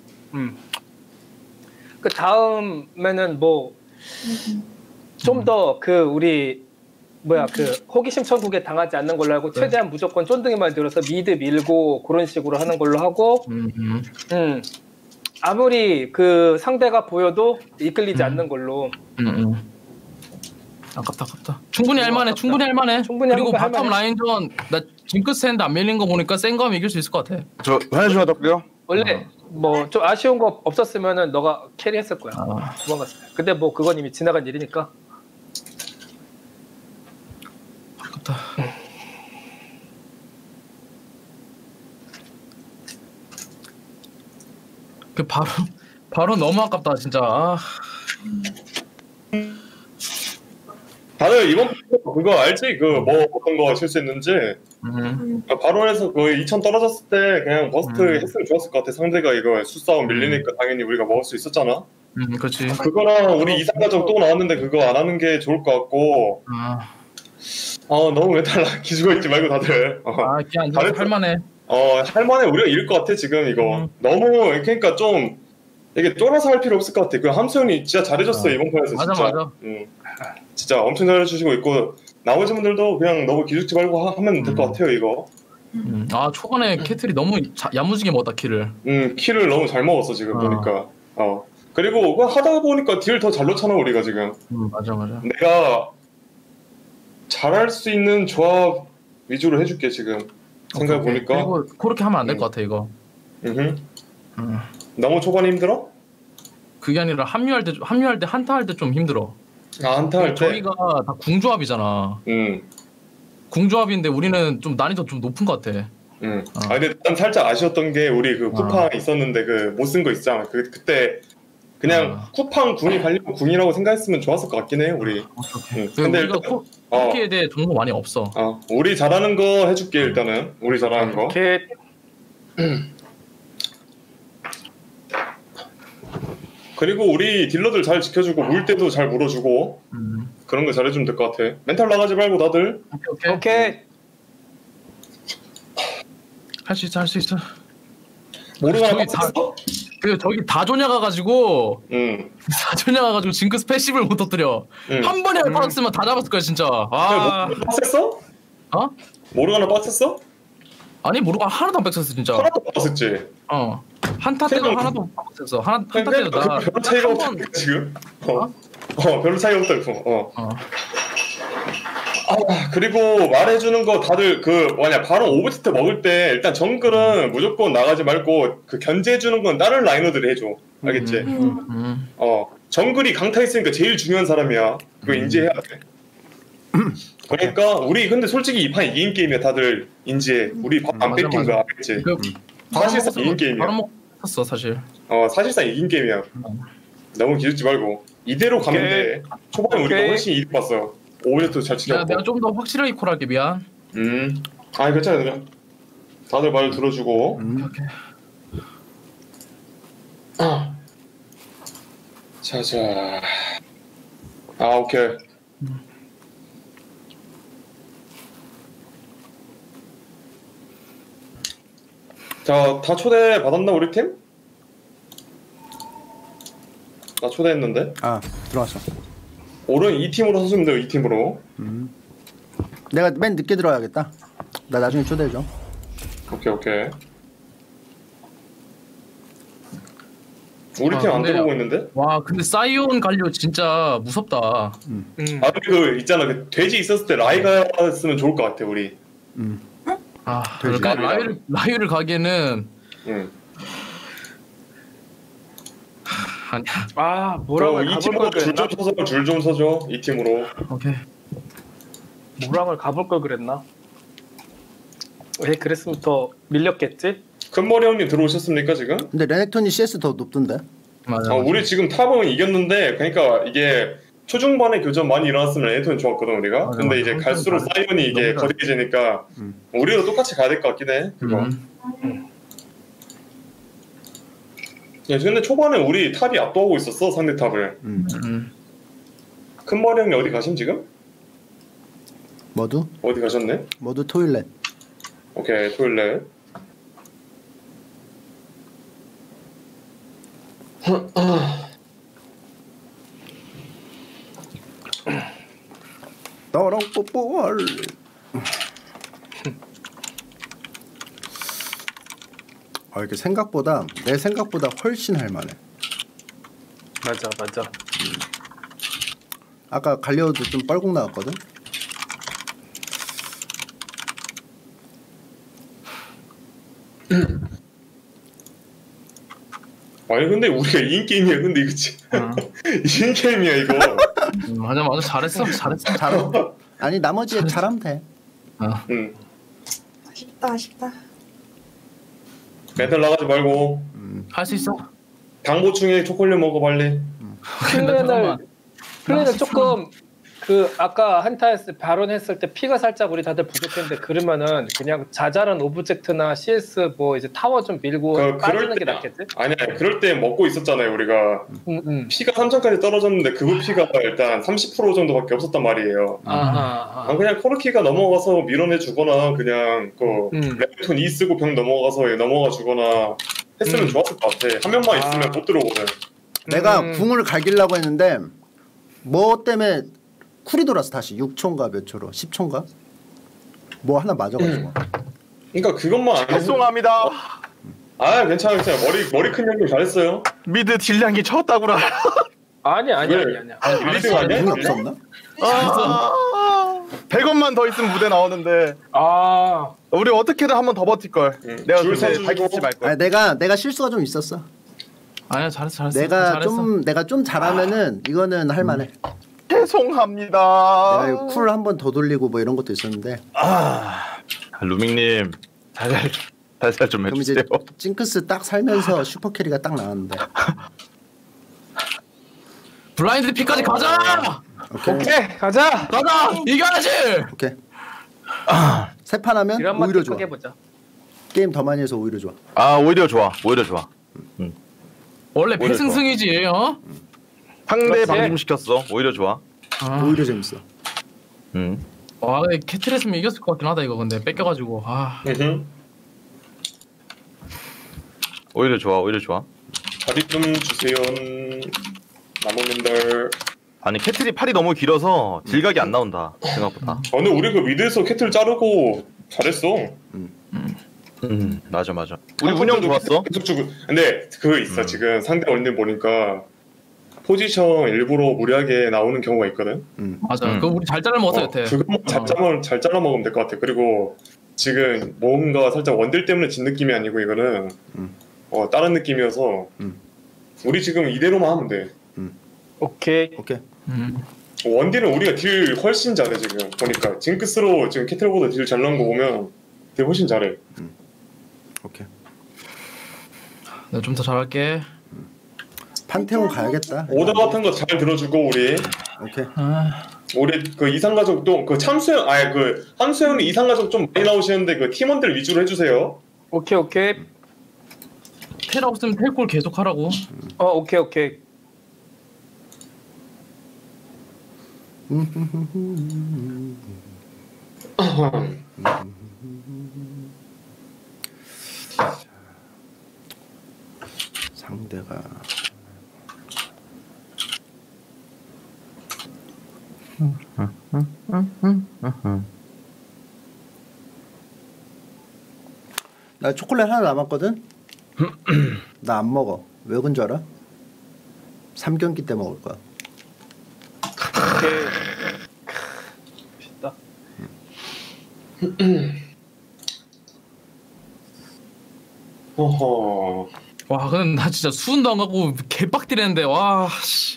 그 다음에는 뭐 좀 더 그 우리 그 호기심 천국에 당하지 않는 걸로 하고 최대한 무조건 쫀득이만 들어서 미드 밀고 그런 식으로 하는 걸로 하고. 아무리 그 상대가 보여도 이끌리지 않는 걸로. 아깝다. 충분히 할만해. 그리고 바텀 라인전 나 징크스 핸드 안 밀린 거 보니까 센 거 하면 이길 수 있을 것 같아. 저 화장실 갔다 올게요. 원래 뭐 좀 아쉬운 거 없었으면은 너가 캐리했을 거야. 도망갔을 때. 근데 뭐 그건 이미 지나간 일이니까. 아깝다. 그 바로 너무 아깝다 진짜. 다들 이번 그거 알지? 그 뭐 어떤 거 실수했는지. 그러니까 바론에서 거의 2000 떨어졌을 때 그냥 버스트 했으면 좋았을 것 같아. 상대가 이거 수싸움 밀리니까 당연히 우리가 먹을 수 있었잖아. 그렇지. 그거랑 우리 이상가정 또 나왔는데 그거 안 하는 게 좋을 것 같고. 너무 메탈 기죽어 있지 말고 다들. 그냥 할만해. 할만해. 우리가 이길 것 같아 지금 이거. 너무 그러니까 좀 이게 쫄아서 할 필요 없을 것 같아. 그 함수현이 진짜 잘해줬어 이번 판에서. 맞아. 진짜 엄청 잘해주시고 있고 나머지 분들도 그냥 너무 기죽지 말고 하면 될 것 같아요 이거. 초반에 캐틀이 너무 야무지게 먹었다 킬을. 킬을 너무 잘 먹었어 지금 보니까. 그리고 하다 보니까 딜 더 잘 넣잖아 우리가 지금. 맞아. 내가 잘할 수 있는 조합 위주로 해줄게 지금. 생각해 보니까. 그리고 그렇게 하면 안 될 것 같아 이거. 너무 초반에 힘들어? 그게 아니라 합류할 때 한타 할 때 좀 힘들어. 한타 할 때? 저희가 다 궁조합이잖아. 궁조합인데 우리는 좀 난이도 좀 높은 것 같아. 근데 난 살짝 아쉬웠던 게 우리 그 쿠팡 있었는데 그 못 쓴 거 있잖아. 그때 그냥 쿠팡 궁이 갈리고 궁이라고 생각했으면 좋았을 것 같긴 해 우리. 근데 우리가 쿠키에 대해 정보 많이 없어. 우리 잘하는 거 해줄게 일단은. 우리 잘하는 거. 그리고 우리 딜러들 잘 지켜주고 물 때도 잘 물어주고 그런 거 잘해주면 될 것 같아. 멘탈 나가지 말고 다들. 오케이. 할 수 있어. 모르가나 저기 다조냐 가가지고 다조냐 가가지고 징크스 패시브를 못 터뜨려. 한 번에 빠졌으면 다 잡았을 거야 진짜. 빡셌어? 모르가나 빡셌어? 아니 모르가나 하나도 안 빡셌어 진짜. 하나도 안 빡셌지. 한타 때도 하나도 안 빡셌어. 한타 때도 나 별로 차이가 없다 지금. 별로 차이가 없다. 그리고 말해주는 거 다들 바로 오브스트 먹을 때 일단 정글은 무조건 나가지 말고 그 견제해주는 건 다른 라이너들이 해줘. 알겠지? 정글이 강타 있으니까 제일 중요한 사람이야. 그거 인지해야 돼. 그러니까 우리 근데 솔직히 이 판 이긴 게임이야. 다들 인지해. 우리 밥 안 뺏긴 거 알겠지? 사실상 이긴 게임이야. 바로 먹었어 사실. 사실상 이긴 게임이야. 너무 기죽지 말고 이대로 가면 돼. 초반에 우리가 훨씬 이득 봤어. 오브젝트 잘 지켰고. 내가 좀 더 확실하게 콜할게 미안. 괜찮아. 다들 말 들어주고. 자자. 오케이. 자, 다 초대 받았나 우리 팀? 나 초대했는데. 들어왔어. 오른 이 팀으로 서주면 돼요. 이 팀으로. 내가 맨 늦게 들어와야겠다. 나 나중에 초대해줘. 오케이. 우리 팀 안 들어오고 있는데? 와 근데 사이온 관료 진짜 무섭다. 그 있잖아 그 돼지 있었을 때 라이가 쓰면 좋을 것 같아 우리. 그러니까 라이를 가기에는. 모랑을 이 가볼 팀으로 걸 그랬나? 줄 좀 서줘. 이 팀으로. 오케이. 모랑을 가볼 걸 그랬나? 왜 그랬으면 더 밀렸겠지? 큰머리 형님 들어오셨습니까 지금? 근데 레넥톤이 CS 더 높던데. 맞아. 우리 지금 탑은 이겼는데 그러니까 이게 초중반에 교전 많이 일어났으면 레넥톤이 좋았거든 우리가. 근데 이제 갈수록 사이온이 이게 거대해지니까 우리도 똑같이 가야 될 것 같긴 해. 그거. 근데 초반에 우리 탑이 압도하고 있었어 상대 탑을. 큰머리 형님 어디 가심 지금? 머두? 어디 가셨네? 머두 토일렛. 오케이 토일렛. 너랑 뽀뽀할래. 이렇게 내 생각보다 훨씬 할만해. 맞아. 아까 갈리오도 좀 뻘궁 나왔거든. 아니 근데 우리가 이긴 게임이야. 근데 이거지. 이긴 게임이야 이거. 맞아 잘했어. 아니 나머지 잘하면 돼. 아쉽다. 멘탈 나가지 말고. 할 수 있어. 당 보충에 초콜릿 먹어 빨리. 플랜을 조금 그 아까 한타했을 발언했을 때 피가 살짝 우리 다들 부족했는데 그러면은 그냥 자잘한 오브젝트나 CS 뭐 이제 타워 좀 밀고 빠지는 게 낫겠지? 아니야 그럴 때 먹고 있었잖아요 우리가. 피가 3천까지 떨어졌는데 그분 피가 일단 30% 정도밖에 없었단 말이에요. 그냥 코르키가 넘어가서 밀어내 주거나 그냥 그 레톤 2 쓰고 병 넘어가서 넘어가 주거나 했으면 좋았을 것 같아. 한 명만 있으면 못 들어오거든. 내가 궁을 갈기려고 했는데 뭐 때문에 쿨이 돌았어 다시 6초인가 몇 초로 10초인가 뭐 하나 맞아가지고. 그러니까 그것만 안 죄송합니다. 아 괜찮아 머리 큰 형님 잘했어요. 미드 딜량이 쳤다구나. 아니야. 미드가 아니야? 궁이 없었나? 100원만 더 있으면 무대 나오는데. 우리 어떻게든 한 번 더 버틸 걸. 내가 그때 밝히지 말 걸. 내가 실수가 좀 있었어. 아니야 잘했어. 내가 좀 잘하면은 이거는 할만해. 죄송합니다. 내가 이거 쿨 한 번 더 돌리고 뭐 이런 것도 있었는데. 루밍님 살살 좀 그럼 해주세요. 이제 징크스 딱 살면서 슈퍼 캐리가 딱 나왔는데. 블라인드 피까지 가자. 오케이 가자. 이겨야지. 오케이. 세 판 하면 오히려 좋아. 게임 더 많이 해서 오히려 좋아. 오히려 좋아. 원래 패승승이지. 상대 방심시켰어. 오히려 좋아. 오히려 재밌어. 와 캐틀 했으면 이겼을 것 같긴 하다 이거 근데 뺏겨가지고. 오히려 좋아. 자리 좀 주세요. 남원님들. 아니 캐틀이 팔이 너무 길어서 딜각이 안 나온다 생각보다. 근데 우리 그 미드에서 캐틀 자르고 잘했어. 맞아. 우리 운영 좋았어. 계속 주고. 근데 그거 있어 지금 상대 언니 보니까 포지션 일부러 무리하게 나오는 경우가 있거든. 맞아. 그거 우리 잘 잘라 먹었어 여태. 그거 잘 잘라 먹으면 될 것 같아. 그리고 지금 뭔가 살짝 원딜 때문에 진 느낌이 아니고 이거는 다른 느낌이어서 우리 지금 이대로만 하면 돼. 오케이. 원딜은 우리가 딜 훨씬 잘해 지금 보니까. 징크스로 지금 캐틀보다 딜 잘 나온 거 보면 딜 훨씬 잘해. 오케이. 내가 좀 더 잘할게. 판테온 가야겠다. 오더 같은 거 잘 들어주고 우리. 오케이. 우리 그 이상가족도 그 참수형 그 함수형이 이상가족 좀 많이 나오시는데 그 팀원들 위주로 해주세요. 오케이. 텔 없으면 텔골 계속 하라고. 오케이. 상대가 나 초콜릿 하나 남았거든. 나 안 먹어. 왜 그런 줄 알아? 3경기 때 먹을 거야. 맛있다. 어허. 와 근데 나 진짜 수은도 안 가고 개빡디랬는데 와 씨.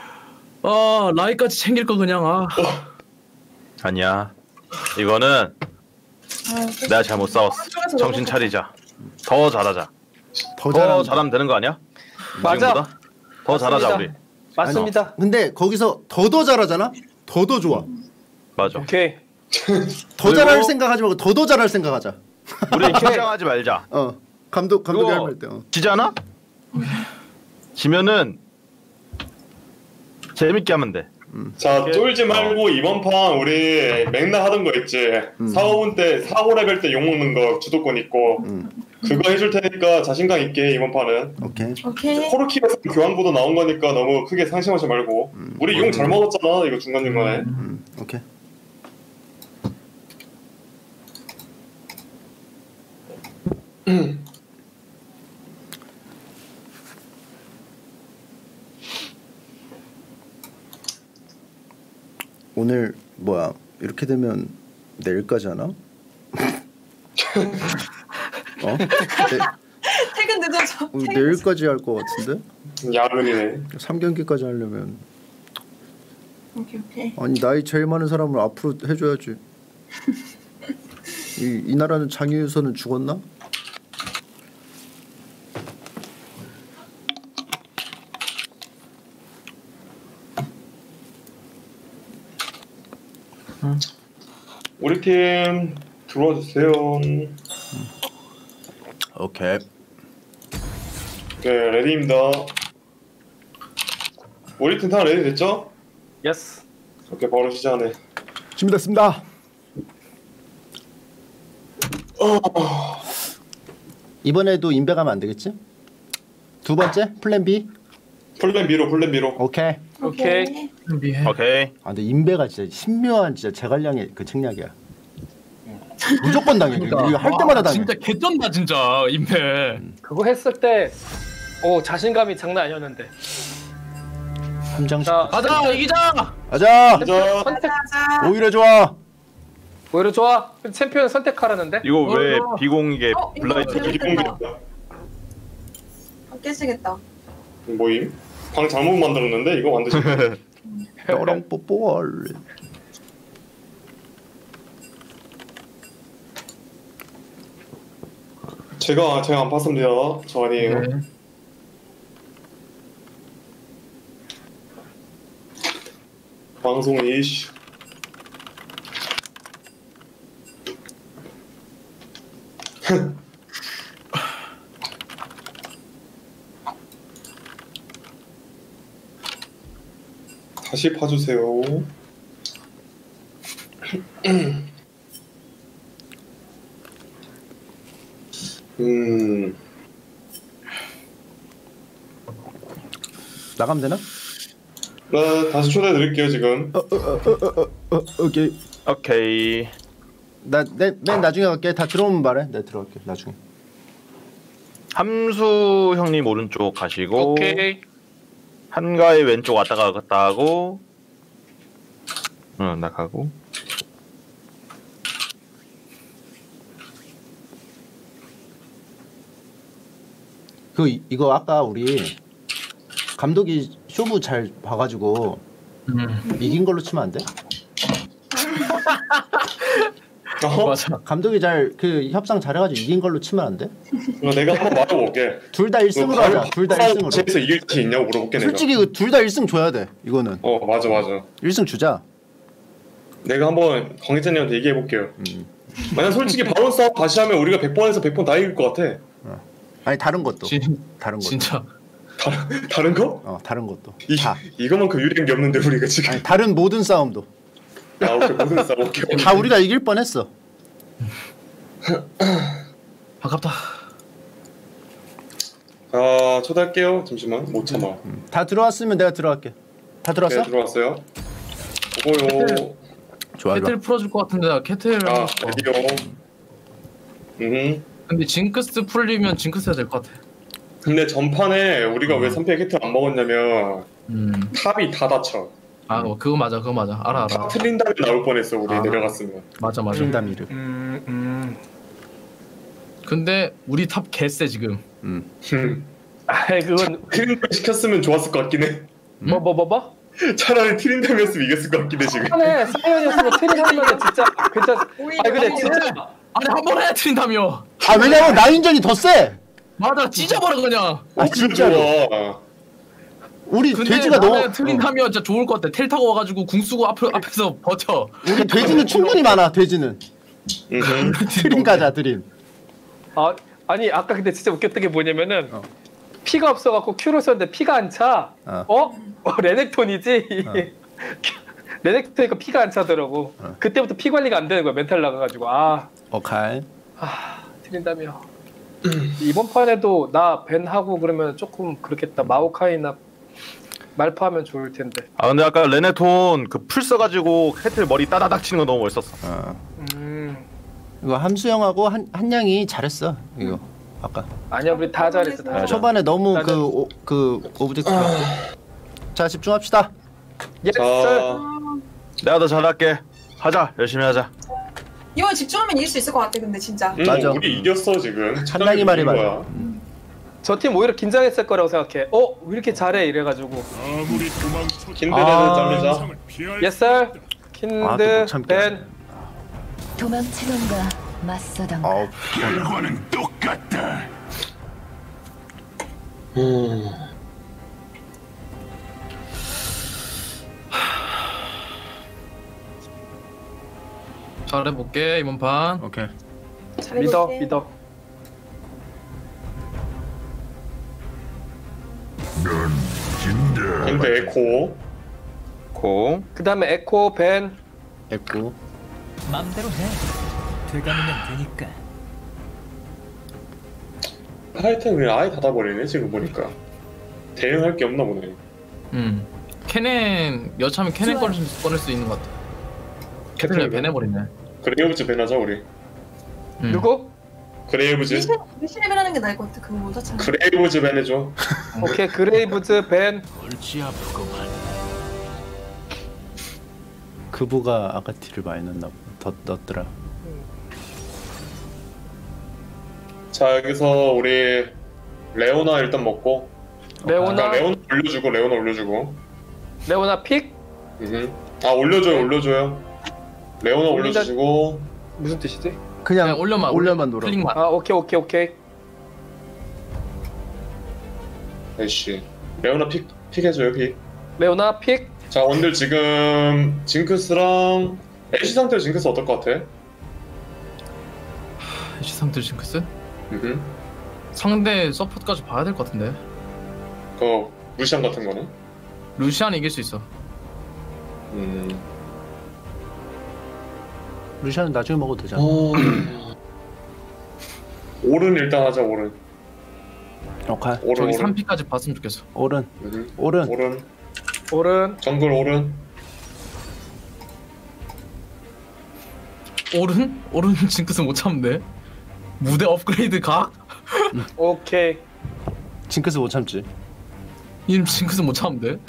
라이까지 챙길 거 그냥 아니야. 이거는 내가 잘못 싸웠어. 정신 차리자. 더 잘하자. 더 잘하면 되는 거 아니야? 맞아. 지금보다? 더 잘하자 우리. 맞습니다. 아니, 근데 거기서 더 잘하잖아. 더 좋아. 맞아. 오케이. 더 잘할 생각하지 말고 더 잘할 생각하자. 우리 긴장하지 말자. 감독이 할 말 때. 지잖아? 지면은 재밌게 하면 돼. 자 쫄지 말고 이번 판 우리 맥락 하던 거 있지. 4-5분 때 4-5레벨 때 욕먹는 거 주도권 있고 그거 해줄 테니까 자신감 있게 이번 판은. 오케이. 코르키에서 교환구도 나온 거니까 너무 크게 상심하지 말고. 우리 용 잘 먹었잖아 이거 중간중간에. 오케이. 오늘 뭐야 이렇게 되면 내일까지 하나? 퇴근 늦어져. 내일까지 할 것 같은데? 야근이네. 3경기까지 하려면. 오케이. 아니 나이 제일 많은 사람을 앞으로 해줘야지. 이 나라는 장유유서는 죽었나? 우리 팀 들어와 주세요. 오케이. 네, 레디입니다. 우리 팀 다 레디 됐죠? 예스. 오케이, 바로 시작하네. 준비됐습니다. 이번에도 인베 가면 안 되겠지? 두 번째 플랜 B. 플랜 B로. 오케이. 오케이. 오케이. 아 근데 인베가 진짜 신묘한 진짜 제갈량의 그 책략이야. 무조건 당해. 이거 할 때마다 당해. 진짜 개쩐다 진짜 임페. 그거 했을 때, 오 자신감이 장난 아니었는데. 함장식. 가자 이기자. 가자. 선택. 오히려 좋아. 오히려 좋아. 챔피언 선택하라는데. 이거 왜 비공개 블라이트? 재밌겠다. 깨지겠다. 뭐임? 방 잘못 만들었는데 이거 만드시네. 너랑 뽀뽀할래. 제가 안 봤습니다. 저 아니에요. 네. 방송 이슈. 다시 봐주세요. 나가면 되나? 나 다시 초대해 드릴게요 지금. 오케이. 오케이. 맨 나중에 갈게. 다 들어오면 말해. 내가 들어갈게. 나중에. 함수 형님 오른쪽 가시고. 오케이. 한가의 왼쪽 왔다 갔다 하고. 나가고. 이거 아까 우리 감독이 쇼부 잘 봐가지고 이긴 걸로 치면 안 돼? 맞아. 감독이 잘 그 협상 잘해가지고 이긴 걸로 치면 안 돼? 내가 한번 말해볼게. 둘 다 1승으로 하자. 둘 다 1승으로. 제에서 이길 수 있냐고 물어볼게. 솔직히 둘 다 1승 줘야 돼. 이거는. 맞아. 1승 주자. 내가 한번 광희찬님한테 얘기해볼게요. 만약 솔직히 바론 싸움 다시 하면 우리가 100번에서 100번 다 이길 것 같아. 아니 다른 것도. 다른 것도. 진짜. 다른 거? 다른 것도. 이거만큼 유리한 게 없는데 우리가 지금. 아니, 다른 모든 싸움도. 오케이, 모든 싸움. 오케이. 다 우리가 이길 뻔했어. 아깝다. 초대할게요. 잠시만, 못 참아. 다 들어왔으면 내가 들어갈게. 다 들어왔어? 네, 들어왔어요. 오고요. 좋아. 캐틀 풀어줄 것 같은데 나 캐틀. 드디어. 근데 징크스 풀리면 징크스 해야 될 것 같아. 근데 전판에 우리가 왜 3패 캐틀 안 먹었냐면 탑이 다 다쳐. 그거 맞아. 알아. 탑 트린다미 나올 뻔했어 우리 내려갔으면. 맞아. 트린다미를. 근데 우리 탑 개쎄 지금. 그건 트린다미 시켰으면 좋았을 것 같긴 해. 뭐? 차라리 트린다미였으면 이겼을 것 같긴 해 지금. 사연이었으면 트린 하면 진짜 괜찮. 근데 진짜. 한 번 해야 트린다며. 왜냐면 라인전이 더 세. 맞아, 찢어버려 그냥. 진짜로. 우리 근데 돼지가 너무 트린다며 진짜 좋을 것 같아. 텔 타고 와가지고 궁 쓰고 앞에서 버텨. 우리 돼지는 충분히 많아. 돼지는. 드림 가자 드림. 아니 아까 근데 진짜 웃겼던 게 뭐냐면은 피가 없어갖고 큐를 썼는데 피가 안 차. 레넥톤이지. 레넥톤이니까 피가 안 차더라고. 그때부터 피 관리가 안 되는 거야. 멘탈 나가가지고. 오케이. 트린다며. 이번 판에도 나 벤하고 그러면 조금 그렇겠다. 마오카이나 말파하면 좋을 텐데. 근데 아까 레네톤 그 풀 써가지고 캐틀 머리 따다닥 치는 거 너무 멋있었어. 이거 함수영하고 한양이 잘했어. 이거 아까. 아니야 우리 다 잘했어. 다 초반에 너무 그 오브젝트. 자 집중합시다. 예스. 내가 더 잘할게. 하자. 열심히 하자. 이번 집중하면 이길 수 있을 것 같아. 근데 진짜. 맞아. 우리 이겼어 지금. 한양이 말이 맞아. 저 팀 오히려 긴장했을 거라고 생각해. 왜 이렇게 잘해 이래가지고. 킨드레드 자르자. 예스. 킨드 벤. 도망치는 가 맞서던가. 결과는 똑같다. 잘해볼게 이번 판. 오케이. 믿어. 넌 진다. 근데 에코. 고. 그 다음에 에코, 벤. 에코. 맘대로 해. 되감으면 되니까. 하여튼 그냥 아예 닫아버리네 지금 보니까. 대응할 게 없나 보네. 캐넨 여차하면 캐넨 꺼낼 수 있는 것 같아. 캐넨 배내버리네. 그레이브즈 배나자 우리. 누구? 그레이브즈. 리신을 배라는 게 나을 것 같아. 그거 못 찾아. 그레이브즈 배내줘. 오케이, 그레이브즈, 벤. 골치 아프구만. 그부가 아가티를 많이 넣나 더 넣었더라. 자 여기서 우리 레오나 일단 먹고. 레오나 올려주고. 레오나 픽? 아 올려줘요. 레오나 올려주시고. 무슨 뜻이지? 그냥 올려만 놀아. 클릭만. 아 오케이. 에이씨. 레오나 픽해줘요 픽. 레오나 픽. 자 원딜 지금 징크스랑 애쉬 상태로 징크스 어떨 것 같아? 애쉬 상태 징크스? 상대 서포트까지 봐야 될 것 같은데. 그 루시안 같은 거는? 루시안 이길 수 있어. 루시안은 나중에 먹어도 되잖아. 오른 일단 하자 오른. 오케이. 저기 3피까지 봤으면 좋겠어. 오른. 정글 오른. 오른 징크스 못 참는데. 무대 업그레이드 각? 오케이. 징크스 못 참지. 이 징크스 못 참는데.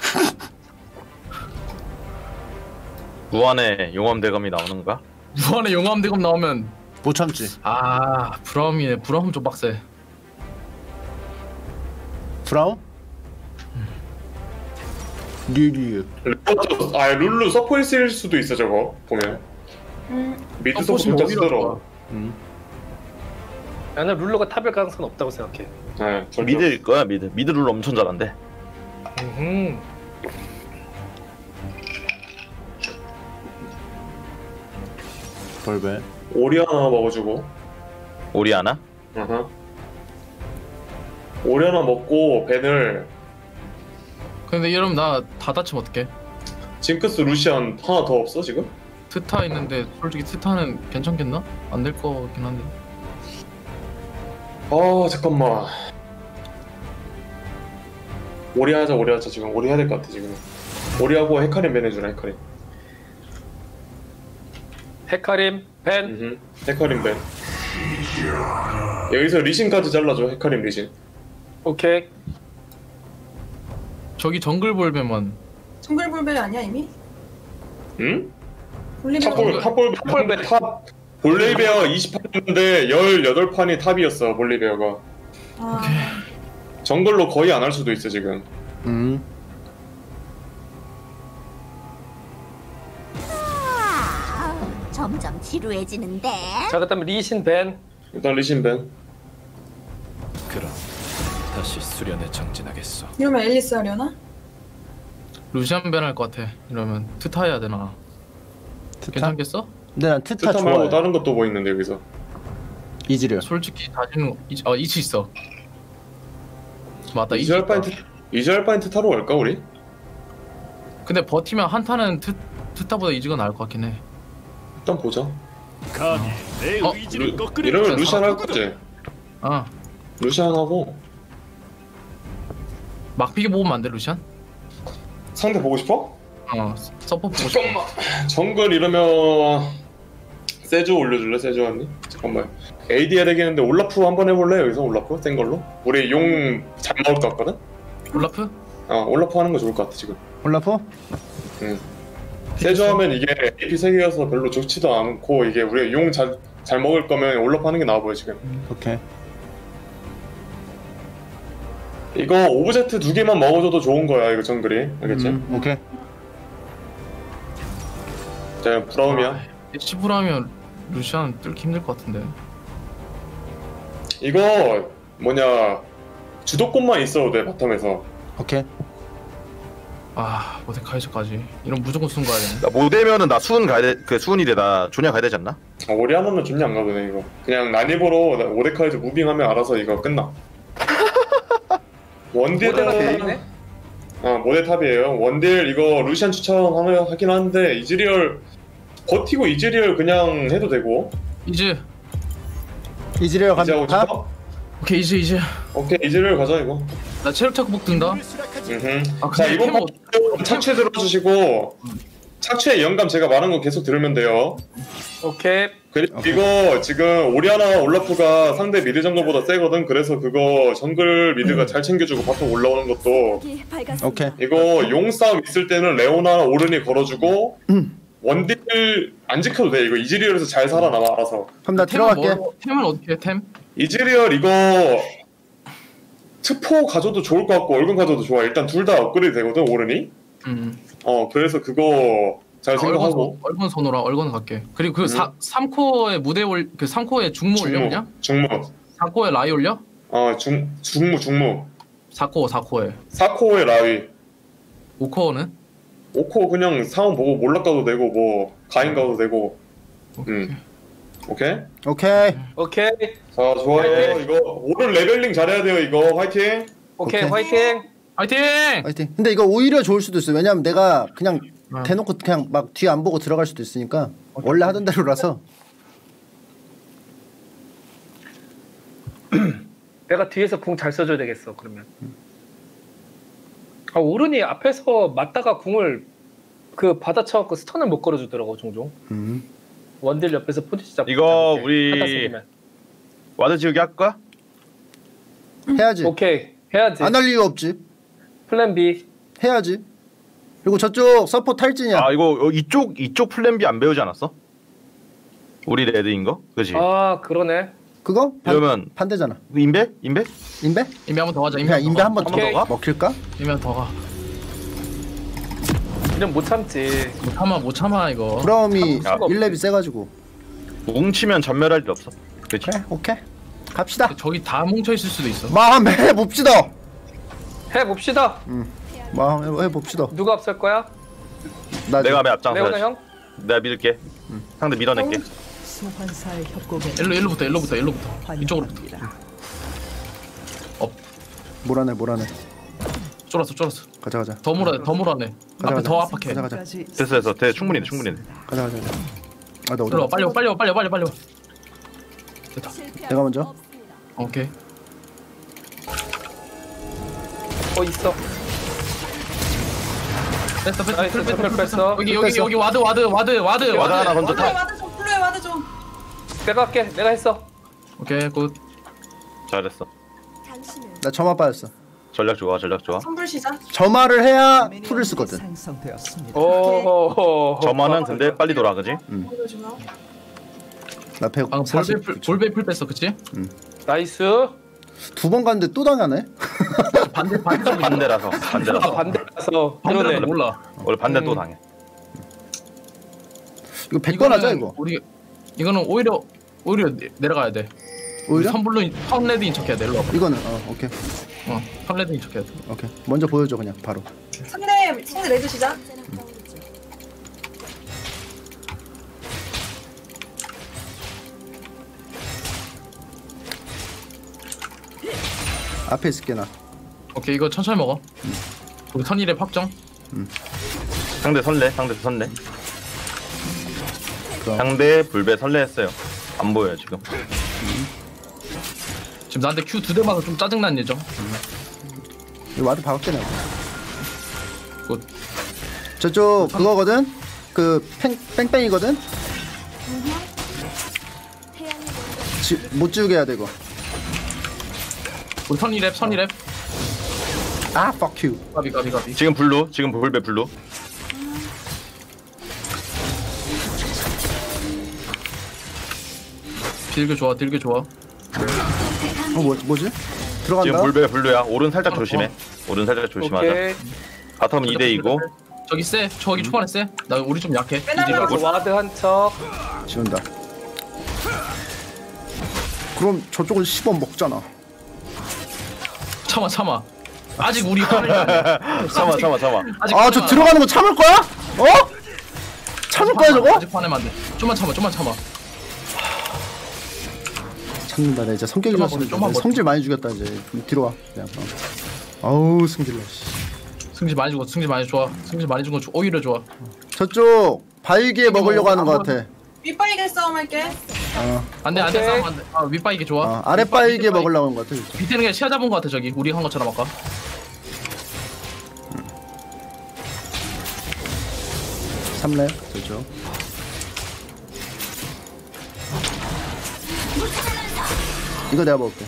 무한의 용암 대검이 나오는가? 무한의 용암 대검 나오면 못 참지. 아 브라움이네. 브라움 좀 빡세. 브라움? 류류. 룰루 서포트일 수도 있어 저거 보면. 미드 서포트 진짜 쓰더라. 나는 룰러가 탑일 가능성은 없다고 생각해. 네, 미드일 거야 미드 룰러 엄청 잘한대. 벌베. 오리아나 먹어주고. 오리아나? 오리아나 먹고 벤을. 근데 이러면 나 다 다치면 어떡해? 징크스 루시안 하나 더 없어 지금? 트타 있는데 솔직히 트타는 괜찮겠나? 안 될 거긴 한데. 아 잠깐만. 오리하자 지금 오리 해야 될 것 같아 지금. 오리하고 헤카림 벤해주라 헤카림. 헤카림 벤. 헤카림 벤. 여기서 리신까지 잘라줘 헤카림 리신. 오케이. 저기 정글 볼베만. 정글 볼베 아니야 이미? 응? 볼리베어. 탑 볼리베어 28인데 18판이 탑이었어 볼리베어가. 정글로 거의 안 할 수도 있어 지금. 점점 지루해지는데. 자 그다음에 리신 벤. 일단 리신 벤. 그럼 다시 수련에 정진하겠어. 이러면 앨리스 하려나? 루시안 벤 할 것 같아. 이러면 트타 해야 되나? 트타? 괜찮겠어? 근데 난 트타 말고 좋아해. 다른 것도 뭐 있는데 여기서. 이즈리얼. 솔직히 다지는 이치 있어. 맞다 이치. 이즈알파인 트타로 갈까 우리? 근데 버티면 한타는 트타보다 이즈가 나을 것 같긴 해. 일단 보자. 감히 내 의지를 꺾으려. 이러면 루시안 할 거지? 루시안 하고. 막피기 뽑으면 안 돼 루시안? 상대 보고 싶어? 서포 보고 싶어. 정글 이러면 세주 올려줄래 세주 언니? 잠깐만. AD 해야 되겠는데 올라프 한번 해볼래 여기서 올라프 센 걸로? 우리 용 잘 먹을 것 같거든? 올라프? 올라프 하는 거 좋을 것 같아 지금. 올라프? 응. 세주 하면 이게 AP 세계여서 별로 좋지도 않고 이게 우리 용 잘 먹을 거면 올라프 하는 게 나아 보여 지금. 오케이. 이거 오브젝트 2개만 먹어줘도 좋은 거야 이거 정글이 알겠지? 오케이. 자 브라움이야. 시브라면 루시안 뚫기 힘들 것 같은데. 이거 뭐냐 주도권만 있어도 돼 바텀에서. 오케이. 아 모데카이저까지 이런 무조건 수은 가야 되네. 나 모대면은 나 수은 가야 돼. 그 수은이래 나 조냐 가야 되지 않나? 오리아나는 존냐 안 가도 돼 이거. 그냥 난입으로 오데카이저 무빙하면 알아서 이거 끝나. 원딜은 모델 탑이에요. 원딜 이거 루시안 추천하긴 하는데 이즈리얼 버티고 이즈리얼 그냥 해도 되고. 이즈리얼 가자. 오케이 오케이 이즈리얼 가자 이거. 나 체력 착복 든다. 자 이번 판 착취 들어주시고 착취의 영감 제가 말한 거 계속 들으면 돼요. 오케이. 그리고 이거 지금 오리아나 올라프가 상대 미드 정글보다 세거든. 그래서 그거 정글 미드가 잘 챙겨주고 바텀 올라오는 것도. 오케이. 이거 용 싸움 있을 때는 레오나 오른이 걸어주고 원딜 안 지켜도 돼. 이거 이즈리얼에서 잘 살아남아 알아서. 그럼 나 들어갈게. 템은 어떻게 해? 템? 이즈리얼 이거 트포 가져도 좋을 것 같고 얼건 가져도 좋아. 일단 둘 다 업그레이드 되거든 오른이. 그래서 그거 잘 생각하고. 얼건 손오라 얼건 갈게. 그리고 그 3코어에 무대 그 3코어에 중무 올려 그냥? 중무. 4코어에 라이 올려? 중무. 4코어에. 4코어에 라이. 5코어는? 5코어 그냥 상황 보고 몰락 가도 되고 뭐 가인 가도 되고. 오케이? 자 좋아요. 화이팅! 이거 오른 레벨링 잘해야 돼요 이거. 화이팅! 오케이. 화이팅! 근데 이거 오히려 좋을 수도 있어. 왜냐면 내가 그냥 대놓고 그냥 막 뒤 안 보고 들어갈 수도 있으니까. 원래 하던 대로라서. 내가 뒤에서 궁 잘 써줘야 되겠어 그러면. 오른이 앞에서 맞다가 궁을 그 받아쳐갖고 스턴을 못 걸어주더라고 종종. 원딜 옆에서 포지션 잡고. 이거 우리 와드 지우기 할까? 해야지. 오케이 해야지. 안 할 이유 없지. 플랜 B 해야지. 그리고 저쪽 서포 탈진이야. 아 이거 이쪽 플랜 B 안 배우지 않았어? 우리 레드인 거? 그지? 아 그러네. 그거? 그러면 반대잖아. 인베? 인베 한번 더 가자. 인베 한번 더 가? 먹힐까? 인베 더 가. 이런 못 참지. 못 참아 이거. 브라움이 1렙이 세가지고. 뭉치면 전멸할 일 없어. 그렇지? 그래, 오케이. 갑시다. 저기 다 뭉쳐 있을 수도 있어. 마음 해봅시다. 해봅시다. 마음 해봅시다. 누가 앞설 거야? 내가 맨 앞장 레오나 형? 내가 믿을게. 상대 밀어낼게. 소환사의 협곡에 일로부터 이쪽으로부터. 몰아내. 쫄았어. 가자. 더 몰아내. 앞에 더 압박해. 가자. 됐어. 충분히네. 가자. 아, 나 어디? 일로 와, 빨리 와. 됐다. 내가 먼저. 오케이. 있어. 뺐어. 여기 와드. 하나 먼저 타. 와드 좀. 내가 할게. 내가 했어. 오케이 굿. 잘했어. 나 점화 빠졌어. 전략 좋아. 선불 시작. 점화를 해야 풀을 쓰거든. 점화는 근데 빨리 돌아, 그지? 나 100. 볼베 풀 뺐어, 그치? 나이스. 2번 갔는데 또 당하네. 반대라서. 그러네. 몰라. 원래 반대 또 당해. 이거 100번 하자 이거. 이거는 오히려 내려가야 돼. 오히려? 선레드인 척해야 돼. 일로 와봐. 이거는 오케이. 선레드인 척해야 돼. 오케이. 먼저 보여줘 그냥 바로. 상대 레드 시작. 앞에 있을게 나. 오케이 이거 천천히 먹어. 우리 선일의 확정. 상대 선래. 상대 불배 선래했어요. 안 보여요 지금. 지금 나한테 Q 2대 맞아 좀 짜증난 예정. 이 와드 박을게 내가. 굿. 저쪽 그거거든. 그 뺑뺑이거든. 못 지우게 해야 돼 이거. 우리 선이랩. 아 fuck you. 가비. 지금 불배 블루. 딜교 좋아. 뭐지? 들어간다. 지금 불배 블루야. 오른 살짝 조심해. 오른 살짝 조심하자. 오케이. 바텀 2대2고. 저기 세. 저기 초반에 세. 나 우리 좀 약해. 와드 한 척. 지운다. 그럼 저쪽은 10원 먹잖아. 참아. 아직 우리 화를 참아. 아 저 들어가는 거 참을 거야? 어? 참을 거야 저거? 아직 화내면 안 돼. 좀만 참아. 참는다. 나 이제 성격이 좋았으면 좀만 성질 많이 죽였다 이제. 뒤로 와. 그냥. 아우 승질나. 승질 많이 죽어. 승질 많이 좋아. 승질 많이 준 건 오히려 좋아. 저쪽 바위기에 먹으려고 하는 거 같아. 윗바이게 싸움 할게. 안돼 싸움 안돼. 윗바이게 좋아. 아래 바위기에 먹으려고 하는 거 같아. 진짜. 밑에는 그냥 시야 잡은 거 같아 저기. 우리 한 것처럼 아까. 3렙 저쪽. 이거 내가 먹을게.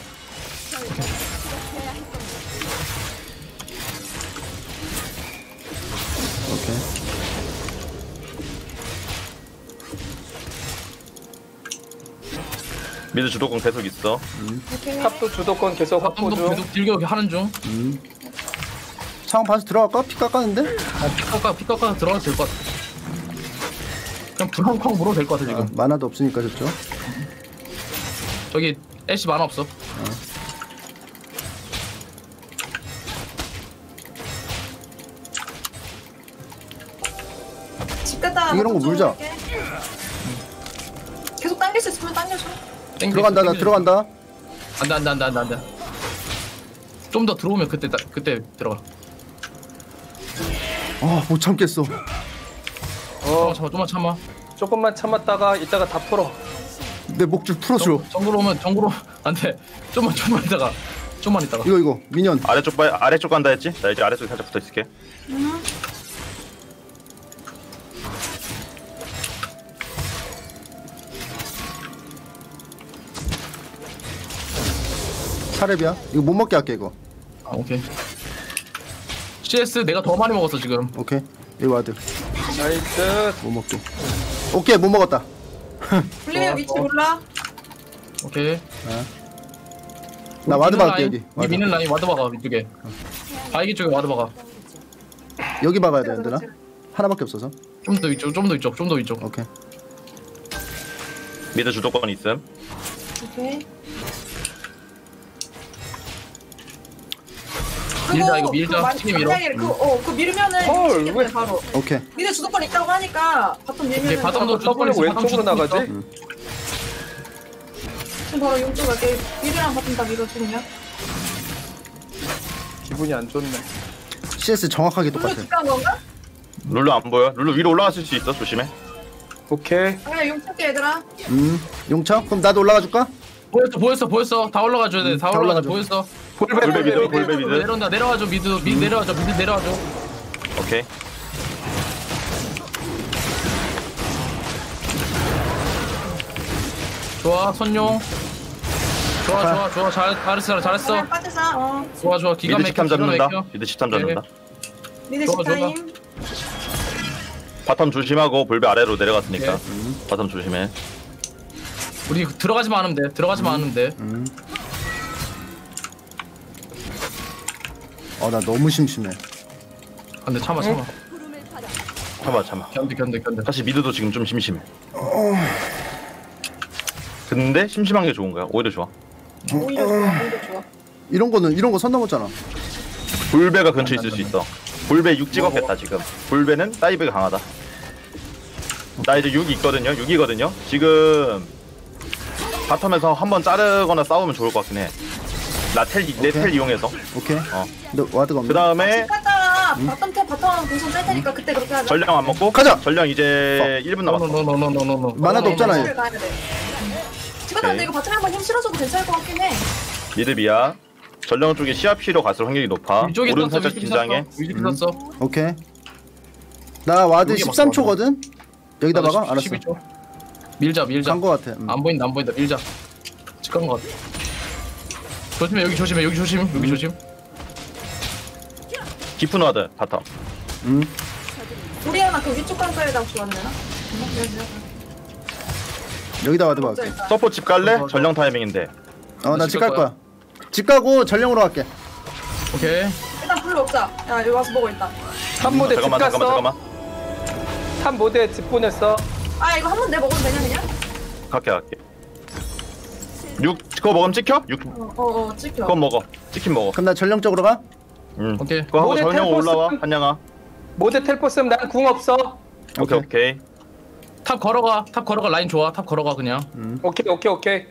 오케이. 미드 주도권 계속 있어. 탑도 주도권 계속 확보 중. 계속 딜교 하는 중. 상황 봐서 들어갈까? 피 깎았는데? 피 깎아 들어가도 될 것 같아. 그냥 불황쾅 물어도 될 것 같아 지금. 만화도 없으니까 저쪽. 저기 애쉬 만화 없어. 집 갔다. 이런 거 물자. 계속 당길 수 있으면 당겨줘. 들어간다. 나 들어간다. 안돼. 좀 더 들어오면 그때 들어가. 못 참겠어. 좀만 참아. 조금만 참았다가 이따가 다 풀어. 내 목줄 풀어줘. 정구로 안돼. 좀만 있다가. 이거 미니언. 아래쪽 간다 했지? 나 이제 아래쪽에 살짝 붙어 있을게. 사렙이야? 이거 못 먹게 할게 이거. 오케이. CS 내가 더 많이 먹었어 지금. 오케이. 이 와드. 나이스. 못 먹게. 오케이 못 먹었다. 불리면 위치 몰라. 오케이. 나 와드 박을게 여기. 이 미는 라인 와드 박아 이쪽에. 바이기 쪽에 와드 박아. 여기 박아야 되는데 나? 하나밖에 없어서. 좀 더 위쪽. 오케이. 미드 주도권 있음. 오케이. 밀자 이거 밀자. 팀이 밀어. 그 밀면은 이기겠네 바로. 오케이. 미드 주도권 있다고 하니까 바텀 밀면. 오케이, 바텀도 주도권 있어. 왼쪽으로 나가지? 지금 바로 용쪽 갈게. 미드랑 바텀 다 밀어 주면. 기분이 안 좋네. CS 정확하게 똑같아. 룰루 뒷간 건가? 룰루 안 보여? 룰루 위로 올라갔을 수 있어. 조심해. 오케이. 그냥 용 칠게 얘들아. 용차? 그럼 나도 올라가 줄까? 보였어. 다 올라가 줘야 돼. 다 올라가 줘. 보였어. 볼베 미드. 내려온다. 내려와줘. 미드 내려와줘. 오케이. 좋아 선용. 좋아. 잘했어. 빠지자. 좋아. 기가 미드 막혀. 10탐 잡는다. 미드 10탐 잡는다. 미드 좋아. 10타임. 바텀 조심하고 볼베 아래로 내려갔으니까. 바텀 조심해. 우리 들어가지만 하면 돼. 나 너무 심심해. 근데 참아. 참아. 견뎌. 사실 미드도 지금 좀 심심해. 근데 심심한 게 좋은 거야. 오히려 좋아. 오히려 좋아. 이런 거 선 넘었잖아. 볼베가 근처에 있을 수 있어. 볼베 6 찍었겠다 지금. 볼베는 다이브가 강하다. 나 이제 6 있거든요. 6이거든요. 지금 바텀에서 한번 자르거나 싸우면 좋을 것 같긴 해. 내 텔 이용해서. 오케이. 너 와드가 없네. 그 다음에 갔다가 바텀 공성 짤 테니까 그때 그렇게 하자. 전령 안 먹고 가자. 전령 이제 1분 남았어. 만화도 없잖아. 얘. 가야 돼. 지금 근데 이거 바텀에 한번 힘 실어줘도 괜찮을 것 같긴 해. 미드비야. 전령 쪽에 CRP로 갔을 확률이 높아. 오른 살짝 긴장해. 위쪽에 떴어. 오케이. 나 와드 13초거든. 여기다 박아. 알았어. 12초. 밀자. 간거 같아. 안 보인다. 밀자. 직간 거 같아. 조심해. 여기 조심. 깊은 와드 바텀. 우리 하나 그 위쪽 강가에다 주면 되나? 여기다 와드 박을게. 서포 집 갈래? 전령 타이밍인데. 나 집 갈 거야. 집 가고 전령으로 갈게. 오케이. 일단 불러 없자. 야 여기 와서 보고 있다. 탑 모델 집 갔어. 잠깐만. 탑 모델 집 보냈어. 이거 한 번 내 먹어도 되냐 그냥? 갈게. 6 그거 먹으면 찍혀? 6 찍혀. 그건 먹어. 치킨 먹어. 그럼 나 전령 쪽으로 가. 오케이. 그거 하고 모델 전용 텔포스 올라와 한양아. 모델 텔포스면 난 궁 없어. 오케이. 탑 걸어가 라인 좋아. 탑 걸어가 그냥. 오케이.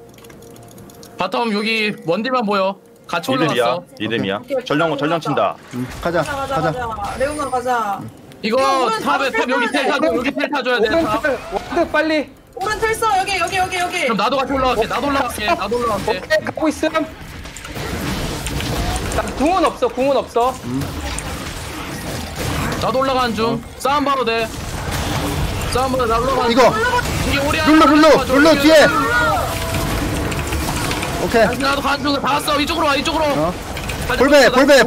바텀 여기 원딜만 보여. 같이 올라왔어. 리듬이야. 전령 친다. 가자. 가자. 레오나 가자. 이거 탑 여기 텔 타줘야 돼. 탑. 와드 빨리. 오른 텔 써. 여기. 그럼 나도 같이 올라갈게. 나도 올라갈게. 오케이 가고 있음. 나 궁은 없어. 나도 올라가는 중. 싸움 봐도 돼. 나 올라가는 이거. 이게 오리야. 룰루 뒤에. 오케이. 나도 가는 중. 다 왔어. 이쪽으로 와. 볼배.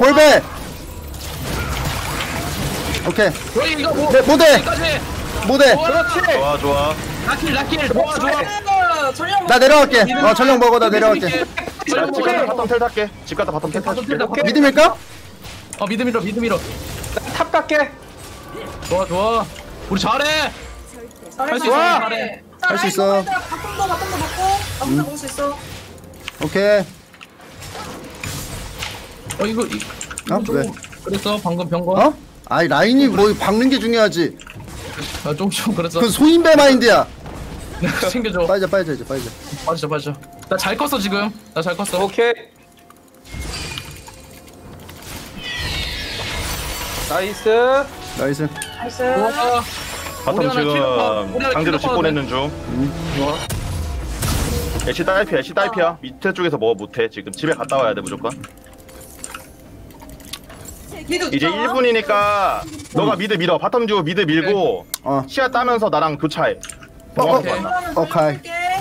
오케이. 여기 이거 뭐? 모대. 그렇지. 좋아. 라킬. 좋아. 나 내려갈게. 전령 먹어. 나 내려갈게. 집 갔다 바텀 텔 탈게. 집 갔다 바텀 텔 탈게. 믿음일까? 믿음이로. 탑 갈게. 좋아. 우리 잘해. 할 수 있어. 잘해. 할 수 있어. 바텀도 먹고 아무도 먹을 수 있어. 오케이. 이거 왜? 그랬어 방금 병거. 아이 라인이 뭐 박는 게 중요하지. 좀 그랬어. 그 소인배 마인드야. 챙겨줘. 빠져 이제. 빠져. 나 잘 컸어 지금. 오케이. 나이스. 좋아. 바텀 지금 상대로 집 보내는 중. 좋아. 애쉬 딸피야. 밑에 쪽에서 뭐 못해 지금. 집에 갔다 와야 돼 무조건. 이제 1분이니까 너가 미드 밀어. 바텀 듀오 미드 밀고 시야 따면서 나랑 교차해. 오케이.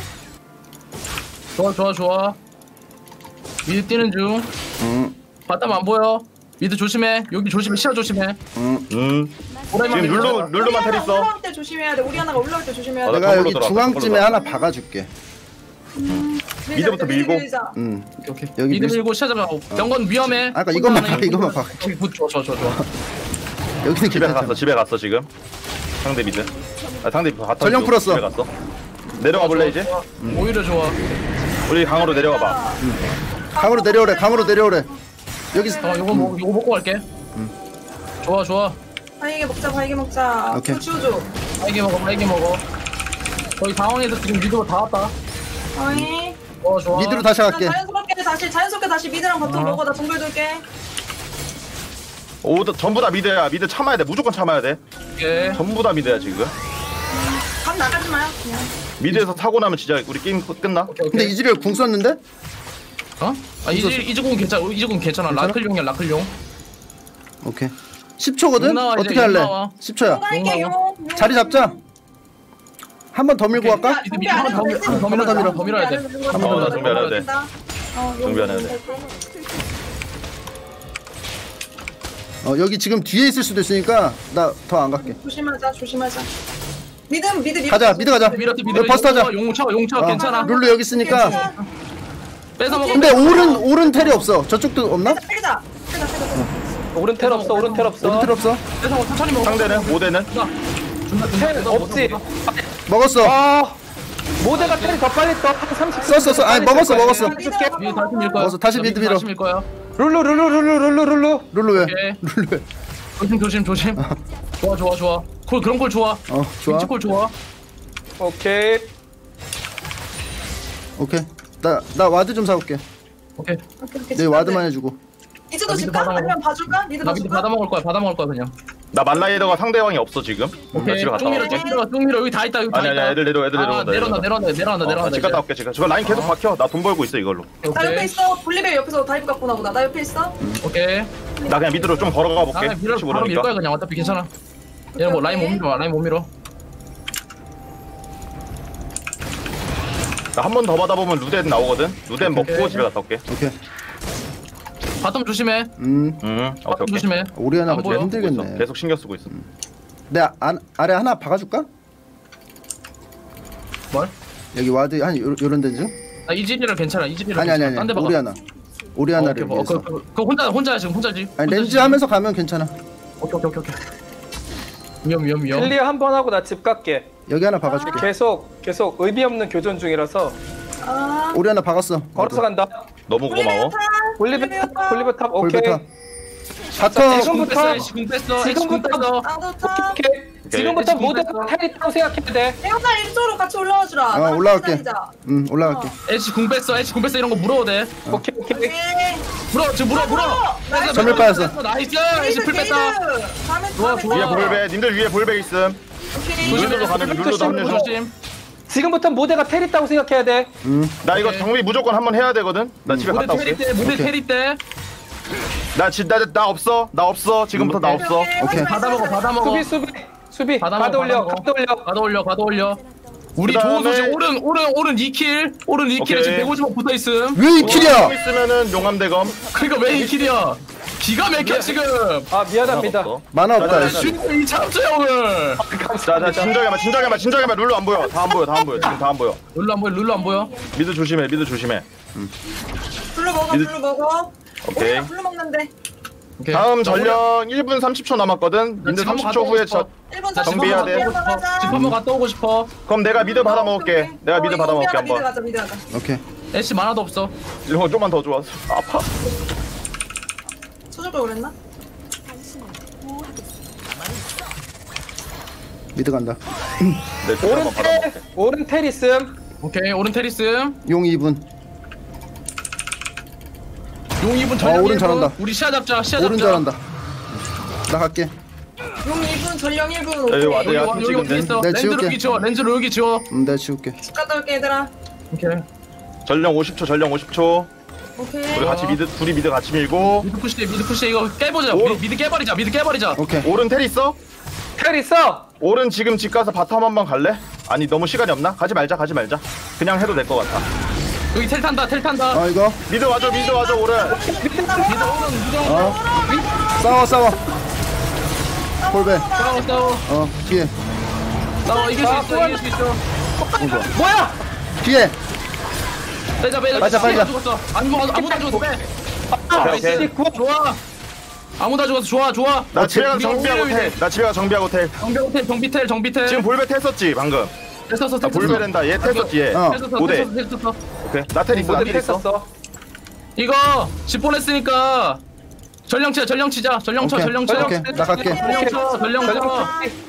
좋아. 미드 뛰는 중. 바텀 안 보여. 미드 조심해. 여기 조심해. 시야 조심해. 지금 룰루만 텔 있어. 올라올 때 조심해야 돼. 우리 하나가 올라올 때 조심해야 돼. 내가 여기 중앙쯤에 하나 박아줄게. 미드부터 밀고. 오케이. 여기 미드 밀고 시야 잡아. 병건 위험해. 아까 이것만 박. 좋아. 여기는 집에 갔어 지금. 상대 미드. 상대 바텀 전령 풀었어. 집에 갔어. 내려가 볼래 이제? 오히려 좋아. 우리 강으로 내려가 봐. 강으로 내려오래. 여기 이거 먹고 갈게. 좋아. 바이게 먹자. 오케이. 치워줘. 바이게 먹어. 거의 상황에서 지금 미드로 다 왔다. 어이. 좋아. 미드로 다시 갈게. 자연스럽게 다시 미드랑 버튼 먹어. 나 정글 돌게. 전부 다 미드야. 미드 참아야 돼. 무조건 참아야 돼. 오케이. 전부 다 미드야 지금. 감 나가지 마요. 그냥. 미드에서 타고 나면 진짜 우리 게임 끝나? 근데 이즈리얼 궁 썼는데? 이즈궁 괜찮아. 라클용이야. 오케이. 10초거든? 어떻게 할래? 10초야. 자리 잡자. 한 번 더 밀고 갈까? 더 밀어야 돼. 정비해야 돼. 여기 지금 뒤에 있을 수도 있으니까 나 더 안 갈게. 조심하자. 미드 가자. 미드 가자. 버스 타자. 용쳐 괜찮아. 룰루 여기 있으니까. 뺏어 먹어. 근데 오른 텔이 없어. 저쪽도 없나? 빼자. 오른 텔 없어. 뺏어 먹어. 천천히 먹어. 상대는? 5대는? 텔 없지. 먹었어. 모델가 텔이 더 빨리 떠. 30. 썼어. 아니 먹었어. 미드 다시 밀 거야. 다시 미드 밀어. 다시 밀 거야. 룰루. 룰루 왜? 오케이. 조심. 좋아. 그런 걸 좋아. 좋아. 콜 좋아. 오케이. 나 와드 좀 사올게. 오케이. 내 와드만 해주고. 이즈도 줄까? 아니면 봐줄까? 미드 나 미드 받아 먹을 거야 그냥. 나 말라이더가 상대방이 없어 지금. 오케이. 집에 갔다 올게. 쭉 밀어. 여기 다 있다. 아니야 애들 내려온다. 내려온다. 집 갔다 올게 지금. 저거 라인 계속 박혀. 나 돈 벌고 있어 이걸로. 나 옆에 있어. 볼리베 옆에서 다이브 갖고 나보다. 나 옆에 있어. 오케이. 나 그냥 미드로 좀 걸어가 볼게. 바로 밀 거야 그냥. 어차피 괜찮아. 얘는 뭐 라인 못 밀어. 나 한 번 더 받아보면 루덴 나오거든. 루덴 먹고 집에 갔다 올게. 오케이. 바텀 조심해. 오케이. 조심해. 오리아나가 좀 힘들겠네. 계속 신경 쓰고 있어. 내 아래 하나 박아줄까? 뭘? 여기 와드 한 요런 데죠? 이즈리얼 괜찮아. 아니. 오리아나를 위해서. 그 혼자야 지금 혼자지. 아니 렌즈 하면서 가면 괜찮아. 오케이. 위험. 클리어 한 번 하고 나 집 갈게. 여기 하나 박아줄게. 계속 의미 없는 교전 중이라서. 오리아나 박았어. 걸어서 간다. 너무 고마워. 볼리베 탑. 오케이. 바텀 지금부터 지금 뺐어. 지금부터 뺐어. 나도 탑. 지금부터 모두가 텔 있다고 생각해야 돼. 대형사 일조로 같이 올라와 주라. 올라갈게. 올라갈게. 애쉬 궁 뺐어. 애쉬 궁 뺐어. 이런 거 물어도 돼. 오케이. 물어. 지금 물어. 전멸 빠졌어. 나이스. 애쉬 풀 뺐다. 좋아. 위에 볼배, 님들 위에 볼배 있음. 룰루도 가는 룰루도 합류 중. 조심. 지금부터 모두가 텔 있다고 생각해야 돼. 나 이거 정비 무조건 한번 해야 되거든. 나 집에 갔다 올게. 모델 테리 때. 나 없어. 나 없어. 지금부터 나 없어. 오케이. 받아 먹어. 수비. 가드 올려. 우리 좋은 그다음에- 소식 오른 2킬. 오른 2킬에 오케이. 지금 150원 붙어 있음. 왜 2킬이야? 좀 있으면은 용암 대검. 그러니까 왜 2킬이야? 기가 막혀 지금. 아 미안합니다. 만화 없다. 이 참수 형을. 자, 진정해봐. 룰루 안 보여. 다 안 보여. 지금 다 안 보여. 룰루 안 보여. 미드 조심해. 블루 먹어. 오케이. 블루 먹는데. 오케이. 다음 전령 1분 30초 남았거든. 님들 지금 30초 후에 1분 정비해야 돼. 집 한번 갔다 오고 싶어. 그럼 내가 미드 받아 먹을게. 내가 미드 받아 먹을게 미드 한번. 가자. 오케이. 애쉬 만화도 없어. 이거 좀만 더 좋았어. 아파. 소주가 그랬나? 미드 간다. 네, 오른 텔 있음. 오케이. 오른 테리스. 용 2분. 용 2분 전령 오른 1분. 잘한다. 우리 시야 잡자. 오른 잘한다. 나 갈게. 용 2분, 전령 1분. 여기 오케이. 와도 야 여기 어디 있어? 네, 렌즈로 지울게. 여기 지워. 렌즈로 여기 지워. 내가 지울게. 집 갔다 올게 얘들아. 오케이. 전령 50초. 오케이. 우리 같이 둘이 미드 같이 밀고. 미드 푸시 이거 깨보자. 미드 깨버리자. 오케이. 오른 텔 있어? 텔 있어. 오른 지금 집 가서 바텀 한번 갈래? 아니 너무 시간이 없나? 가지 말자. 그냥 해도 될 것 같아. 여기 텔 탄다. 이거. 미드 와줘 오른. 싸워. 볼배. 싸워. 뒤에. 이길 수 있어. 뭐야? 뒤에. 빼자. 빠져. 죽었어. 아무도 안 죽었어. 빼. 오케이. 좋아. 아무도 안 죽었어. 좋아. 나 집에 가서 정비하고 텔. 정비텔. 지금 볼베 텔 봤지 방금. 됐었어. 나 볼베 된다. 얘 텔 썼지 얘. 오대. 됐었어. 오케이. 나 텔 있어. 이거 집 보냈으니까 전령 치자. 오케이. 나 갈게. 전령 쳐.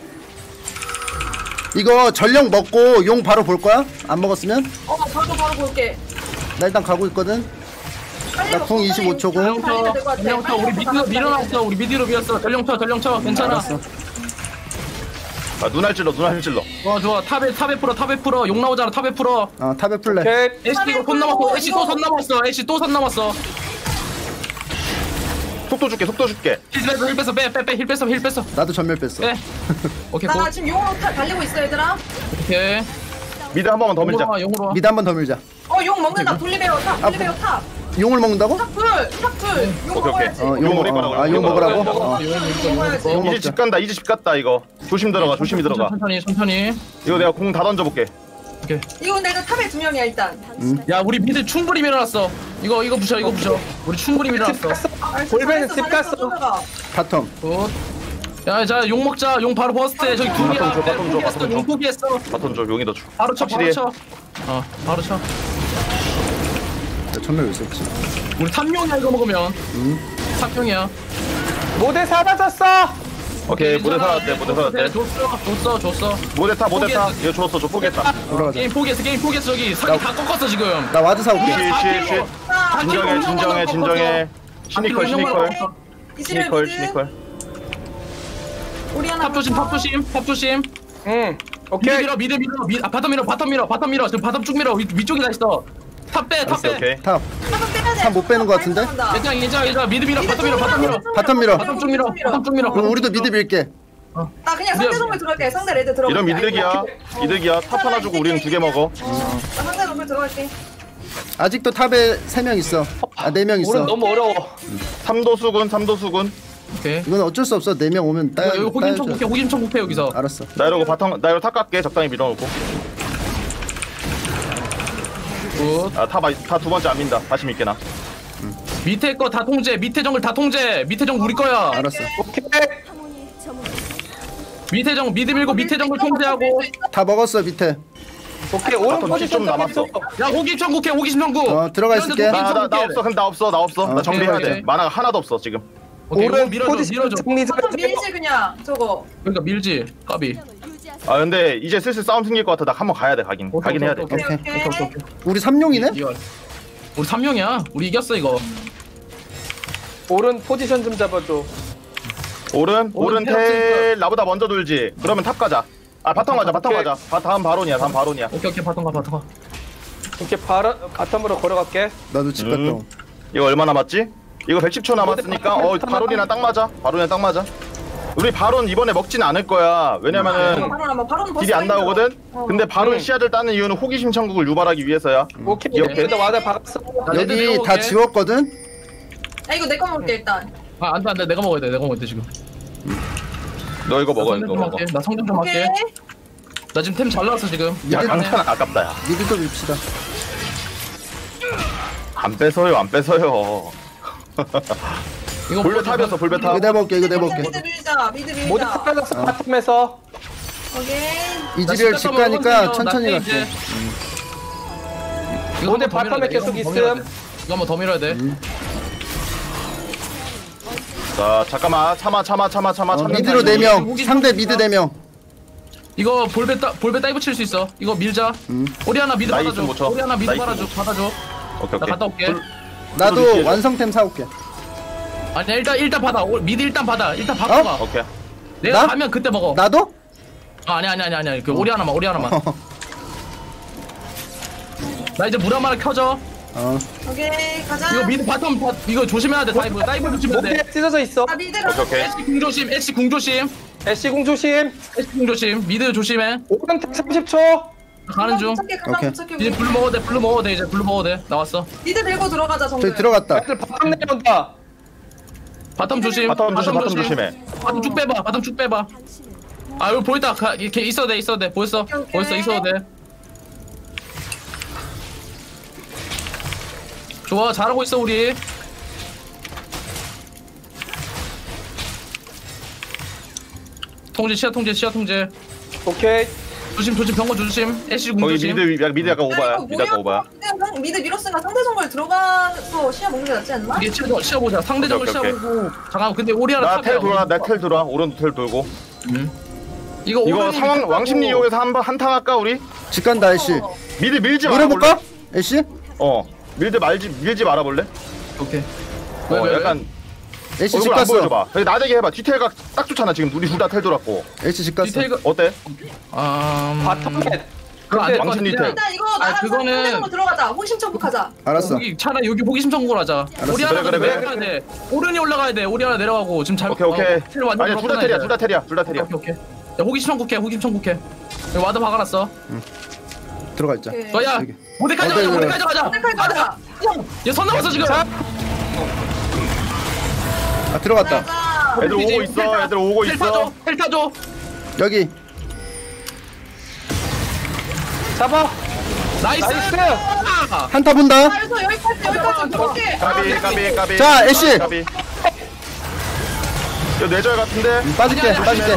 이거 전령 먹고 용 바로 볼 거야? 안 먹었으면? 바로 볼게. 나 일단 가고 있거든. 나 궁 25초고. 전령 쳐. 우리 미드로 밀어놨어. 우리 미드로 밀었어. 전령 쳐. 괜찮아. 알았어. 아, 눈알 찔러. 좋아. 탑에 풀어. 욕 나오잖아. 탑에 풀어. 탑에 플레. 애쉬 이거 손 남았어. 애쉬 또 손 남았어. 속도 줄게. 힐 뺐어. 나도 전멸 뺐어. 빼. 오케이. 나 지금 용으로 달리고 있어 얘들아. 오케이. 미드 한 번만 더 밀자. 용으로. 미드 한 번 더 밀자. 용 먹는다. 돌리베어 탑. 용을 먹는다고? 탑 둘. 용 오케이. 먹어야지. 용 우리 거라고. 용 먹으라고? 용 먹어야지. 용 이제 먹자. 집 간다. 이거. 조심히 들어가. 천천히. 이거 내가 공 다 던져볼게. 이거 내가 탑에 2명이야 일단. 야, 우리 미드 충분히 밀어놨어. 이거 부셔. 우리 충분히 밀어놨어. 볼베는 집 갔어. 바텀. 굿. 야, 자, 용 먹자. 용 바로 버스트해. 저기 둘이야. 바텀 줘. 용 포기했어. 바톤 줘. 용이 더 줘. 바로 쳐. 바로 쳐. 나 전멸 왜 썼지? 우리 탑용이야 이거 먹으면. 탑용이야. 모대 사라졌어. 오케이. 모대 살았대. 줬어. 모대 타. 이거 줬어. 줘. 포기했다. 돌아가자. 게임 포기했어. 지금. 사기 다 꺾었어 지금. 나 와드 사올게. 진정해. 시니컬. 우리 하나 탑 조심. 오케이. 미드 밀어. 바텀 밀어. 지금 바텀 쭉 밀어. 위쪽에 다 있어. 탑 빼. 오케이. 탑 못 빼는 거 같은데? 괜찮아. 미드 밀어. 바텀 밀어. 바텀 밀어. 바텀 쭉 밀어. 그럼 우리도 미드 밀게. 나 그냥 상대 동물 들어갈게. 상대 레드 들어갈게. 이런 이득이야. 탑 하나 주고 우리는 2개 먹어. 나 상대 동물 들어갈게. 아직도 탑에 3명 있어. 4명 있어. 오른 너무 어려워. 삼도 수군. 오케이. 이건 어쩔 수 없어. 4명 오면 따야. 여기 호김 청국해 여기서. 알았어. 나 이러고 탑 깎게. 적당히 밀어놓고. 굿. 다 두 번째 안 민다. 다시 밀게 나. 밑에 거 다 통제. 밑에 정글 다 통제. 밑에 정글 우리 거야. 알았어. 오케이. 밑에 정 미드 밀고 밑에 정글 통제하고. 다 먹었어 밑에. 오케이. 오른 바텀 포지션 좀 남았어. 야 호김 청국해. 들어가 있을게. 나 없어. 근데 나 없어. 나 정비해야 돼. 오케이. 만화가 하나도 없어 지금. 오케이, 이거 오른 밀어줘, 포지션 밀어줘. 정리 좀 바텀 해줘. 밀지 그냥 저거. 그러니까 밀지, 까비. 아 근데 이제 슬슬 싸움 생길 것 같아. 나 한번 가야 돼. 가긴 해야 돼. 오케이. 우리 3용이네? 우리 3명이야. 우리 이겼어 이거. 오른 포지션 좀 잡아줘. 오른 텔 나보다 먼저 돌지. 그러면 탑 가자. 아 바텀 가자. 바텀 오케이. 가자. 다음 바론이야. 오케이 바텀 가. 이렇게 바텀으로 걸어갈게. 나도 집 갔다 옴. 이거 얼마 남았지? 이거 110초 남았으니까 바론이랑 딱 맞아. 우리 바론 이번에 먹진 않을 거야. 왜냐면은 바로 딜이 안 나오거든? 근데 바론 시야를 따는 이유는 호기심 천국을 유발하기 위해서야. 오케이. 기억해. 나 와다 박았어. 여기 다 지웠거든? 아 이거 내 거 먹을게 일단. 아 안돼 내가 먹어야 돼 지금. 너 이거 먹어. 나 성장 좀 할게. 나 지금 템 잘 나왔어 지금. 야 강탄 아깝다 야. 미드도 밉시다. 안 뺏어요. 이거 볼베 탑이었어. 볼베 탑. 이거 내볼게. 미드 밀자. 모두 탑에서 바텀에서. 오케이. 이즈리얼 집 가니까 천천히 갈게. 오늘 바텀에 계속 있음. 이거 한번 더 밀어야 돼. 자 잠깐만 참아. 미드로 4명. 상대 미드 4명. 이거 볼베 다이브 칠 수 있어. 이거 밀자. 우리 하나 미드 나이스 받아줘. 못 쳐. 우리 하나 미드 나이스 받아줘. 오케이. 나 갔다 올게. 나도 완성템 사올게. 아니 일단 받아. 미드 일단 받아. 일단 받고 가. 오케이. 내가 나? 가면 그때 먹어. 나도? 아니. 그 오리 하나만. 나 이제 물 한 마리 켜줘. 오케이 가자. 이거 미드 바텀 이거 조심해야 돼. 다이브 붙이면 돼. 목에 찢어져 있어. 아 미드 가자. 오케이. 애쉬 궁 조심. 애쉬 공 조심. 미드 조심해. 오른 30초. 가는 중. 이제 블루 먹어도 돼. 이제 블루 먹어도 돼. 나왔어. 미드 밀고 들어가자 정글. 저기 들어갔다. 애들 바텀 내려온다. 바텀 조심. 바텀 조심해. 바텀 쭉 빼봐. 아 이거 보였다. 이렇게 있어도 돼. 보였어. 있어도 돼. 좋아 잘하고 있어 우리. 시야 통제. 오케이. 조심 병거 조심. 애쉬 궁 거기 조심. 미드 약간 오바야. 미드 밀었으니까 상대 정글 들어가서 시야 먹는 게 낫지 않나? 이게 시야 보자. 상대 정글 시야 오케이. 보고. 잠깐만 근데 오리 하나 나텔 돌아. 오른도 텔 돌고. 이거 상황 왕심리 이용해서 한탕 할까 우리? 집 간다 애쉬. 미드 밀지 밀어볼까? 애쉬? 밀지 말아볼래? 오케이. 약간 애쉬 집 얼굴 안 갔어. 보여줘봐. 나대게 해봐. 디테일가 딱 좋잖아 지금. 우리 둘 다 텔 돌았고. 애쉬 집 갔어. 디테일가 어때? 바텀에. 그거 안될 왕신 디테일. 일단 이거 나랑 상대 정글 들어가자. 호심 천국하자. 알았어. 차라리 여기 호기심 천국을 하자. 오리 하나 그래. 내려가야 돼. 오른이 올라가야 돼. 오리 하나 내려가고 지금 잘. 오케이. 아니 둘 다 텔이야. 오케이. 야, 호기심 천국해. 여기 와드 박아놨어. 들어가 있자. 야, 모데카이저 가자. 가자. 얘손 넘었어 지금. 아 들어갔다. 애들 오고 있어. 텔 타줘. 여기. 잡아. 나이스. 한타 본다. 여기까지. 까비. 자, 애쉬. 까비. 이거 뇌절 같은데. 빠질게.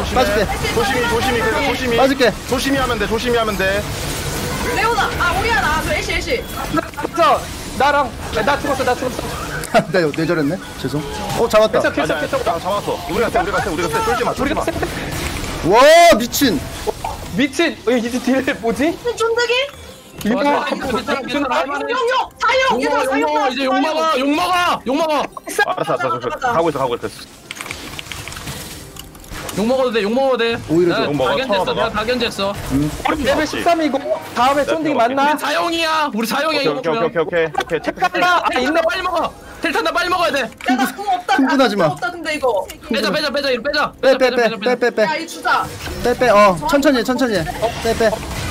조심히. 빠질게. 조심히 하면 돼. 레오나. 아 우리 하나. 저 애쉬. 나랑 나 죽었어. 나 뇌절했네. 죄송. 잡았다. 계속. 잡았어. 우리가 쏠지 마. 와 미친. 이제 딜 뭐지? 쫀득이? 사용 이제 욕 먹어. 알았어. 가고 있어. 욕 먹어도 돼. 오히려 욕 먹어. 내가 다 견제했어. 우리 레벨 13이고 다음에 쫀딩 맞나? 우리 사용이야 이거. 오케이. 체크한다. 있네 빨리 먹어. 텔탄다 빨리 먹어야 돼. 나궁 없다. 흥분하지 마. 없다 근데 이거. 빼자. 빼. 야 이 주자. 빼. 천천히 해. 빼.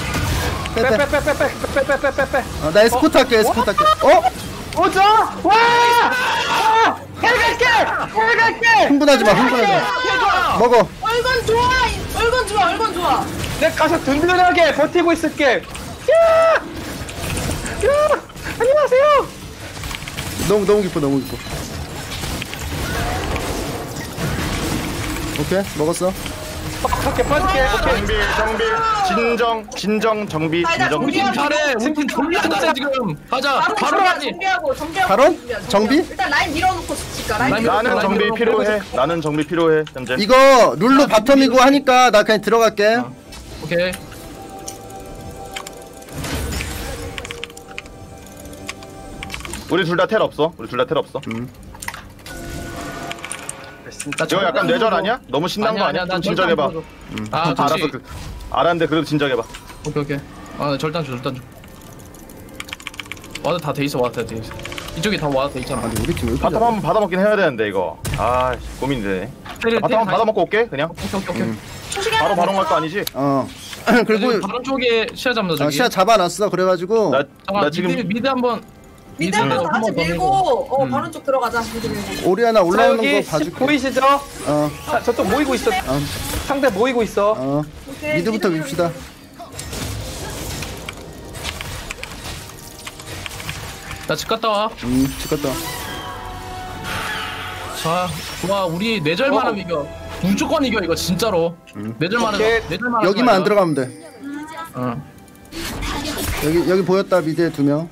빼. 나 에스코트 할게. 오자. 와! 해갈게. 흥분하지 마. 먹어. 얼건 좋아. 내가 가서 든든하게 버티고 있을게. 야! 안녕하세요. 너무 기뻐. 오케이 먹었어. 빠질게 빠질게. 오케이. 진정 정비 우리 팀 잘해. 우리 팀 졸라 잘해 지금. 가자. 바로 가지. 정비하고 바로? 정비? 일단 라인 밀어놓고 칩시다. 라인 나는 정비 필요해. 나는 정비 필요해 현재. 이거 룰루 바텀이고 하니까 나 그냥 들어갈게. 오케이. 우리 둘 다 텔 없어. 진짜 이거 약간 뇌절 아니야? 너무 신난 거 아니야? 좀 진정해봐. 알았어. 알았는데 그래도 진정해봐. 오케이. 아 절단 줘. 와드 다 돼 있어. 이쪽에 다 와드 돼 있잖아. 아니 우리 팀 왜 이렇게 바텀 한번 받아먹긴 해야 되는데 이거. 아 고민돼. 바텀 한번 받아먹고 올게 그냥. 오케이. 바로 바로 갈 거 아니지? 그리고 바로 쪽에 시야 잡는다 저기. 시야 잡아놨어. 그래가지고 나 지금 미드 한번. 미드 한번 다 같이 밀고 바론 쪽 들어가자. 오리아나 올라오는 여기 거 봐줄게. 보이시죠? 자, 저쪽 모이고 있어. 상대 모이고 있어. 미드부터 밉시다. 나 집 갔다 와. 집 갔다 와. 자, 좋아. 우리 뇌절만하면 이겨. 무조건 이겨 이거 진짜로. 뇌절만하면. 여기만 안 들어가면 돼. 여기 보였다. 미드에 2명.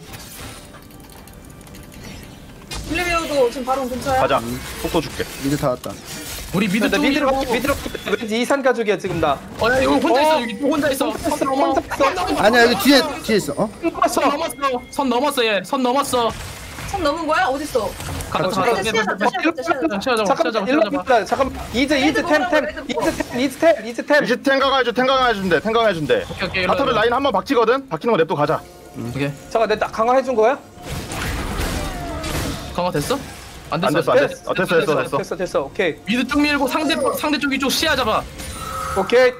블레베어도 지금 바론 근처야. 가자. 속도 줄게. 미드 다 왔다. 우리 미드 쪽 미드로 왠지 이산 가족이야 지금 나. 야 이거 혼자 있어. 여기 혼자 있어. 아니야 여기 뒤에 있어. 선 넘었어 얘. 선 넘었어. 선 넘은 거야? 어딨어? 잠깐 이즈 템 탱강해준대. 오케이. 바텀에 라인 한번 박치거든. 박히는 거 냅둬 가자. 오케이. 잠깐 내가 강화해준 거야? 강화 됐어? 안 됐어. 오케이. 미드 쭉 밀고 상대 쪽 이쪽 시야 잡아. 오케이.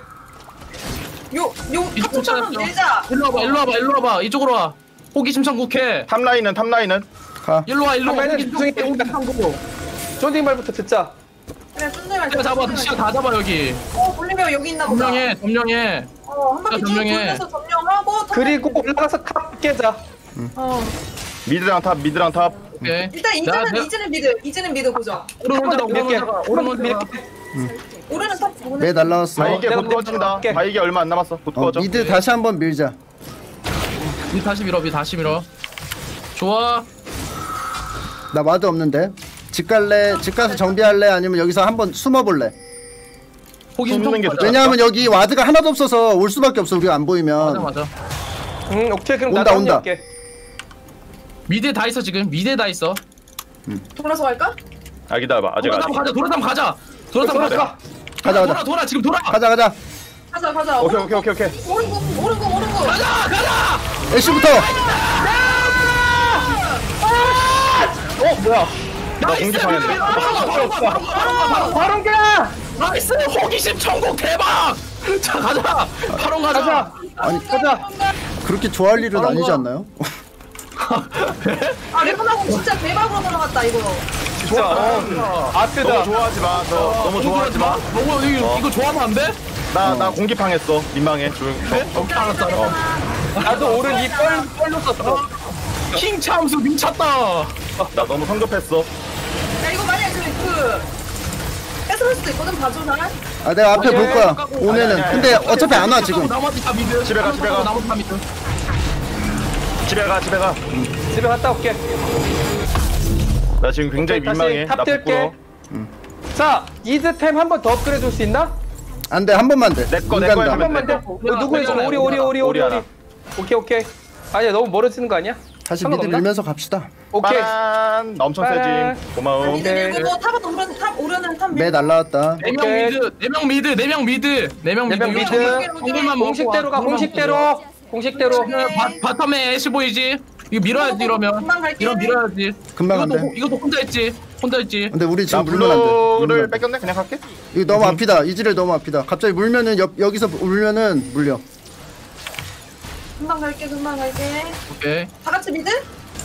이쪽 탑쪽처럼 밀자. 일로 와봐. 이쪽으로 와. 호기심 천국해. 탑라인은 가. 일로 와. 호기심 천국. 존딩 말부터 듣자. 그래 쫀쫀말. 잡아. 시야 다 잡아 여기. 블레베어 여기 있나 보다. 점령해. 한 바퀴 쭉 돌면서 점령하고. 그리고 올라가서 탑 깨자. 미드랑 탑. 오케이. 일단 이제는 미드 보자. 오른은 탑. 매 날라왔어. 바이게 곧 꺼진다. 바이게 얼마 안 남았어. 곧 꺼져. 미드 다시 한번 밀자. 미 다시 밀어. 좋아. 나 와드 없는데. 집 갈래? 집 가서 정비할래? 아니면 여기서 한번 숨어볼래? 숨는 게 좋다. 왜냐하면 여기 와드가 하나도 없어서 올 수밖에 없어. 우리가 안 보이면. 맞아. 오케이 그럼 온다. 미드에 다 있어 지금. 돌아서 갈까? 기다려봐. 아직. 돌아담 가자. 돌아 지금 돌아. 가자. 가자. 오케이. 오른거. 가자. 애쉬부터. 뭐야? 나 공격하겠네. 바로 가. 나이스. 호기심 천국 대박. 자 가자. 바로 가자. 아니 가자. 그렇게 좋아할 일은 아니지 않나요? 레몬하고 진짜 대박으로 넘어갔다 이거. 아트다. 너무 좋아하지 마. 너무 좋아하지 마. 이거 좋아하면 안 돼? 나 공기팡했어. 민망해. 조용. 알았어. 나도 오른 이 뻘로 썼어. 킹 참수 미쳤다. 나 너무 성급했어. 야 이거 만약에 뺏을 수도 있거든. 봐줘 나. 내가 앞에 볼 거야. 오면은. 근데 어차피 안 와 지금. 나머지 다 미드. 집에 가. 나머지 다 미드. 집에 가. 집에 갔다 올게. 나 지금 굉장히 민망해. 탑 뜰게. 자, 이즈템 한 번 더 업그레이드 줄 수 있나? 안 돼. 한 번만 돼. 내 거야. 한 번만 돼. 누구야? 오리. 하나. 오케이. 아니야, 너무 멀어지는 거 아니야? 다시 미드 밀면서 갑시다. 오케이. 나 엄청 세지. 고마워. 미드 밀고 탑 오르는 탑 매 날라왔다. 4명 미드. 공식대로. 바텀에 애쉬 보이지? 이거 밀어야지 이러면. 밀어야지. 금방 안 돼. 이것도 혼자 있지. 근데 우리 지금 나 물면 안 돼. 블루를 뺏겼네. 그냥 갈게. 이거 너무 앞이다. 이즈를 너무 앞이다. 갑자기 물면은 여기서 물면은 물려. 금방 갈게. 오케이. 다 같이 미드?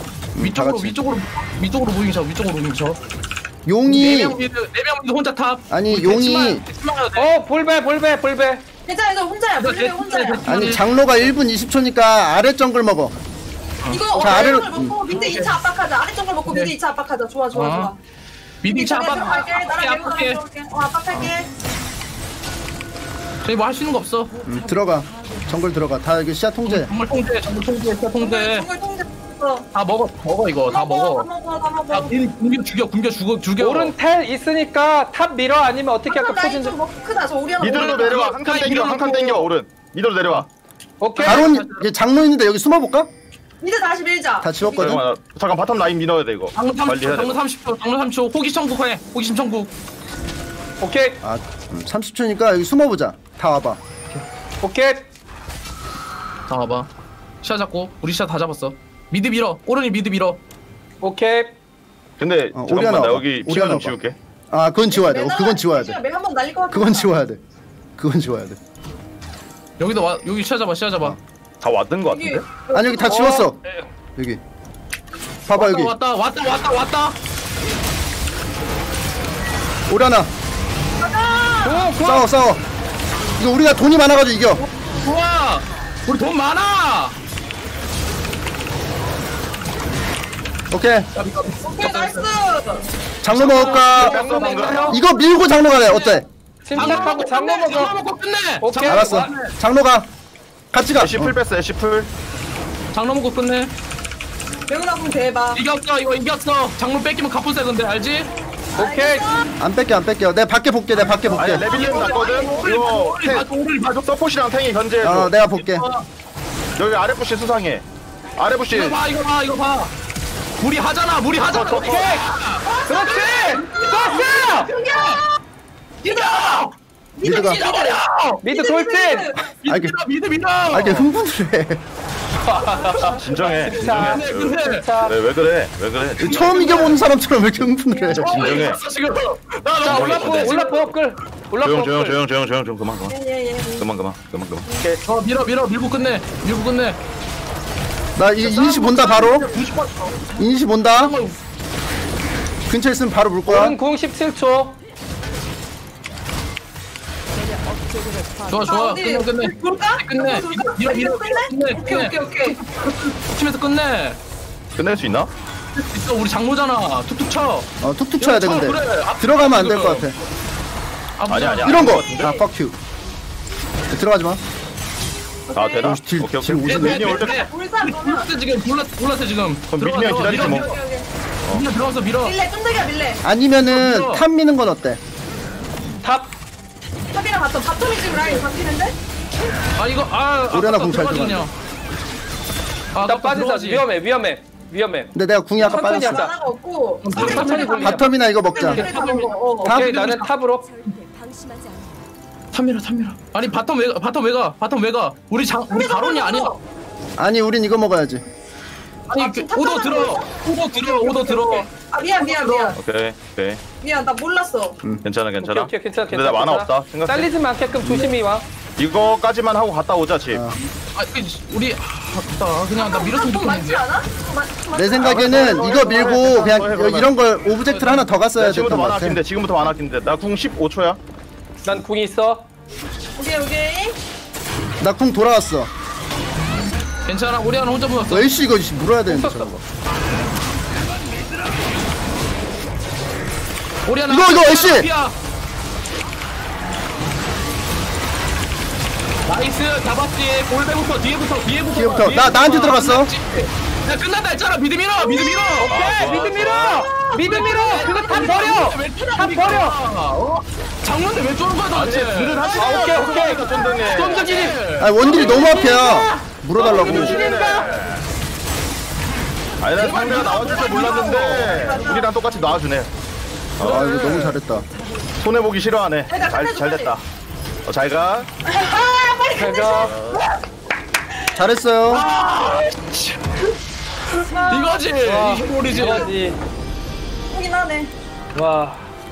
위쪽으로 무빙쳐. 용이 4명 미드 혼자 탑. 아니 용이 볼배. 괜찮아 혼자야. 블레베어 혼자야. 아니 장로가 1분 20초니까 아래 정글 먹어. 이거 아래 정글 먹고 미드 2차 압박하자. 아래 정글 먹고 미드 2차 압박하자. 좋아. 미드 2차 압박. 나랑 레몬 압박할게. 압박할게. 저희 뭐 할 수 있는 거 없어. 들어가. 정글 들어가. 다 여기 시야 통제. 정글 통제, 정글 통제, 시야 통제. 정글 통제. 다 먹어 이거 다 먹어. 다 굶겨 죽여. 오른 텔 있으니까 탑 밀어 아니면 어떻게 할까 포진 좀. 크다. 저 우리 하나. 미드로 내려와. 한 칸 땡겨. 한 칸 땡겨. 오른. 미드로 내려와. 오케이. 바론 장로 있는데 여기 숨어볼까? 미드 다시 밀자. 다 지웠거든. 잠깐 바텀 라인 밀어야 돼 이거. 장로 30초, 관리해야 돼. 장로 30초, 장로 3초. 호기심 천국해. 호기심 천국. 오케이. 30초니까 여기 숨어보자. 다 와봐. 오케이. 다 와봐. 시야 잡고 우리 시야 다 잡았어. 미드 밀어. 오른이 미드 밀어. 오케이. 근데 잠깐만 나 여기 피가 좀 지울게. 아 그건 지워야 돼. 그건 지워야 돼. 한번 날릴 것 같아. 그건 지워야 돼. 그건 지워야 돼. 여기도 와. 여기 시야 잡아. 시야 잡아. 다 왔던 거 같은데? 아니 여기 다 지웠어. 여기. 봐봐 여기. 왔다. 오려나. 싸워. 이거 우리가 돈이 많아가지고 이겨. 좋아. 우리 돈 많아. 오케이. 오케이 나이스. 장로 먹을까? 이거 밀고 장로 가래. 어때? 침착하고 장로 먹어. 끝내. 오케이. 알았어. 장로 가. 같이 가. 애쉬 풀 뺐어. 애쉬 풀. 장로 먹고 끝내. 명훈아 군 대박. 이겼어. 이거 이겼어. 장로 뺏기면 갚을세 근데 알지? 오케이. 안 뺄게. 내가 밖에 볼게. 아니 레빌리언 났거든. 이거 서포시랑 탱이 견제해 줘. 내가 볼게. 여기 아래 부시 수상해. 아래 부시. 이거 봐. 무리 하잖아. 오케이. 그렇지. 이겨. 미드가. 미드 돌진. 미드 밀어. 아 이게 흥분을 해. 진정해. 왜 그래? 처음 이겨보는 사람처럼 왜 이렇게 흥분을 해? 진정해. 자 올라프 끌. 조용 그만. 오케이. 밀고 끝내. 나 이니시 본다 바로. 이니시 본다. 근처에 있으면 바로 물 거야. 오른 궁 17초. 좋아. 끝내. 볼까? 끝내. 밀어. 오케이. 치면서 끝내. 끝낼 수 있나? 있어. 우리 장로잖아. 툭툭 쳐. 툭툭 쳐야 돼 근데. 그래. 들어가면 안 될 것 같아. 아니야. 이런 거. fuck you. 들어가지 마. 되나? 딜 오케이. 미니 올 때. 몰랐어 지금. 그럼 미니언 기다리지 뭐. 그냥 들어가서 밀어. 밀래. 아니면은 탑 미는 건 어때? 탑이랑 바텀이 지금 라인 바뀌는데? 오려나 궁 잘 들어가. 나 빠지자. 위험해. 근데 내가 궁이 아까 천천히 빠졌어. 하자. 없고. 천천히 굴리자. 바텀이나 이거 먹자. 오케이 나는 탑으로. 탑 밀어. 아니 바텀 왜 가? 우리 바론이 아니야. 아니 우린 이거 먹어야지. 아니 오더 들어. 아 미안. 오케이. 미안 나 몰랐어. 괜찮아. 오케이, 괜찮아. 근데 나 만화 없다. 생각해. 잘리지 않게끔 조심히 와. 이거까지만 하고 갔다 오자 집. 우리 그냥 나 밀었으면 돈 많지 좋겠는데. 않아? 내 생각에는 이거 밀고 그냥 이런 걸 오브젝트를 하나 더 갔어야 됐던 것 같아. 지금부터 만화 아낀데. 나 궁 15초야. 난 궁이 있어. 오케이. 나 궁 돌아왔어. 괜찮아. 우리 하나 혼자 물었어. 엘씨 이거 물어야 되는데 저거. 우리 하나. 이거 엘씨. 나이스 잡았지. 골배부터 뒤에부터. 나한테 들어갔어. 야 끝났다 했잖아. 미드 밀어. 오케이 미드 밀어. 그거 탑 버려. 장문대 왜 쫄은 거야 너한테? 오케이. 쫀득이. 아 원딜이 너무 앞이야. 물어달라고. 아니 난 상대가 나와줄 줄 몰랐는데 우리랑 똑같이 나와주네. 아 이거 너무 잘했다. 손해보기 싫어하네. 잘 됐다. 잘 가. 잘 가. 잘했어요. 이거지. 이거지. 보긴 하네. 와.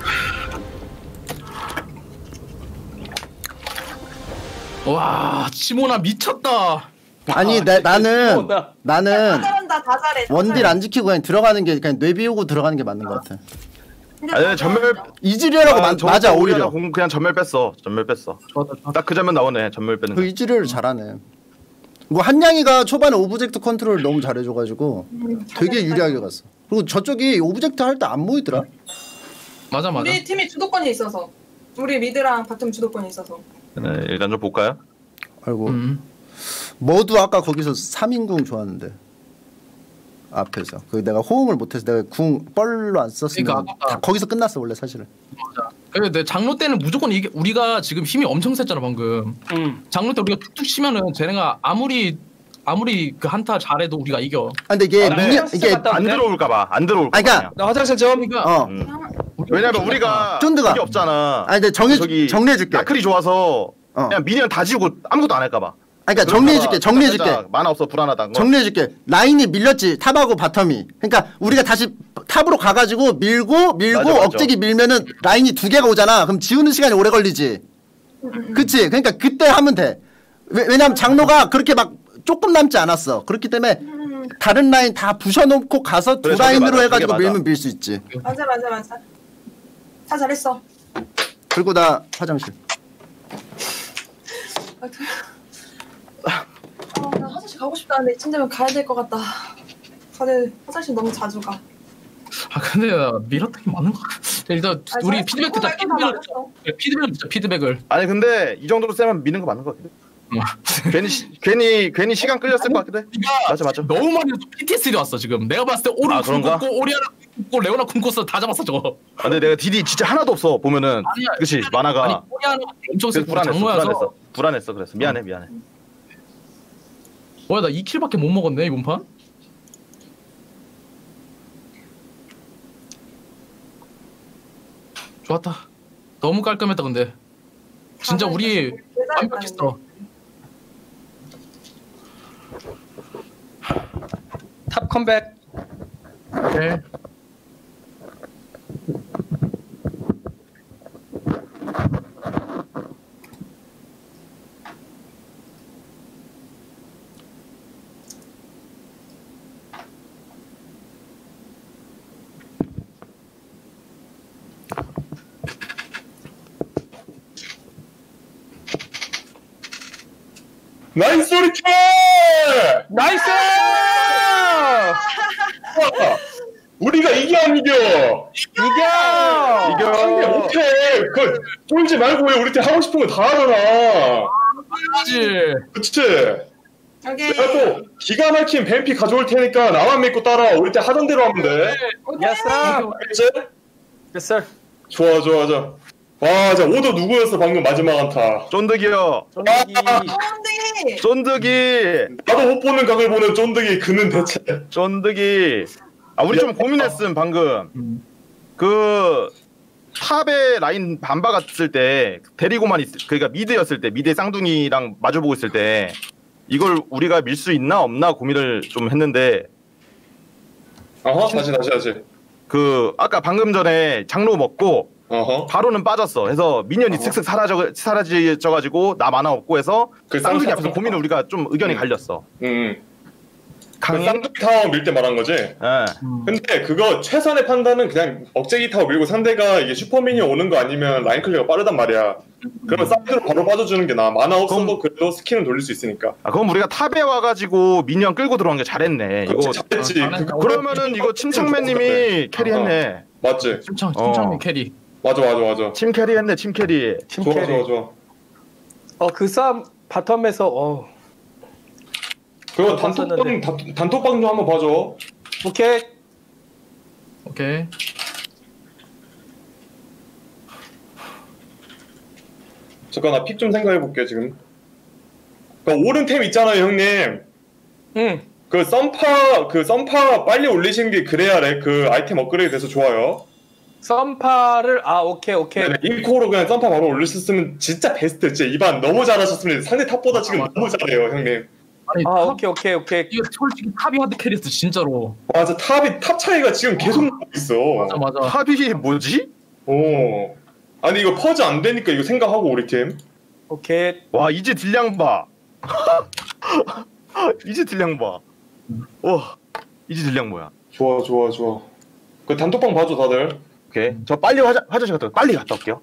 와 치모나 미쳤다. 아니 나는 다 잘해. 원딜 안 지키고 그냥 들어가는 게 그냥 뇌 비우고 들어가는 게 맞는 것 같아. 아니 전멸 이즈리얼하고 맞아 오히려. 그냥 전멸 뺐어. 딱 그 장면 나오네. 전멸 빼는. 그 이즈리얼 잘하네. 뭐 한양이가 초반에 오브젝트 컨트롤 너무 잘해줘가지고 되게 유리하게 갔어. 그리고 저쪽이 오브젝트 할 때 안 모이더라. 맞아. 우리 팀이 주도권이 있어서. 우리 미드랑 바텀 주도권이 있어서. 네, 일단 좀 볼까요? 아이고. 모두 아까 거기서 3인궁 좋았는데 앞에서 그 내가 호응을 못해서 내가 궁 뻘로 안 썼으면 그러니까 거기서 끝났어 원래 사실은. 맞아. 그래 내 장로 때는 무조건 이게 우리가 지금 힘이 엄청 셌잖아 방금. 장로 때 우리가 툭툭 치면은 쟤네가 아무리 그 한타 잘해도 우리가 이겨. 근데 이게 이게 안 들어올까봐 안 들어올까. 그러니까 나 화장실 좀. 왜냐면 우리가 쫀드가 그게 없잖아. 아니 근데 정리해줄게. 나클이 좋아서 그냥 미니언 다 지우고 아무것도 안 할까봐. 그러니까 정리해줄게. 만화 없어 불안하다. 정리해줄게. 라인이 밀렸지 탑하고 바텀이. 그러니까 우리가 다시 탑으로 가가지고 밀고 맞아. 억제기 밀면은 라인이 2개가 오잖아. 그럼 지우는 시간이 오래 걸리지. 그치? 그러니까 그때 하면 돼. 왜냐면 장로가 그렇게 막 조금 남지 않았어. 그렇기 때문에 다른 라인 다 부셔놓고 가서 두 라인으로 해가지고 밀면 밀 수 있지. 맞아. 다 잘했어. 그리고 나 화장실. 나 화장실 가고 싶다. 근데 이쯤 되면 가야 될 것 같다. 다들 화장실 너무 자주 가. 아 근데 밀었던 게 맞는 거 같아. 일단 우리 피드백 듣자. 피드백을. 아니 근데 이 정도로 세면 미는 거 맞는 거 같아. 괜히 시간 끌렸을 것 같기도 해. 맞아. 너무 많이 PTSD 왔어 지금. 내가 봤을 때 오른 궁 꽂고 오리아나 궁 꽂고 레오나 궁 꽂고 다 잡았어 저거. 근데 내가 딜이 진짜 하나도 없어 보면은. 그치 만화가. 아니 오리아나 엄청 세고 장모여서 불안했어. 그래서 미안해. 뭐야 나 2킬밖에 못 먹었네 이번 판. 좋았다. 너무 깔끔했다 근데. 진짜 우리 완벽했어. 탑 컴백. 네. 나이스 소리캐! 나이스! 우리가 이겨 안 이겨? 상대 못해. 그 쫄지 말고 왜 우리 팀 하고 싶은 거 다 하잖아. 그렇지. 그치? 내가 또 기가 막힌 뱀피 가져올 테니까 나만 믿고 따라와. 우리 팀 하던 대로 하면 돼. 알겠지? 됐어. 좋아. 와, 자 오더 누구였어 방금 마지막 한타? 쫀득이요. 쫀득이. 나도 못 보는 각을 보는 쫀득이. 그는 대체. 쫀득이. 아 우리 좀 고민했음 방금. 그 탑에 라인 반박았을 때 데리고만 그러니까 미드였을 때 미드의 쌍둥이랑 마주보고 있을 때 이걸 우리가 밀 수 있나 없나 고민을 좀 했는데. 다시. 그 아까 방금 전에 장로 먹고. 바로는 빠졌어. 해서 미니언이 슥슥 사라져가지고 나 만화 없고 해서 그 쌍둥이 앞에서 고민을 우리가 좀 의견이 갈렸어. 쌍둥이 타워 밀 때 말한 거지? 근데 그거 최선의 판단은 그냥 억제기 타워 밀고 상대가 이게 슈퍼미니언 오는 거 아니면 라인 클리어가 빠르단 말이야. 그러면 사이드로 바로 빠져주는 게 나아. 만화 없어도 그래도 스킬은 돌릴 수 있으니까. 그럼 우리가 탑에 와가지고 미니언 끌고 들어간 게 잘했네. 이거 잘했지. 그러면은 이거 침착맨님이 캐리했네. 맞지? 침착맨 캐리. 맞아. 팀 캐리했네. 팀 캐리. 좋아. 그 싸움 바텀에서 그거 단톡방 좀 한번 봐줘. 오케이. 잠깐 나 픽 좀 생각해볼게 지금. 그 오른템 있잖아요 형님. 그 썸파 빨리 올리시는 게 그래야 그 아이템 업그레이드 돼서 좋아요. 썸파를 오케이. 네네, 인코로 그냥 썸파 바로 올리셨으면 진짜 베스트. 진짜 이반 너무 잘하셨습니다. 상대 탑보다 지금 너무 잘해요 형님. 아니, 오케이. 이거 솔직히 탑이 하드 캐리했어 진짜로. 맞아. 탑 차이가 지금 계속 나고 있어. 맞아. 탑이 뭐지? 아니 이거 퍼즈 안 되니까 이거 생각하고 우리 팀. 오케이. 와 이제 딜량 봐. 이제 딜량 봐. 와 이제 딜량 뭐야? 좋아. 그 단톡방 봐줘 다들. 오케이. 저 빨리 화장실 빨리 갔다 올게요.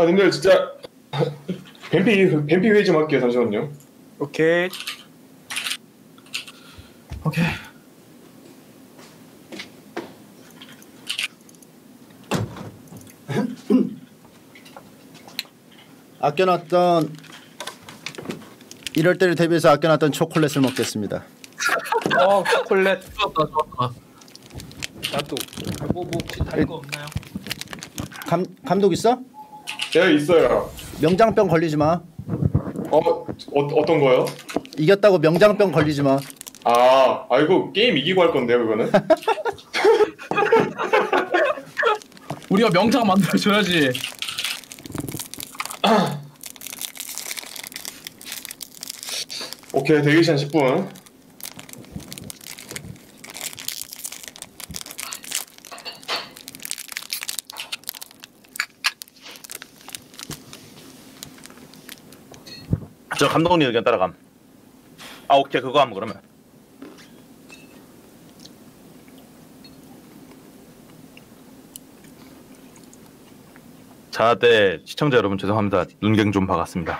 아 근데 진짜 뱀피 회의 좀 할게요. 잠시만요. 오케이. 아껴놨던 이럴 때를 대비해서 아껴놨던 초콜릿을 먹겠습니다. 초콜릿. 좋았다. 나도. 뭐 혹시 다른 거 없나요? 감독 있어? 네 있어요. 명장병 걸리지 마. 어떤 거요? 이겼다고 명장병 걸리지 마. 이거 게임 이기고 할 건데요, 그거는? 우리가 명장 만들어줘야지. 오케이, 대기 시간 10분. 저 감독님 의견 따라감. 오케이 그거 하면 그러면. 자, 네 시청자 여러분 죄송합니다. 눈갱 좀 박았습니다.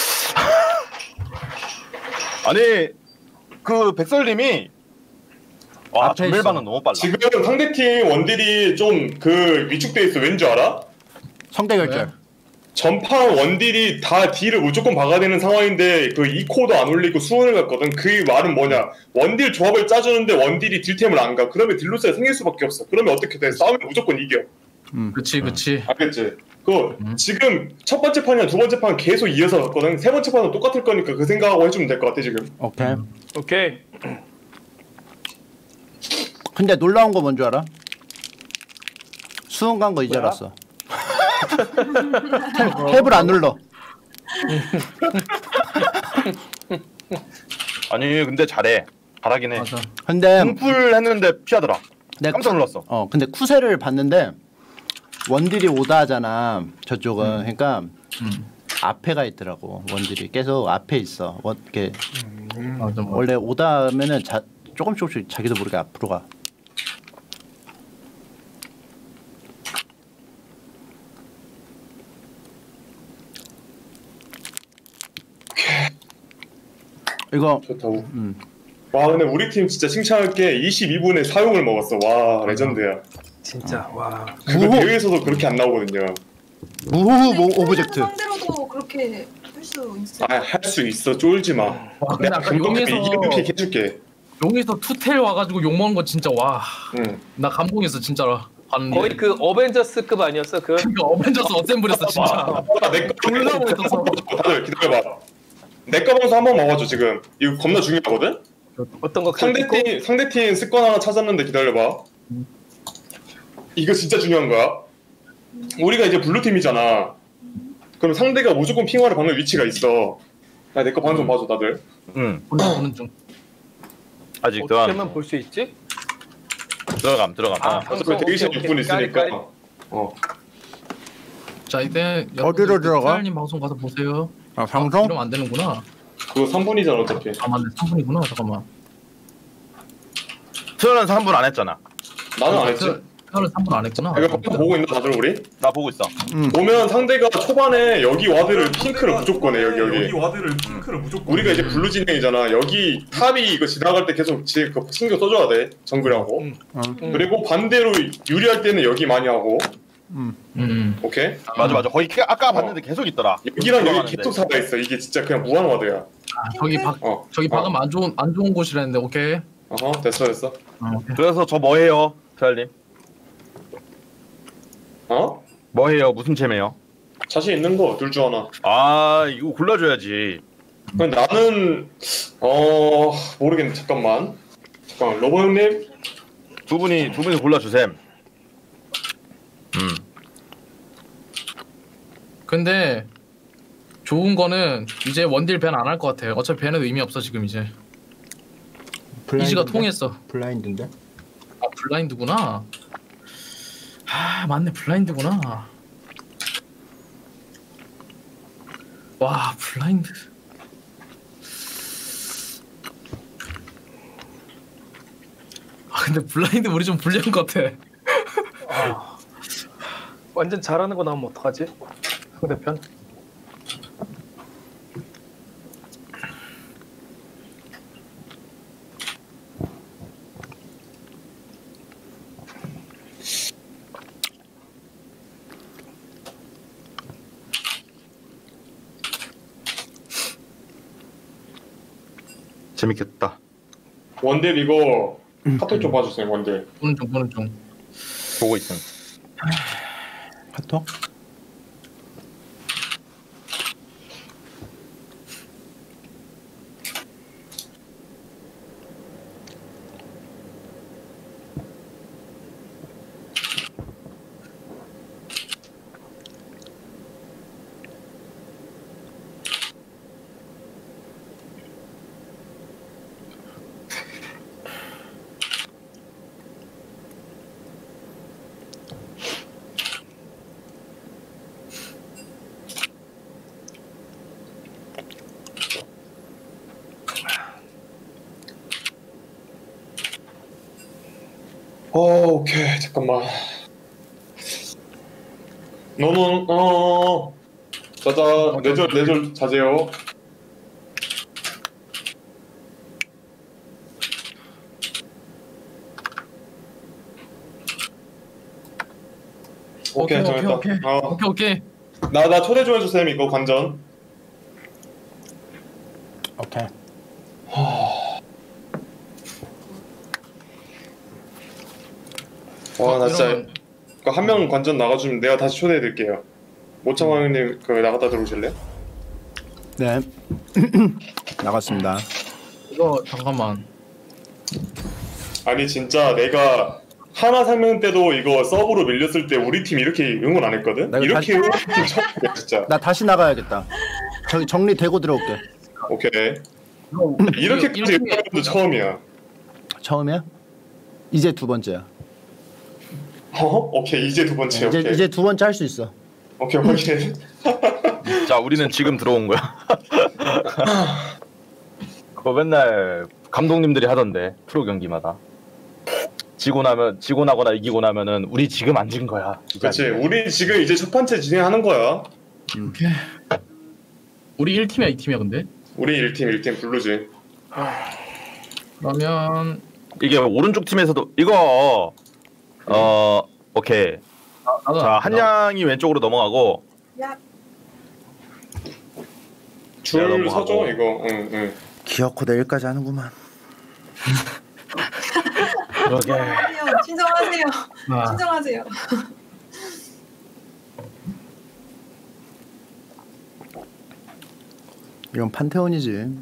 아니 그 백설님이 전멸반은 너무 빨라. 지금 상대팀 원딜이 좀 그 위축돼 있어. 왠지 알아? 성대결절. 전판 원딜이 다 딜을 무조건 박아야 되는 상황인데 그 2코도 안 올리고 수원을 갔거든. 그 말은 뭐냐, 원딜 조합을 짜주는데 원딜이 딜템을 안 가. 그러면 딜로스가 생길 수밖에 없어. 그러면 어떻게 돼? 싸우면 무조건 이겨. 그치. 알겠지? 지금 첫 번째 판이랑 두 번째 판 계속 이어서 갔거든. 세 번째 판은 똑같을 거니까 그 생각하고 해주면 될 것 같아 지금. 오케이. 근데 놀라운 거 뭔 줄 알아? 수능 간 거 이제 알았어. 탭을 안 눌러. 아니 근데 잘하긴 해. 맞아. 근데 궁풀 했는데 피하더라. 깜짝 놀랐어. 근데 쿠세를 봤는데 원딜이 오다 하잖아. 저쪽은. 그러니까 앞에가 있더라고. 원딜이 계속 앞에 있어. 이렇게 맞아. 원래 오다 하면은 조금씩 자기도 모르게 앞으로 가. 이거 좋다고. 와 근데 우리 팀 진짜 칭찬할 게 22분에 사용을 먹었어. 와 레전드야. 진짜 와. 그거 대회에서도 그렇게 안 나오거든요. 무호흡 오브젝트. 상대로도 그렇게 할 수 있어. 할 수 있어. 쫄지 마. 근데 아까 용에서 이렇게 해줄게. 용에서 투텔 와가지고 욕 먹은 거 진짜 와. 나 감동했어 진짜로. 봤는데. 거의 그 어벤져스급 아니었어 그? 그러니까 어벤져스 어셈블했어 진짜. 내거 다들 기다려봐. 내거 방송 한번 먹어줘 지금. 이거 겁나 중요하거든. 어떤 거? 상대팀 습관 하나 찾았는데 기다려봐. 이거 진짜 중요한 거야. 우리가 이제 블루 팀이잖아. 그럼 상대가 무조건 핑화를 박는 위치가 있어. 야, 내 거 방송 봐줘 다들. 보는 중. 아직 어떻게만 볼 수 있지? 들어감. 어차피 대기시간 6분 있으니까. 자 이제 어디로 들어가? 사장님 방송 가서 보세요. 방송? 이러면 안 되는구나. 그거 3분이잖아 어차피. 맞네 3분이구나. 잠깐만. 수현은 3분 안 했잖아. 나는 안 했지. 수현은 3분 안 했구나. 이거 보고 있나 다들 우리? 나 보고 있어. 보면 상대가 초반에 여기 와드를 핑크를 무조건 해. 여기 와드를 핑크를 무조건. 우리가 이제 블루 진영이잖아. 여기 탑이 이거 지나갈 때 계속 신경 써줘야 돼. 정글하고. 그리고 반대로 유리할 때는 여기 많이 하고. 오케이? 맞아. 거기 아까 봤는데 계속 있더라. 여기랑 여기 계속 살아 있어. 이게 진짜 그냥 무한 와드야. 저기 박으면 안 좋은 곳이라는데 오케이. 됐어. 그래서 저 뭐해요, 태알님? 뭐해요? 무슨 챔이에요? 자신 있는 거 둘 중 하나. 이거 골라줘야지. 나는 모르겠네. 잠깐만 로보 형님 두 분이 골라주셈. 근데 좋은 거는 이제 원딜 밴 안 할 것 같아. 어차피 밴은 의미 없어 지금 이제. 이지가 통했어. 블라인드인데? 블라인드구나. 맞네 블라인드구나. 와 블라인드. 근데 블라인드 우리 좀 불리한 것 같아. 완전 잘하는 거 나오면 어떡하지? 상대편. 재밌겠다. 원딜 이거 카톡 좀 봐주세요. 원딜. 보는 중. 보고 있음. 카톡? 오케이 잠깐만. 너는 자자 뇌절 자제요. 오케이 정했다. 오케이. 나 초대 좀 해주세요. 이거 관전. 오케이. 와 나 진짜 한 명 관전 나가주면 내가 다시 초대해드릴게요. 모창왕님 그 나갔다 들어오실래요? 네. 나갔습니다. 이거 잠깐만. 아니 진짜 내가 하나 상명 때도 이거 서브로 밀렸을 때 우리 팀 이렇게 응원 안 했거든? 이렇게 응원 팀 처음이야 진짜. 나 다시 나가야겠다. 저기 정리되고 들어올게. 오케이. 이렇게까지 응원한 것도 처음이야. 처음이야? 이제 두 번째야. 오케이 이제 두 번째. 오케이. 이제 두 번째 할 수 있어. 오케이. 자 우리는 지금 들어온 거야. 그거 맨날 감독님들이 하던데 프로 경기마다 지고 나거나 이기고 나면은 우리 지금 안 진 거야. 그렇지. 우리 지금 이제 첫 번째 진행하는 거야. 오케이. 우리 1팀이야 2팀이야 근데? 우리 1팀 블루지. 그러면 이게 오른쪽 팀에서도 이거 오케이. 자 한양이 왼쪽으로 넘어가고 줄 서줘 이거. 응. 기어코 내일까지 하는구만. 그러게. 진정하세요. 진정하세요. 이건 판테온이지.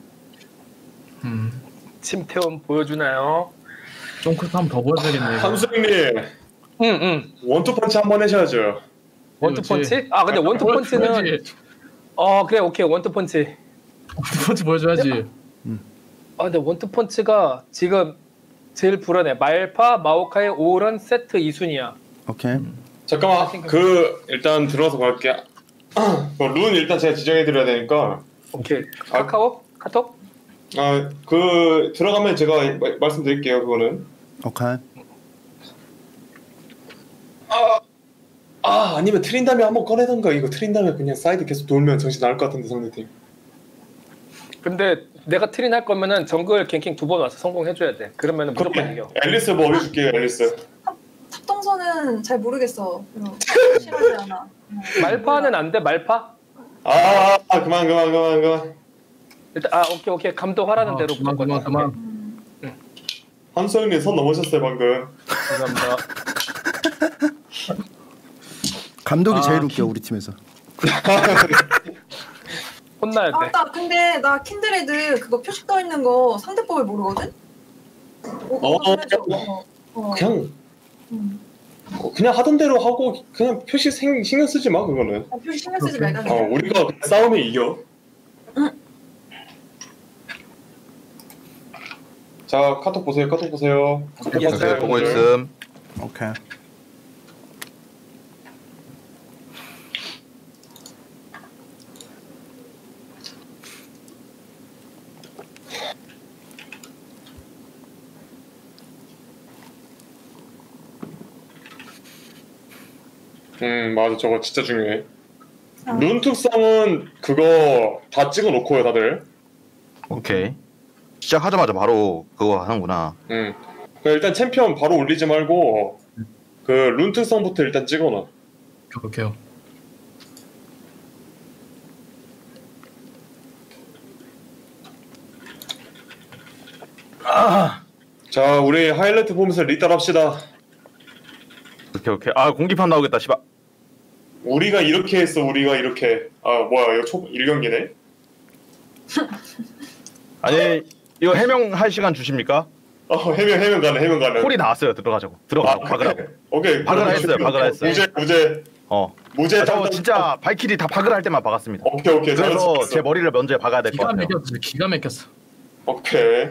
침태원 보여주나요? 좀 크게 한번 더 보여줘야겠네. 함수님. 응. 원투펀치 한번 해셔야죠. 원투펀치? 아 근데 원투펀치는 그래 오케이 원투펀치. 원투펀치 보여줘야지. 아 근데 원투펀치가 지금 제일 불안해. 말파, 마오카이, 오런, 세트 2순위야. 오케이. 잠깐만 일단 들어와서 갈게. 룬 일단 제가 지정해드려야 되니까. 오케이. 카카오? 카톡? 들어가면 제가 말씀드릴게요. 그거는. 오케이. 아니면 트린 다음에 한번 꺼내던가. 이거 트린 다음에 그냥 사이드 계속 돌면 정신 나갈 것 같은데 상대팀. 근데 내가 트린 할 거면은 정글 갱킹 2번 와서 성공해줘야 돼. 그러면은 무조건 이겨. 앨리스 뭐 해줄게요. 앨리스. 탑동선은 잘 모르겠어. 싫어하지 않아. 말파는 안 돼? 말파? 그만. 일단 오케이 감독하라는 대로 그만. 함수형님 선 넘으셨어요 방금. 감사합니다. 감독이 제일 웃겨 우리 팀에서. 혼나야 돼. 맞다. 근데 나 킨드레드 그거 표시 떠 있는 거 상대법을 모르거든. 그냥 하던 대로 하고 그냥 표시 신경 쓰지 마 그거는. 표시 신경 쓰지 말자. 우리가 싸움에 이겨. 자 카톡 보세요. 오케이 보고 있음. 오케이. 맞아 저거 진짜 중요해. 룬 특성은 그거 다 찍어놓고요 다들. 오케이. 시작하자마자 바로 그거 하는구나. 일단 챔피언 바로 올리지 말고 그 룬 특성부터 일단 찍어놔. 오케이. 자 우리 하이라이트 보면서 리달 합시다. 오케이. 아 공기판 나오겠다 씨발. 우리가 이렇게 했어. 우리가 이렇게. 아 뭐야 이거 1경기네. 아니 이거 해명할 시간 주십니까? 해명 가는. 콜이 나왔어요. 들어가자고. 박으라고. 오케이. 박으라 했어요. 무죄. 저 진짜 발키리 다 박으라 할 때만 박았습니다. 오케이. 그래서 제 머리를 먼저 박아야 될 것 같아요. 기가 막혔어. 오케이.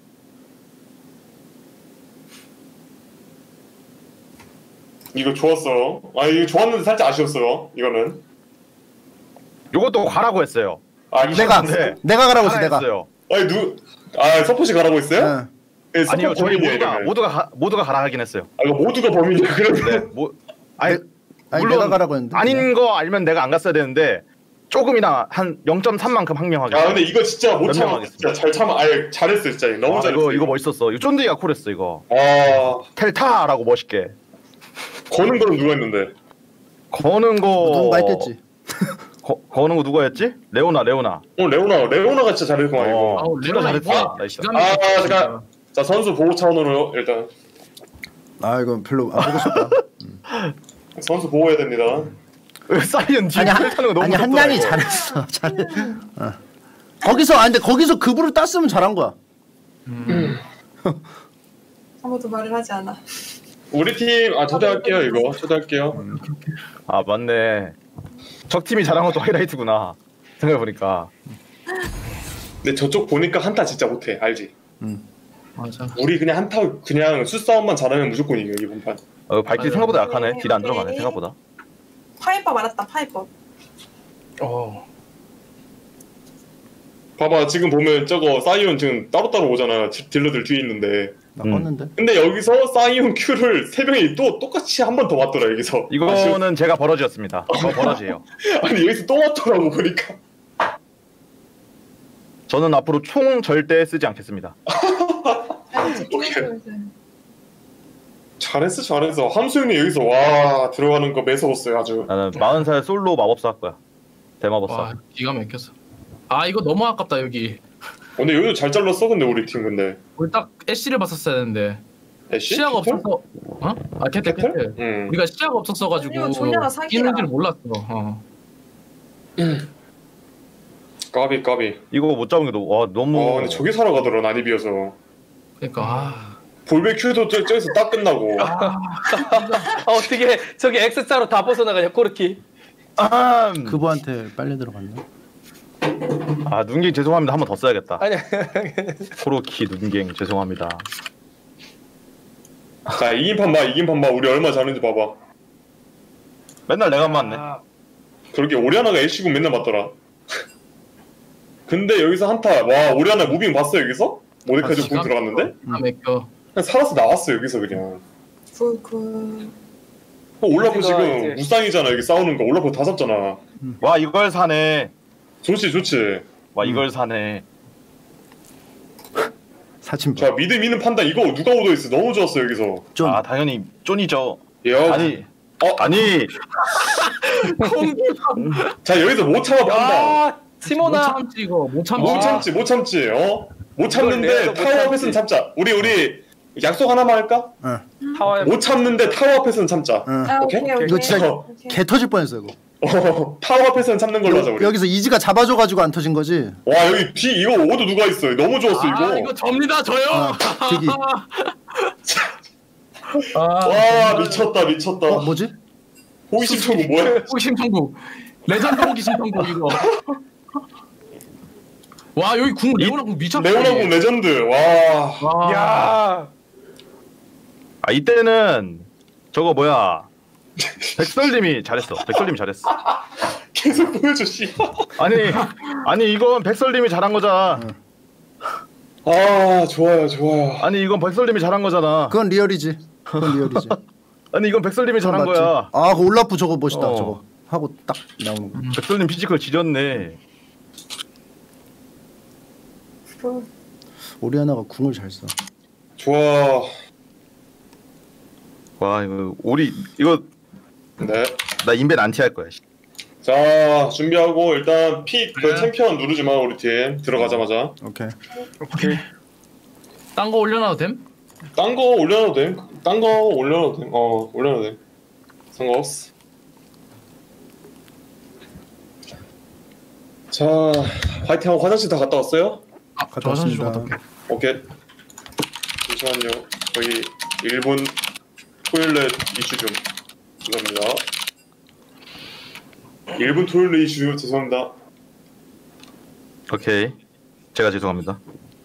이거 좋았어. 이거 좋았는데 살짝 아쉬웠어요. 이거는. 요것도 가라고 했어요. 내가 가라고 했어. 내가. 아니 서포시 가라고 했어요? 네, 아니요 저희 모두가 가라 하긴 했어요. 이거 모두가 범인이야. 그런데 아니 물론 내가 가라고 했는데 아닌 거 알면 내가 안 갔어야 되는데 조금이나 한 0.3만큼 항명하게. 근데 이거 진짜 못 참아. 진짜 잘 참아. 잘했어 진짜. 너무 잘했어. 이거 멋있었어. 이거 쫀디가 콜했어 이거. 텔타라고 멋있게. 거는 거는 누가 했는데? 거는 거 누군가 했겠지. 거는 거 누가 했지? 레오나. 레오나가 진짜 잘했구만 이거. 진짜 잘했어. 잠깐. 자 선수 보호 차원으로 일단. 이건 별로 안 보고 싶다. 선수 보호해야 됩니다. 사이언 뒤에 타는 거 너무. 아니 한양이 잘했어. 잘해. 근데 거기서 급으로 땄으면 잘한 거야. 아무도 말을 하지 않아. 우리 팀 초대할게요 이거. 초대할게요. 맞네. 적 팀이 잘한 것도 하이라이트구나. 생각해보니까. 근데 저쪽 보니까 한타 진짜 못해. 알지? 맞아. 우리 그냥 한타 그냥 수싸움만 잘하면 무조건 이겨 이번 판. 발키리 생각보다 약하네. 딜 안 들어가네 생각보다. 파이퍼 맞았다. 파이퍼. 봐봐 지금 보면 저거 사이온 지금 따로따로 오잖아. 딜러들 뒤에 있는데. 나 껐는데. 근데 여기서 사이온 Q를 3명이 또 똑같이 한 번 더 맞더라 여기서. 이거는 제가 버러지였습니다. 저 버러지예요. 아니 여기서 또 맞더라고 보니까. 저는 앞으로 총 절대 쓰지 않겠습니다. 잘했어. 함수형이 여기서 와 들어가는 거 매서웠어요 아주. 나는 40살 솔로 마법사 할 거야. 대마법사. 기가 막혔어. 이거 너무 아깝다 여기. 근데 여기도 잘 잘랐어 근데 우리 팀 근데. 우리 딱 애쉬를 봤었어야 되는데. 애쉬? 시야가 없어서. 캐틀. 우리가 시야가 없었어가지고 끼는 줄 몰랐어. 까비. 이거 못 잡은 게 너무. 근데 저기 살아가더라 난이 비어서. 그러니까. 볼베 Q도 저기서 딱 끝나고. 어떻게 저기 X자로 다 벗어나가냐 코르키. 그부한테 빨리 들어갔네. 눈갱 죄송합니다. 한 번 더 써야겠다. 아니. 코르키 눈갱 죄송합니다. 자 이긴 판 봐. 우리 얼마 잘하는지 봐봐. 맨날 내가 맞네. 그렇게 오리아나가 애쉬군 맨날 맞더라. 근데 여기서 한타. 와 오리아나 무빙 봤어 여기서? 모데카이저 공 들어갔는데? 막혀. 그냥 살아서 나왔어 여기서 그냥. 올라프 지금 무쌍이잖아 여기 싸우는 거. 올라프 다 잡잖아. 와 이걸 사네. 좋지. 와 이걸 사네. 사진. 자 미드 미는 판단 이거 누가 오더했어. 너무 좋았어 여기서. 당연히 쫀이죠. 아니. 자 여기서 못 참아 판단. 시모나. 못 참지. 못 참는데 타워 앞에서는 참자. 우리 약속 하나만 할까? 못 참는데 타워 앞에서는 참자. 오케이? 이거 진짜 개 터질 뻔했어 이거. 타워 앞에서는 참는 걸로 하자 우리. 여기서 이지가 잡아줘가지고 안 터진 거지. 와 여기 뒤 이거 오도 누가 있어. 너무 좋았어 이거. 이거 접니다 저요. 되게. 와 미쳤다. 뭐지? 호기심 천국 뭐야? 호기심 천국. 레전드 호기심 천국 이거. 와 여기 궁 레오나 궁 미쳤다. 레오나 궁 레전드. 와. 야. 이때는 저거 뭐야? 백설님이 잘했어. 계속 보여줘 씨. 아니 이건 백설님이 잘한 거잖아. 좋아요. 아니 이건 백설님이 잘한 거잖아. 그건 리얼이지. 아니 이건 백설님이 잘한 거야. 그 올라프 저거 멋있다 저거. 하고 딱 나오는 거. 백설님 피지컬 지렸네. 오리아나가 궁을 잘 써. 좋아. 와 이거 오리 이거 네. 나 인벤 안티 할 거야. 자 준비하고 일단 픽 그 챔피언 누르지 마 우리 팀 들어가자마자. 오케이. 딴 거 올려놔도 됨? 딴 거 올려놔도 됨. 딴 거 올려놔도 됨. 올려놔도 됨. 상관없어. 자 화이팅하고 화장실 다 갔다 왔어요? 갔다 왔습니다. 오케이. 잠시만요. 거의 1분 토일렛 이슈 좀 죄송합니다. 1분 토일렛 이슈 죄송합니다. 오케이. 제가 죄송합니다.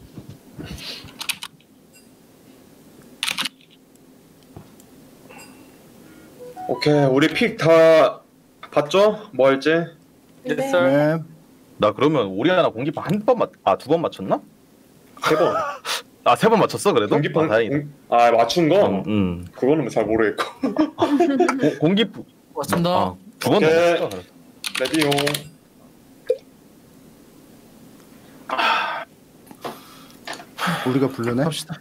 오케이. 우리 픽 다 봤죠? 뭐 할지? 네. 나 그러면 오리아나 공기파 두 번 맞췄나? 3번. 아 3번 맞췄어 그래도? 공기판 다행이다. 맞춘 거? 그거는 잘 모르겠고. 공기부 맞습니다. 2번 맞췄어. 레디용. 우리가 블루네. 갑시다.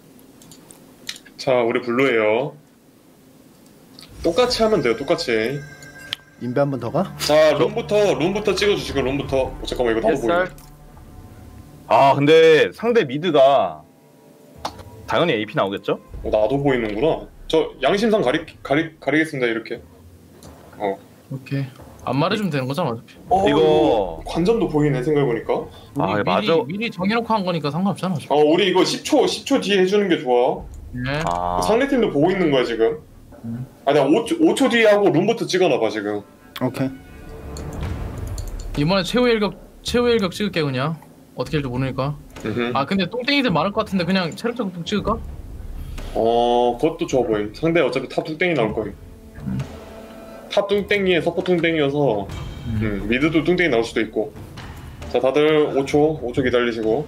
자 우리 블루예요. 똑같이 하면 돼요. 똑같이. 인베 한 번 더 가? 자 룸부터 찍어주시고 룸부터. 잠깐만 이거 나도 보이네. 아 근데 상대 미드가 당연히 AP 나오겠죠? 나도 보이는구나. 저 양심상 가리겠습니다 이렇게. 오케이. 안 말해주면 되는 거잖아 어차피. 이거 관전도 보이네 생각해보니까. 아 맞아. 미리 정해놓고 한 거니까 상관없잖아. 어차피. 우리 이거 10초 뒤에 해주는 게 좋아. 네. 상대팀도 보고 있는 거야 지금. 내가 5초 뒤에 하고 룸부터 찍어놔봐 지금. 오케이. 이번에 최후의 일격 찍을게 그냥. 어떻게 할지 모르니까. 아 근데 똥땡이들 많을 것 같은데 그냥 체력적 뚝 찍을까? 그것도 좋아 보임. 상대 어차피 탑 뚱땡이 나올 거임. 탑 뚱땡이에 서포 뚱땡이여서 미드도 뚱땡이 나올 수도 있고. 자 다들 5초 기다리시고.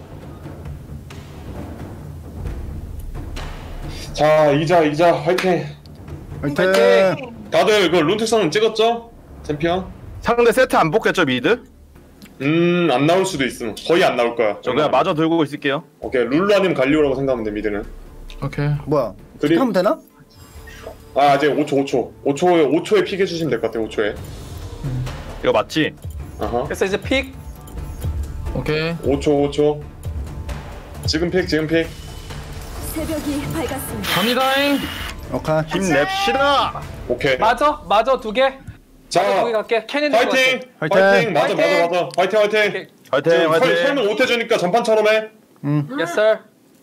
자 이자 화이팅. 화이팅. 다들 그 룬특선은 찍었죠? 챔피언? 상대 세트 안 뽑겠죠 미드? 안 나올 수도 있음. 거의 안 나올 거야. 저 그냥 마저 들고 있을게요. 오케이 룰루 아니면 갈리오라고 생각하면 돼 미드는. 오케이. 뭐야? 하면 되나? 아직 5초에 픽 해주시면 될 것 같아. 5초에. 이거 맞지? 그래서 이제 픽. 오케이. 5초. 지금 픽. 새벽이 밝았습니다. 갑니다잉. 오케이. 힘냅시다. 오케이. 맞아 2개. 자, 거기 갈게. 캐넨 화이팅. 맞아. 화이팅. 설명 못 해주니까 전판처럼 해. Yes sir.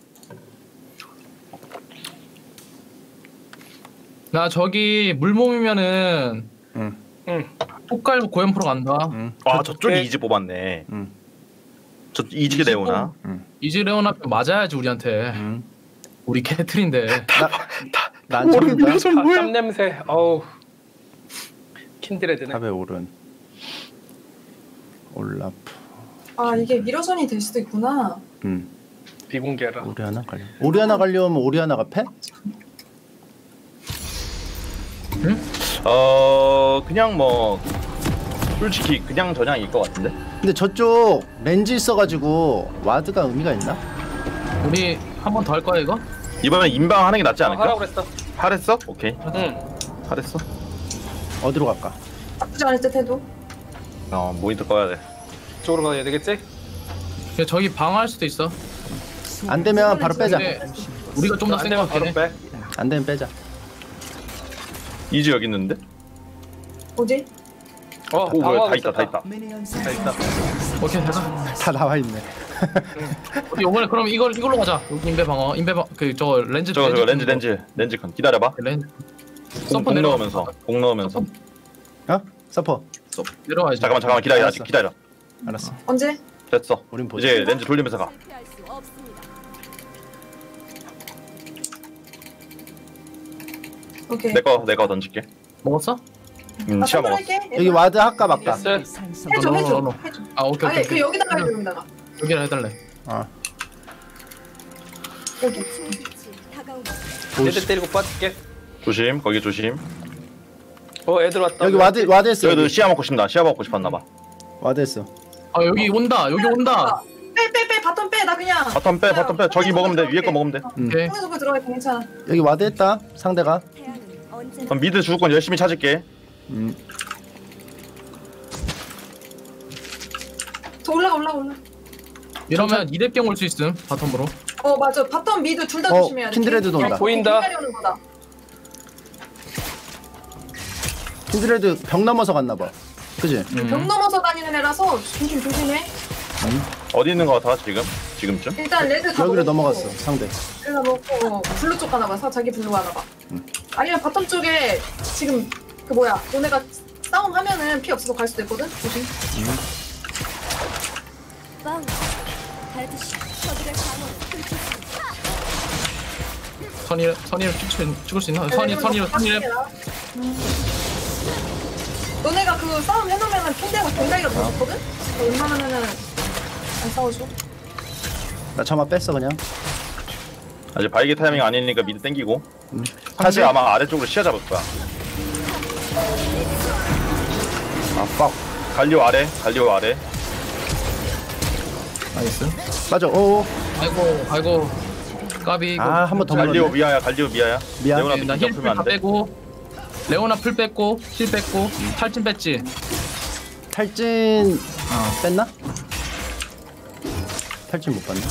나 저기 물몸이면은 폭 깔고 고연프로 간다. 아 저쪽이 이지 뽑았네. 저 이지 레오나. 이지 레오나 맞아야지 우리한테. 우리 캐틀인데. 난 참는다. 땀 냄새. 어우. 킨드레드네. 탑에 오른. 올라프. 이게 미러전이 될 수도 있구나. 비공개라. 오리아나 가려면 오리아나가 패? 그냥 뭐 솔직히 그냥 저냥일 것 같은데. 근데 저쪽 렌즈 있어가지고 와드가 의미가 있나? 우리 한 번 더 할 거야 이거? 이번엔 인방 하는 게 낫지 않을까? 하라고 그랬어. 하랬어? 오케이. 하랬어. 어디로 갈까? 나쁘지 않을 듯 해도. 모니터 꺼야 돼. 이쪽으로 가야 되겠지? 저기 방어할 수도 있어. 안 되면 바로 빼자. 우리가 좀 더 센 거 같긴 해. 안 되면 빼자. 이지 여기 있는데? 뭐지? 뭐야 다 있다. 오케이 됐어. 다 나와 있네. 이번에 그럼 이걸로 가자. 인베 방어, 저 렌즈. 저거 렌즈 건 기다려봐. 렌즈. 공 넣으면서. 서퍼. 내려와야지. 잠깐만 기다려. 아직 기다려. 알았어. 언제? 됐어. 우린 보자. 이제 렌즈 돌리면서 가. 오케이. 내거 던질게. 먹었어? 치아 먹었어. 여기 와드 할까 말까? 해줘. 아 오케이. 아니 그 여기다가 해줘 여기다가. 여기라 해달래. 여기. 얘들 때리고 빠질게. 조심. 거기 조심. 애들 왔다. 여기 와드 했어. 여기 시야 먹고 싶나? 시야 먹고 싶었나 봐. 와드 했어. 아 여기 온다. 여기 온다. 빼 바텀 빼. 나 그냥. 바텀 빼. 저기 먹으면 돼. 위에 거 먹으면 돼. 오케이. 속에 들어가 괜찮아. 여기 와드 했다. 상대가. 그럼 미드 주도권 열심히 찾을게. 더 올라가. 이러면 2렙경 올 수 있음 바텀으로. 맞아. 바텀 미드 둘 다 조심해야 돼. 킨드레드도 온다. 보인다. 킨드레드 벽 넘어서 갔나봐. 그지? 벽 넘어서 다니는 애라서 조심해. 어디 있는 거 같아 지금쯤? 일단 레드 다 여기로 먹었고. 넘어갔어 상대. 레드 다 먹고 블루 쪽 가나봐. 자기 블루 가나봐. 아니면 바텀 쪽에 지금 그 뭐야 너네가 싸움하면은 피 없어서 갈 수도 있거든. 조심. 선이를 찍을 수 있나? 선이를. 너네가 그 싸움 해놓으면은 핑계가 굉장히가 더 좋거든? 웬만하면은 안 싸워줘. 나 점화 뺐어 그냥. 아직 바이게 타이밍 아니니까 미드 땡기고. 사실 아마 아래쪽으로 시야 잡을 거야. 빡. 갈리오 아래. 나이스. 맞아. 오. 아이고. 까비. 한 번 더 갈리오 물었네. 미아야. 미안. 레오나 나 미드 힐 풀면 다 안 돼. 빼고. 레오나 풀 뺐고 힐 뺐고 탈진 뺐지. 탈진 뺐나? 탈진 못 봤네.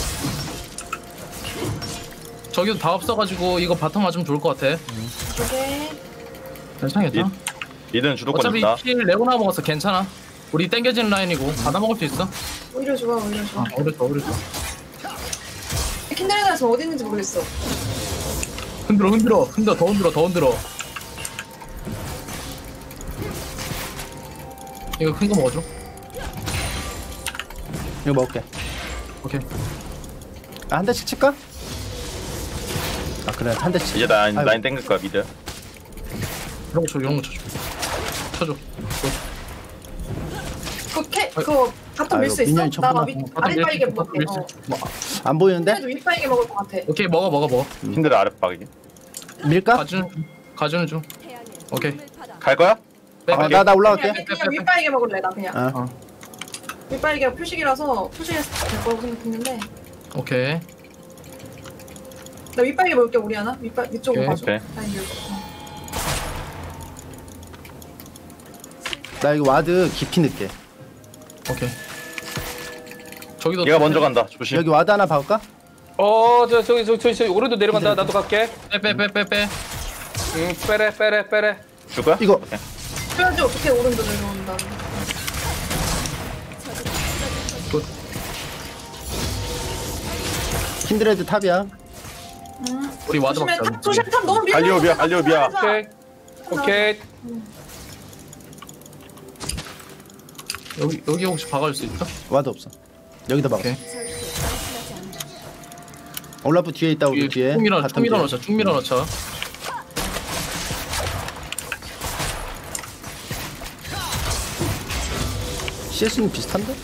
저기도 다 없어가지고 이거 바텀 맞으면 좋을 것 같아. 오케이. 괜찮겠다. 미드는 주도권 어차피 있다. 힐 레오나 먹었어. 괜찮아. 우리 땡겨진 라인이고 받아 먹을 수 있어. 오히려 좋아. 오히려 좋아. 킨드레드에서 어디 있는지 모르겠어. 흔들어. 더 흔들어. 이거 큰 거 먹어줘. 이거 먹을게. 오케이. 한 대씩 칠까? 그래 한 대씩. 이제 라인 땡길 거야 미드. 이런 거 쳐줘. 그거 바텀 밀 수 있어? 민현이 나 쳤구나. 아랫바이게 먹을게. 안 보이는데? 그래도 윗바이게 먹을 것 같아. 오케이 먹어. 킨드레 아랫박이게. 밀까? 가주는 중. 오케이. 갈 거야? 나 올라갈게. 그냥 윗바이게 먹을래 나 그냥. 윗바이게가 표식이라서 표식해서 될 거라고 생각했는데. 오케이. 나 윗바이게 먹을게 우리 하나. 위쪽으로 가줘. 오케이. 나 이거 와드 깊이 넣게. 오케이. 저기도 얘가 먼저 간다. 조심. 여기 와드 하나 박을까? 저기 오른쪽 내려간다. 나도 갈게. 빼. 빼래. 줄 거야? 이거. 그래야지 어떻게 오른쪽 내려온다. 킨드레드 탑이야. 우리 와드 조심해. 먹자. 조심 탑 너무 밀려. 갈리오 미아. 오케이. 여기 혹시 박아줄 수 있어? 와드 없어. 여기다 박아. 올라프 뒤에 있다 우리 뒤에. 쭉 밀어넣자. CS는 비슷한데?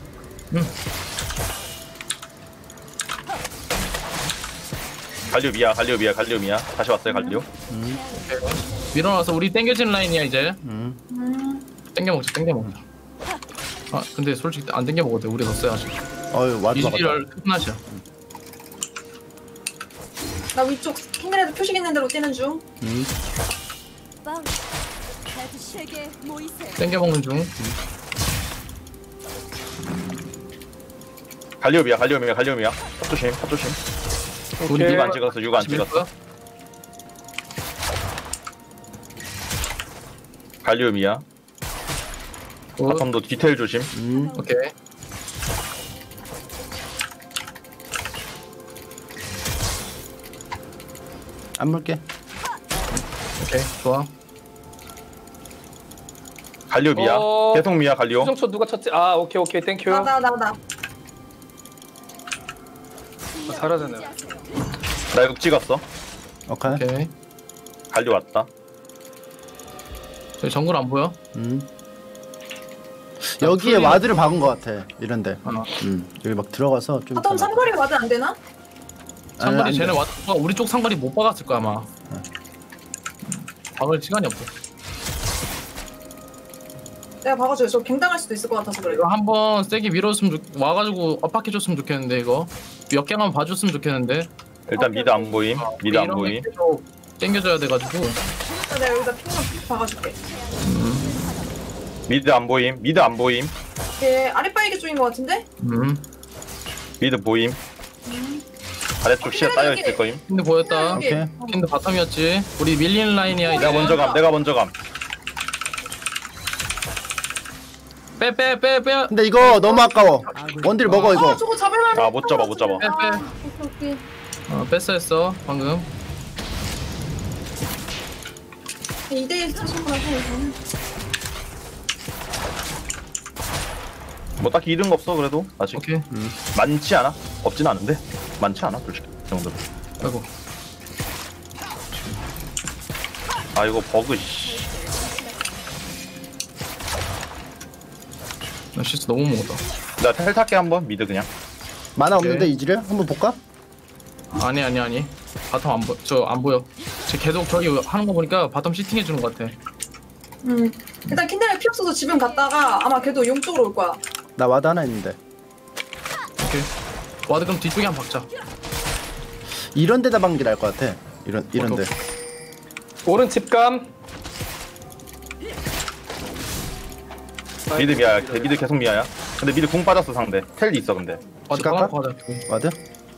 갈리오 미아. 다시 왔어요 갈리오. 밀어넣어서 우리 땡겨진 라인이야 이제. 땡겨 먹자. 근데 솔직히 안 땡겨 먹어도 돼. 우리 더 세야지. 와드 이즈리얼 끝나시야. 나 위쪽 킨드레드 표식 있는 대로 뛰는 중. 땡겨 먹는 중. 갈리오 미아. 탑 조심. 우리 오케이. 유가 안 찍었어. 갈리오 미아. 바텀도 디테일 조심. 오케이. 안 물게. 오케이. 좋아. 갈리오 미아. 계속 미아 갈리오. 수정초 누가 쳤지? 오케이. 땡큐. 나. 잘하잖아요. 나 이거 찍었어. 오케이. 갈리오 왔다. 저기 정글 안 보여? 여기에 와드를 박은 것 같아. 이런데. 여기 막 들어가서 좀. 바텀 삼거리 와드 안 되나? 상거리 쟤네 왔다. 우리 쪽 상거리 못 박았을 거야 아마. 박을 시간이 없어. 내가 봐가지고 저 갱당할 수도 있을 것 같아서 그래. 이거 한번 세게 밀어줬으면 와가지고 압박해줬으면 좋겠는데 이거 몇 개만 봐줬으면 좋겠는데. 일단 미드 안 보임. 미드 안 보임. 땡겨줘야 돼가지고. 내가 여기다 핑만 박아줄게. 미드 안 보임. 미드 안 보임. 이게 아랫바이게 쪽인 것 같은데? 미드 보임. 아래쪽 시야 따여 있을 거임. 킨드 보였다. 오케이. 킨드 바텀이었지. 우리 밀리는 라인이야 이제. 내가 먼저 감. 내가 먼저 감. 빼. 근데 이거 너무 아까워. 원딜 먹어 이거. 저거 잡으려면. 아 못 잡아 못 잡아. 빼. 오케이. 뺐어 했어 방금. 2대1 하신 거라서 이거는. 뭐 딱히 잃은 거 없어 그래도 아직. 오케이. 많지 않아? 없진 않은데 많지 않아 솔직히 그 정도로. 아이고. 아 이거 버그 씨. 나 실수 너무 먹었다. 나 텔 탈게 한번 미드 그냥. 만화 없는데 이지를 한번 볼까? 아니. 바텀 안 보여. 저 안 보여. 쟤 계속 저기 하는 거 보니까 바텀 시팅해 주는 것 같아. 일단 킨달이 피 없어서 지금 갔다가 아마 걔도 용 쪽으로 올 거야. 나 와드 하나 있는데. 오케이. 와드 그럼 뒤쪽에 한번 박자. 이런 데다 박는 게 나을 것 같아. 이런데. 오른 집감. 미드 미아야. 미드 계속 미아야. 근데 미드 궁 빠졌어 상대. 텔이 있어 근데. 와드 갈까? 가자. 와드?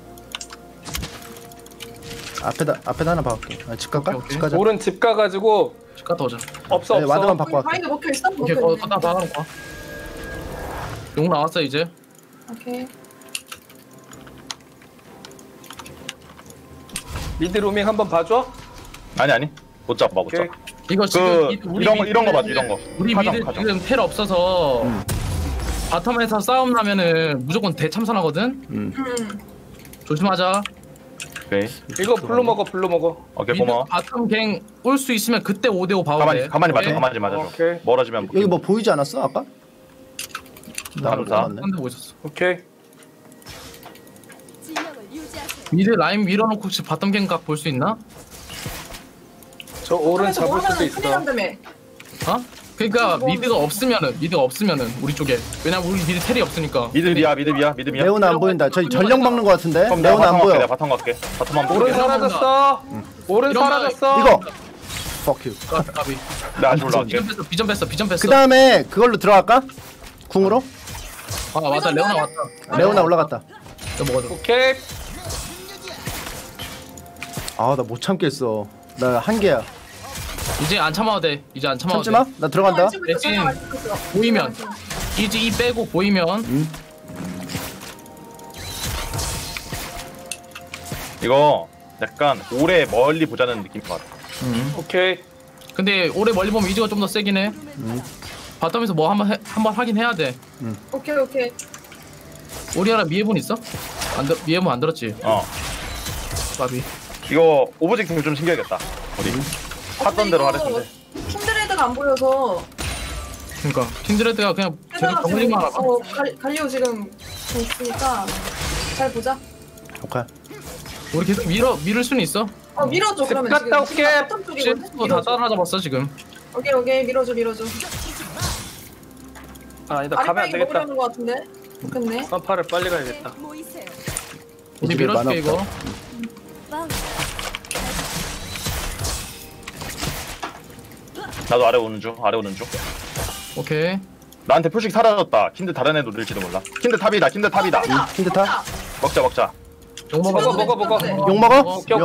앞에다 하나 박을게. 집 갈까? 오케이. 집 가자. 오른 집 가가지고 집 갔다 오자. 없어. 네, 와드만 바꿔 갈게. 바이게 먹혀 있어? 오케이. 갖다 박아놓고 와. 용 나왔어 이제. 오케이. 미드 로밍 한번 봐줘. 아니 못 잡아 못 잡아. 이거 지금 이런 거 봐줘 이런 거. 우리 미드 지금 텔 없어서 바텀에서 싸움 나면은 무조건 대참선하거든. 조심하자. 오케이. 이거 블루 먹어. 오케이 미드 고마워. 바텀 갱 올 수 있으면 그때 5대5 봐봐 돼. 가만히 맞아. 오케이? 가만히 맞아줘. 오케이. 멀어지면 여기 뭐 보이지 않았어 아까? 감사. 한대 보고 있었어. 오케이. 미드 라인 밀어놓고 혹시 바텀 갱각 볼 수 있나? 저 오른 잡을 수도 있어. 큰일 난다며. 어? 그러니까 미드가 없으면은 우리 쪽에. 왜냐면 우리 미드 텔이 없으니까. 미드 미아. 레오나 안 보인다. 저기 전령 막는 것 같은데. 그럼 레오나 안 보여. 내가 바텀 갈게. 바텀 안 오른 보여. 사라졌어. 오른 이런 사라졌어. 이거. Fuck you. 까비. 나 아직 올라갈게. 비전 뺐어. 그 다음에 그걸로 들어갈까? 궁으로? 아 맞다 레오나 왔다. 레오나 올라갔다. 이거 먹어줘. 오케이. 아 나 못 참겠어. 나 한계야. 이제 안 참아도 돼. 참지 마. 나 들어간다. 대신 보이면 이제 이 빼고 보이면 이거 약간 오래 멀리 보자는 느낌인 것 같아. 오케이. 근데 오래 멀리 보면 이즈가 좀 더 세긴 해. 바텀에서 뭐 한번 하긴 해야 돼. 오케이. 우리 하나 미해본 있어? 미해본 안 들었지? 까비. 이거 오브젝트 좀 챙겨야겠다. 우리 하던 대로 하랬는데. 킨드레드가 안 보여서. 그러니까 킨드레드가 그냥 계속 정글링만 하라. 갈리오 지금 있으니까 잘 보자. 오케이. 우리 계속 밀을 수는 있어. 밀어줘 그러면 지금. 갔다 올게. 바텀 쪽이거든? 실수도 다 따라잡았어 지금. 오케이 밀어줘. 아니다 가면 안 되겠다. 먹으려는 거 같은데. 좋겠네. 선파를 빨리 가야겠다. 우리 밀어줄게 이거. 나도 아래 오는 중. 오케이. 나한테 표식 사라졌다. 킨드 다른 애 노릴지도 몰라. 킨드 탑이다. 킨드 탑. 먹자. 욕 먹어. 욕 먹어? 오케이.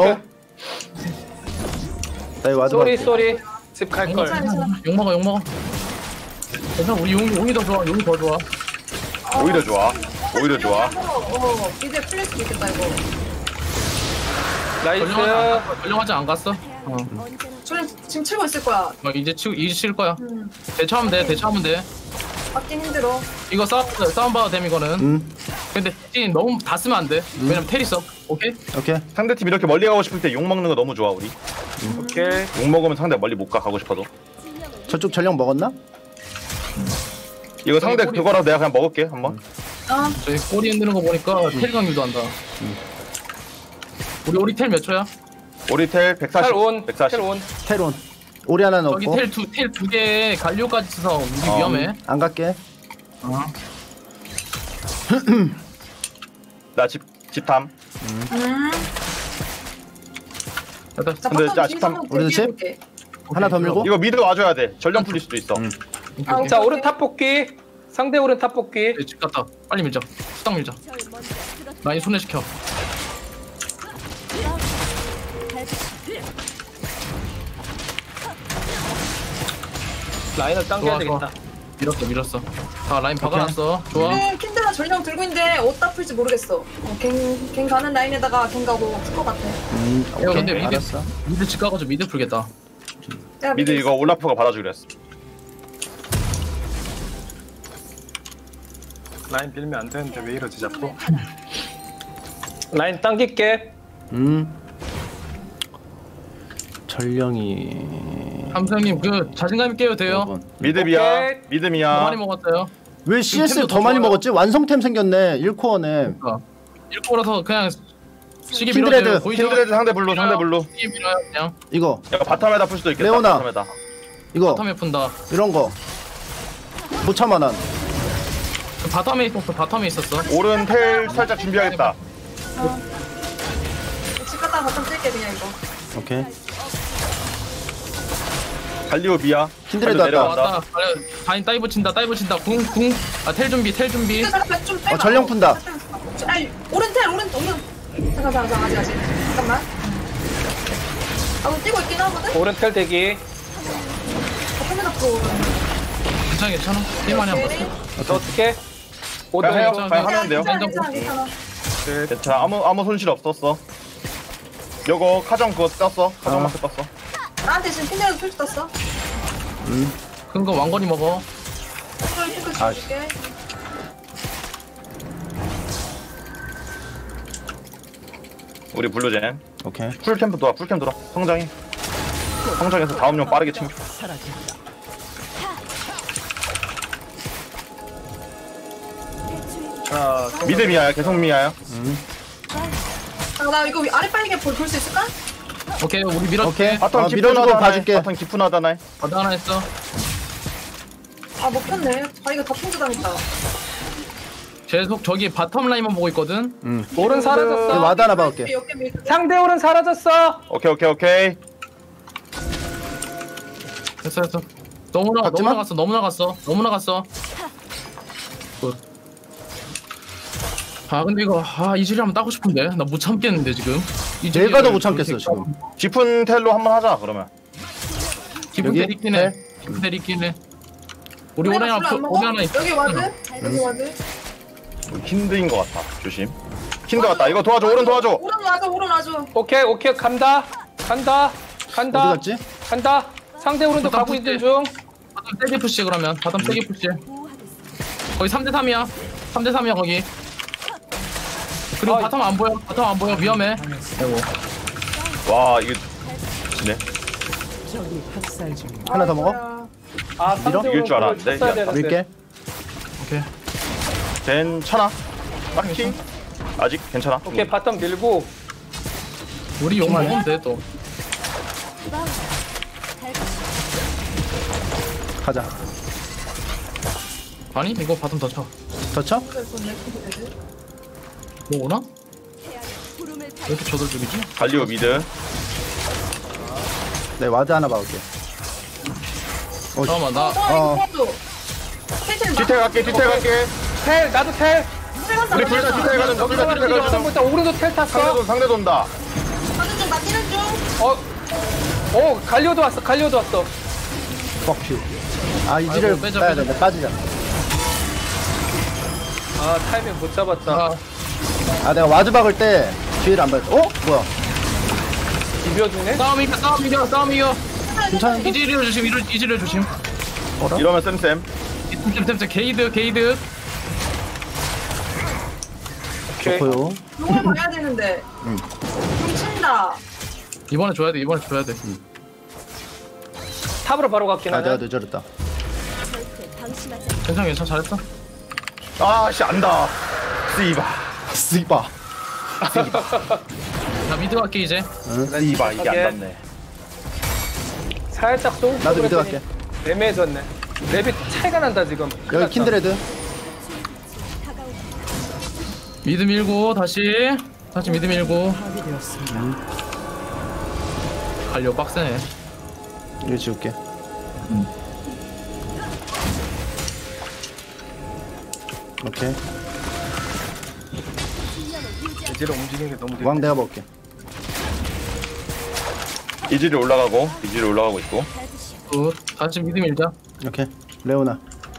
나 이거 와드 쏘리. 집 갈 걸. 욕 먹어. 괜찮아 우리 용이 더 좋아. 용이 더 좋아. 오히려 좋아. 이제 풀릴 수도 있겠다 이거. 나이스. 전령하지 안 갔어? 저는 지금 치고 있을 거야. 이제 칠 거야. 대처하면 돼. 맞긴 힘들어. 이거 싸움 봐도 됨 이거는. 근데 너무 다 쓰면 안 돼. 왜냐면 텔 있어. 오케이. 상대팀 이렇게 멀리 가고 싶을 때 욕 먹는 거 너무 좋아 우리. 오케이. 욕 먹으면 상대 멀리 못 가고 싶어도. 저쪽 전령 먹었나? 이거 상대 그거라도 내가 그냥 먹을게 한번. 저희 꼬리 흔드는 거 보니까 텔 강유도 한다. 우리 텔 몇 초야? 우리 텔 140. 텔 온. 텔온. 오리 하나 넣고. 저기 텔 두 개 갈리오까지 쳐서 우리 위험해. 안 갈게. 나 집탐. 근데 자, 집탐. 우리도 집? 하나 더 밀고. 이거 미드 와줘야 돼. 전령 풀릴 수도 있어. 자 오른 탑 뽑기. 상대 오른 탑 뽑기. 집 갔다. 빨리 밀자. 수당 밀자. 라인 손해시켜. 라인을 당겨야 되겠다. 밀었어. 다 라인 박아놨어. 좋아. 킨드라 전령 들고 있는데 어디다 풀지 모르겠어. 갱 가는 라인에다가 갱 가고 풀것 같아. 야 근데 미드 집 가가지고 미드 풀겠다. 미드 이거 올라프가 받아주기로 했어. 라인 빌면 안 되는데 왜 이러지 자꾸. 라인 당길게. 전령이. 함성님 그 자신감 있게 해도 돼요. 미드미야. 더 많이 먹었어요. 왜 CS 더 많이 먹었지? 완성템 생겼네. 1코어네. 1코어라서 그냥 시기 킨드레드. 킨드레드 상대 블루. 시기 밀어요 그냥. 이거. 야 바텀에다 풀 수도 있겠다. 레오나. 바텀에다. 이거. 바텀에 푼다. 이런 거. 못 참아 난. 바텀에 있었어. 오른 텔 살짝 준비하겠다. 집 갔다가 바텀 뜰게 그냥 이거. 오케이. 갈리오 미야. 킨드레드 왔다. 다인 다이브 친다. 궁. 텔 준비. 전령 푼다. 아니 오른. 잠깐 아직. 잠깐만. 뛰고 있긴 하거든. 오른 텔 대기. 카메라 프로. 괜찮아. 게임만이 한 번. 어떻게? 그냥 하면 돼요. 괜찮아. 아무 손실 없었어. 요거 카정 그거 떴어. 카정 마크 떴어. 나한테 지금 킨드라도 풀 떴어. 큰 거 왕건이 먹어. 핑크 줄게. 우리 블루젠. 오케이. 풀캠 돌아. 성장해서 다음 용 빠르게 챙겨. 자 미드 미야야. 계속 미야야. 나 이거 아래 빨리게 볼 수 있을까? 오케이 우리 밀어. 오케이. 바텀 밀어주고 봐줄게. 바텀 깊은 하다나이. 바다 하나 했어. 먹혔네. 이거 다 핑크 당했다. 계속 저기 바텀 라인만 보고 있거든. 오른 사라졌어. 와드 하나 봐올게. 상대 오른 사라졌어. 오케이. 됐어. 너무 나갔어. 굿. 근데 이거 이즈리 한번 따고 싶은데 나 못 참겠는데 지금. 내가 더 못 참겠어 지금. 깊은 텔로 한번 하자 그러면. 깊은 텔 있긴 해. 우리 오래 하나 있어. 여기 와드. 힌드인 것 같아. 조심. 힌드 왔다. 이거 도와줘. 오른 도와줘. 오른 와줘. 오케이 간다. 어디 갔지? 간다. 상대 오른도 가고 있는 중. 바텀 세게 푸시 그러면. 바텀 세게 푸시. 거기 3대3이야. 3대3이야 거기. 그리고 바텀 안 보여. 위험해. 아이고. 와 이게 네. 하나 더 먹어? 상대 이길 줄 알았는데. 밀게. 오케이. 괜찮아. 딱히 아직 괜찮아. 오케이 바텀 밀고. 우리 용 먹으면 돼 또. 가자. 아니 이거 바텀 더 쳐. 더 쳐? 뭐 오나? 왜 이렇게 저돌적이지? 갈리오 미드. 네 와드 하나 봐올게. 잠깐만 나. 뒤태 갈게. 텔 나도 텔. 우리 둘 다 뒤태 가는 중. 오른도 텔 탔어. 상대도 온다. 나 뛰는 중. 갈리오도 왔어. 뻑큐. 이즈를 빼야 된다. 빠지자. 타이밍 못 잡았다. 내가 와드 박을 때 뒤를 안 봤어. 뭐야? 비벼주네. 싸움 이겨. 괜찮아. 이즈리얼 조심. 이러면 쌤. 템 게이드. 좋고요. 용을 봐야 되는데. 용 친다. 이번에 줘야 돼. 탑으로 바로 갔긴 하네. 내가 늦어졌다. 괜찮아 잘했어. 씨 안다. 씨바. 나 미드 갈게 이제. 씨바 이게 안 닿네. 살짝 쏘고 나도 미드 갈게. 애매해졌네. 랩이 차이가 난다 지금. 여기 킨드레드. 미드 밀고 다시 미드 밀고. 갈려 빡세네. 이거 지울게. 오케이. 이제는 움직이는 게 너무 왕 내가 먹을게. 이질이 올라가고 있고. 굿. 다시 미드 밀자. 오케이. 레오나.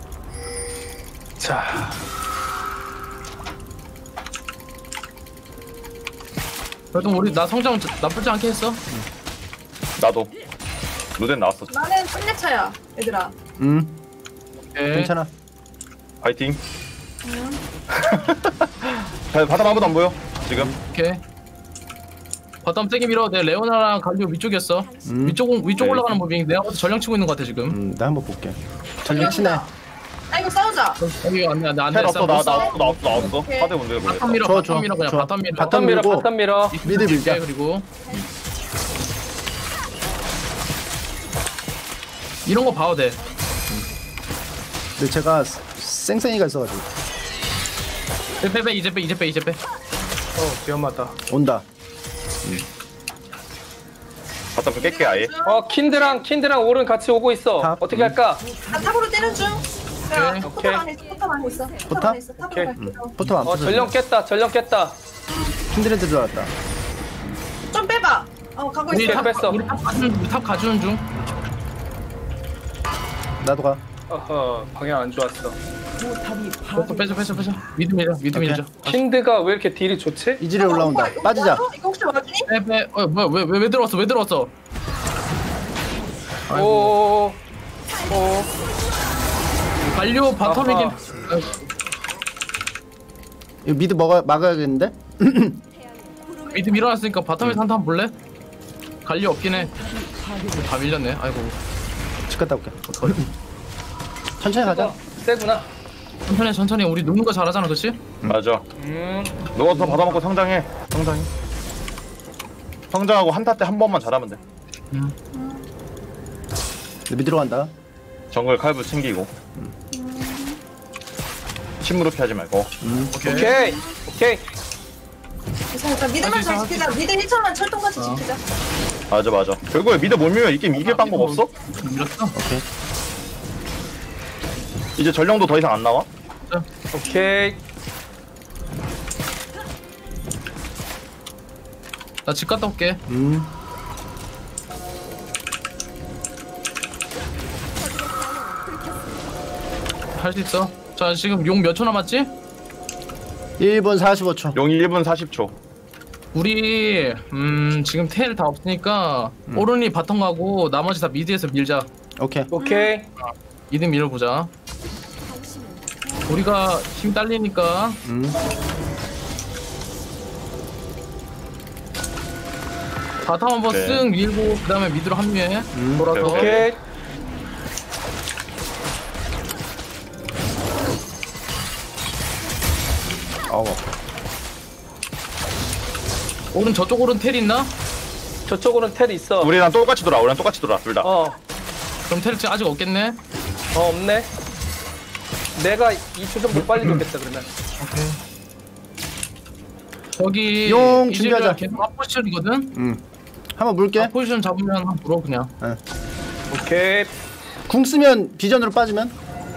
자. 그래도 우리 나 성장 나쁘지 않게 했어. 나도. 루덴 나왔어. 나는 3렙차야 얘들아. 괜찮아. 파이팅. 바닥 아무도 안 보여 지금. 오케이. 바텀 세게 밀어. 내 레오나랑 갈리오 위쪽이었어. 위쪽 올라가는 무빙. 내가 전령 치고 있는 것 같아 지금. 나 한번 볼게. 전령 치네. 아 이거 싸우자. 여기 안돼 텔 없어 나왔어. 오케이. 하대 문제 모르겠어. 바텀 밀어. 좋아, 바텀 밀어 그냥 좋아. 바텀 밀어. 바텀 밀고 바텀 밀어. 미드 밀자. 그리고 이런 거 봐도 돼. 근데 제가 쌩쌩이가 있어가지고. 빼 이제 빼. 위험하다. 온다. 바텀 깰게 아예. 킨드랑 오른 같이 오고 있어. 탑. 어떻게 할까? 나 탑으로 때는 중. 야, 오케이. 포탑 안에 있어. 포탑? 탑으로 오케이. 갈게. 포탑 안 부서져. 전령 깼다. 킨드레드 들어왔다. 좀 빼봐. 가고 우리 있어. 뺐어. 탑 가주는 중. 나도 가. 어허, 방향 안 좋았어. 빼줘. 미드 밀자. 킨드가 왜 이렇게 딜이 좋지? 이질이 올라온다. 빠지자. 이거 혹시 와주니? 빼. 뭐야 왜 들어왔어? 오. 갈리오 바텀이긴. 이거 미드 막아야겠는데? 미드 밀어놨으니까 바텀에서 한탄 볼래? 갈리오 없긴 해. 다 밀렸네. 아이고. 집 갔다 올게. 천천히 가자. 세구나. 천천히 우리 노는 거 잘하잖아, 그렇지? 맞아. 너가 더 받아먹고 성장해. 성장하고 한타 때 한 번만 잘하면 돼. 미드로 간다. 정글 칼부 챙기고. 침무롭게 하지 말고. 오케이. 괜찮아. 미드만 잘 지키자. 미드 1차만 철통같이 지키자. 맞아. 결국에 미드 못 밀면 이 게임 이길 방법 없어? 밀었어? 오케이. 이제 전령도 더 이상 안 나와? 오케이. 나 집 갔다 올게. 할 수 있어. 자, 지금 용 몇 초 남았지? 1분 45초. 용이 1분 40초. 우리 지금 텔 다 없으니까 오른이 바텀 가고 나머지 다 미드에서 밀자. 오케이. 미드 밀어보자. 우리가 힘 딸리니까. 바텀 한번 쓱 밀고 그 다음에 미드로 합류해. 돌아서. 오케이. 오른 저쪽 오른 텔 있나? 저쪽으로는 텔 있어. 우리랑 똑같이 돌아. 둘 다. 그럼 텔 지금 아직 없겠네? 없네. 내가 2초 정도 빨리 돌겠다 그러면. 오케이. 저기 용 이즈리얼 준비하자. 계속 앞포지션이거든? 한번 물게. 앞포지션 잡으면 한번 물어 그냥. 오케이. 궁 쓰면 비전으로 빠지면?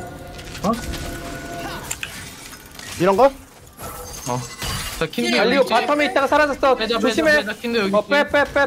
이런 거? 자, 킨드 갈리오 바텀에 있다가 사라졌어. 빼자, 조심해. 킨드 여기 빼.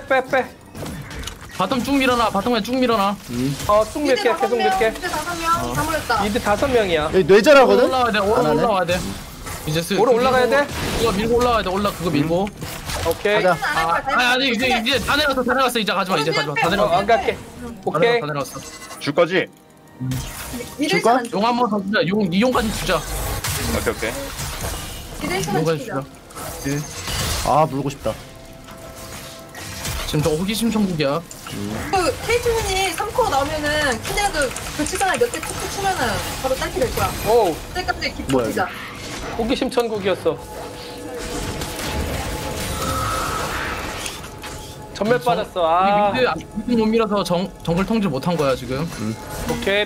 바텀 쭉 밀어놔. 바텀 그냥 쭉 밀어놔. 쭉 밀게. 계속 밀게. 미드 5명 다 몰렸다. 미드 5명이야. 여기 뇌절하거든? 올라와야 돼. 올라와야 돼. 이제 오른 올라가야 돼? 그거 밀고 올라와야 돼. 그거 밀고. 오케이. 가자. 아니 이제 다 내려갔어. 이제 가지마. 다 내려갔어. 안 갈게. 오케이. 다 내려갔어. 줄 거지? 미드 줄까? 1차만 용 한 번 더 주자. 용 2용까지 주자. 오케이. 미드 1차만 용까지 지키자. 주자. 아 물고 싶다. 지금 저 호기심 천국이야. 그 케이트맨이 3코어 나오면은 킨드라도 그 치잖아. 몇대 툭툭 치면은 바로 딸기 될 거야. 오. 그때까지 깊이 뭐야, 뛰자. 호기심 천국이었어. 전멸 빠졌어. 아. 미드 못 밀어서 정글 통제 못한 거야 지금. 오케이.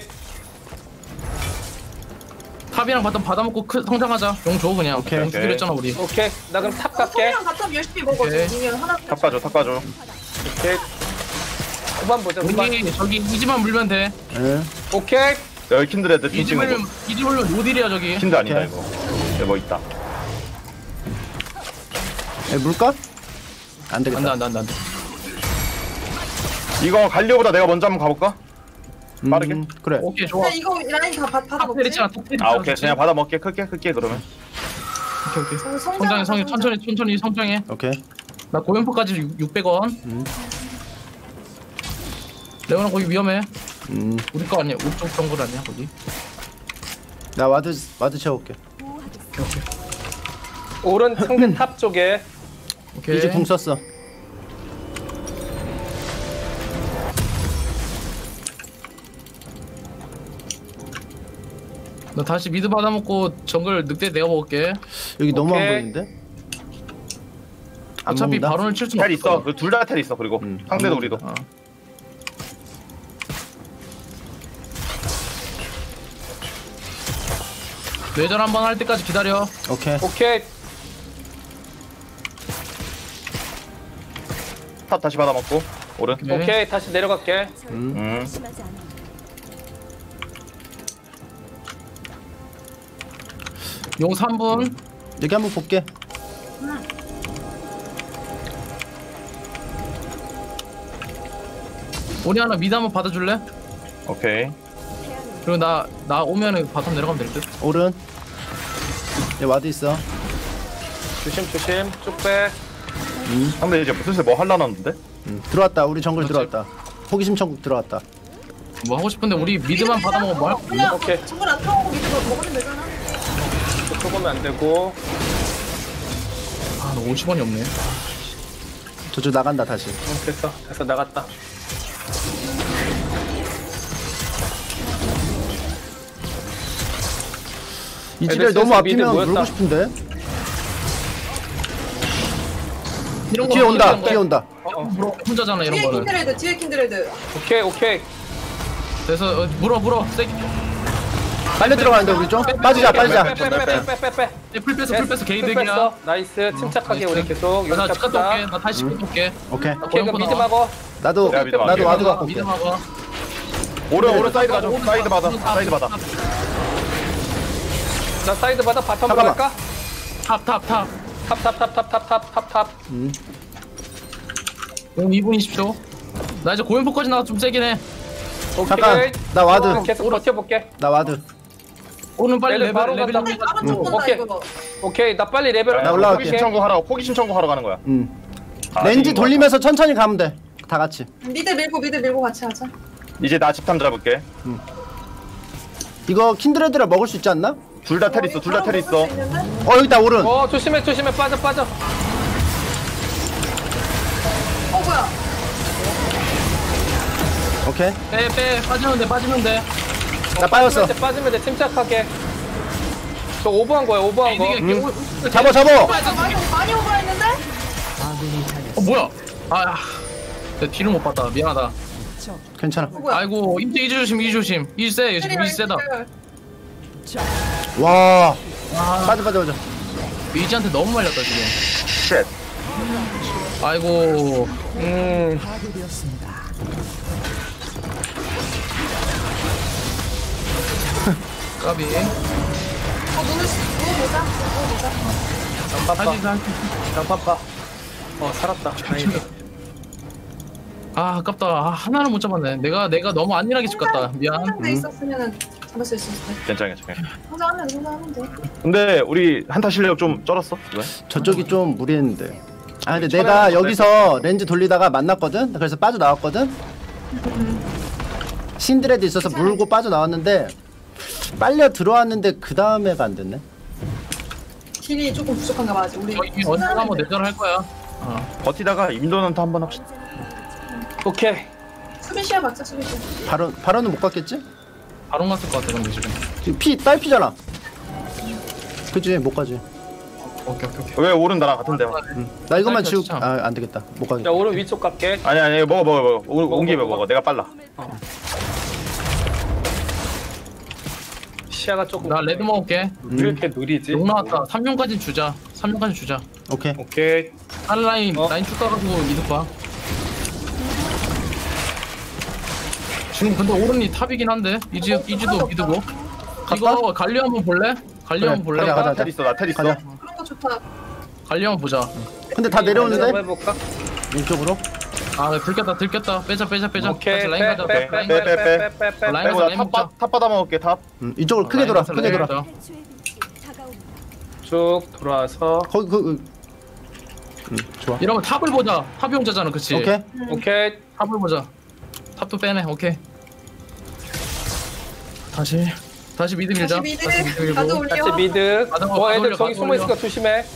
탑이랑 바텀 받아먹고 성장하자. 용 줘 그냥. 오케이, 용 오케이. 주기로 했잖아 우리. 오케이. 나 그럼 탑 갈게. 탑이랑 바텀 열심히 먹어. 오케이. 미니언 하나. 탑 가줘 탑 가줘. 오케이. 후반 보자. 후반. 우리 저기 이지만 물면 돼. 예. 오케이. 여기 킨드레드 이지 핑 물면 노딜이야 저기. 킨드 아니다 오케이. 이거. 여기 뭐 있다. 예, 물까? 안 되겠다. 안돼. 이거 갈리오보다 내가 먼저 한번 가볼까? 빠르게? 그래. 오케이 좋아. 근데 이거 라인 다 받아 탑 먹지. 때리잖아. 아 오케이 그냥 받아 먹게 크게 그러면. 오케이. 성장해 천천히 성장해. 오케이. 나 고연포까지 600원. 레오나 거기 위험해. 우리 거 아니야? 우리 쪽 정글 아니야 거기? 나 와드 채워올게. 오케이. 오른 상대 탑 쪽에. 오케이. 이제 궁 썼어. 너 다시 미드 받아먹고 정글 늑대 내가 먹을게. 여기 너무 안 오케이. 보이는데? 안 어차피 먹는다? 바론을 칠 수는 텔 있어. 둘 다 텔 있어. 그리고 상대도 우리도. 뇌절 한번 할 때까지 기다려. 오케이. 오케이. 탑 다시 받아 먹고 오른. 오케이. 다시 내려갈게. 용 3분. 여기 한번 볼게. 우리 하나 미드 한번 받아줄래? 오케이. 그리고 나 오면은 바텀 내려가면 될 듯. 오른. 얘 와드 있어. 조심. 쭉 빼. 상대 이제 슬슬 뭐 하려는데? 들어왔다. 우리 정글 그렇지. 들어왔다. 호기심 천국 들어왔다. 뭐 하고 싶은데 우리 미드만 받아먹으면 뭐 할? 그냥 오케이. 정글 안 타고 미드로 먹으면 되잖아. 좁으면 안 되고. 아너 50원이 없네. 저쪽 나간다 다시. 됐어 나갔다. 이지를 애들 너무 슬슬 미드 앞이면 모였다. 물고 싶은데. 이런 뒤에 거 온다. 하면 뒤에 온다. 혼자잖아 이런 거는. 뒤에 킨드레드. 오케이. 그래서 물어 세게. 빨려 들어가는데 우리 좀 빠지자. 빼. 풀 뺐어 게이득이야. 뺐어. 나이스. 침착하게 우리 계속. 나 용차 갔다 올게. 다 나 다시 올게. 오케이. 오케이 그럼 미드 막어. 나도 내가 믿어. 와드 갖고 미드 올게. 막아. 오른 사이드 가줘. 사이드 받아. 사이드 받아. 나 사이드 받아. 바텀으로 잠깐만. 갈까? 탑. 탑. 용 2분 20초. 나 이제 고연포까지 나가 좀 세긴 해. 오케이. 잠깐. 나 와드. 계속 버텨볼게. 나 와드. 오늘 빨리 레벨 바로 레벨 간다. 올리자. 오케이. 오케이. 나 빨리 레벨 나 올라갈게. 호기심 청구하러 가는 거야. 렌즈 돌리면서 천천히 가면 돼. 다 같이. 미드 밀고 같이 하자. 이제 나 집탐 잡을게. 이거 킨드레드라 먹을 수 있지 않나? 둘 다 텔 있어. 여기 있다 오른. 조심해. 빠져. 뭐야? 오케이. 빼 빠지면 돼. 나 빠졌어. 빠지면 돼. 침착하게. 저 오버한 거야. 잡아. 많이 오버했는데? 뭐야? 내가 뒤를 못 봤다. 미안하다. 괜찮아. 아이고 이제 조심. 이 세다. 와. 빠져. 이지한테 너무 말렸다 지금. 쉣. 아이고. 까비. 누워보자. 난파파. 살았다. 다행이다. 아깝다. 하나는 못 잡았네. 내가 너무 안일하게 집 갔다. 미안. 상대 있었으면은 잡았을 수 있어. 괜찮아. 혼자하면 돼. 근데 우리 한타 실력 좀 쩔었어? 왜? 저쪽이 좀 무리했는데. 근데 내가 여기서 렌즈 돌리다가 만났거든. 그래서 빠져 나왔거든. 신드레드 있어서 물고 빠져 나왔는데 빨려 들어왔는데 그 다음에가 안 됐네. 딜이 조금 부족한가 봐. 아직 우리. 언제나 한번 내절 할 거야. 버티다가 인도난타 한번 합시다. 오케이. 수비시야 맞자 수비시. 바로는 못 갔겠지? 바로 갔을 것 같아 근데 지금. 지금 딸피잖아. 그치 못 가지. 오케이. 왜 오른 나랑 같은데? 나 이것만 짧게 지우고 참. 안 되겠다. 못 가겠다. 야 오른 위쪽 갈게. 아니 먹어. 온 김에 먹어. 내가 빨라. 시야가 조금. 나 레드 먹을게. 왜 이렇게 느리지? 용 나왔다. 3용까지 주자. 3용까지 주자. 오케이. 한 라인 쭉 가가지고 미드 봐. 지금 근데 오른이 탑이긴 한데 이지도 미드고. 이거 갈리 한번 볼래? 갈리 한번 볼래? 가자. 텔 있어. 나 텔 있어. 가자. 그런 거 좋다. 갈리 한번 보자. 근데 다 내려오는데? 해볼까? 왼쪽으로? 아 들켰다. 빼자. 오케이. 다시 라인 가자. 빼. 라인 빼고 가자. 나탑 받아 먹을게 탑. 이쪽으로 크게 돌아. 크게 돌아. 쭉 돌아와서. 거기 좋아. 이러면 탑을 보자. 탑이 혼자잖아, 그치? 오케이. 탑을 보자. 탑도 빼네. 오케이. 다시 미드 밀자. 다시 미드. 가드 올려. 같이 미드. 애들 저기 숨어 있으니까 조심해.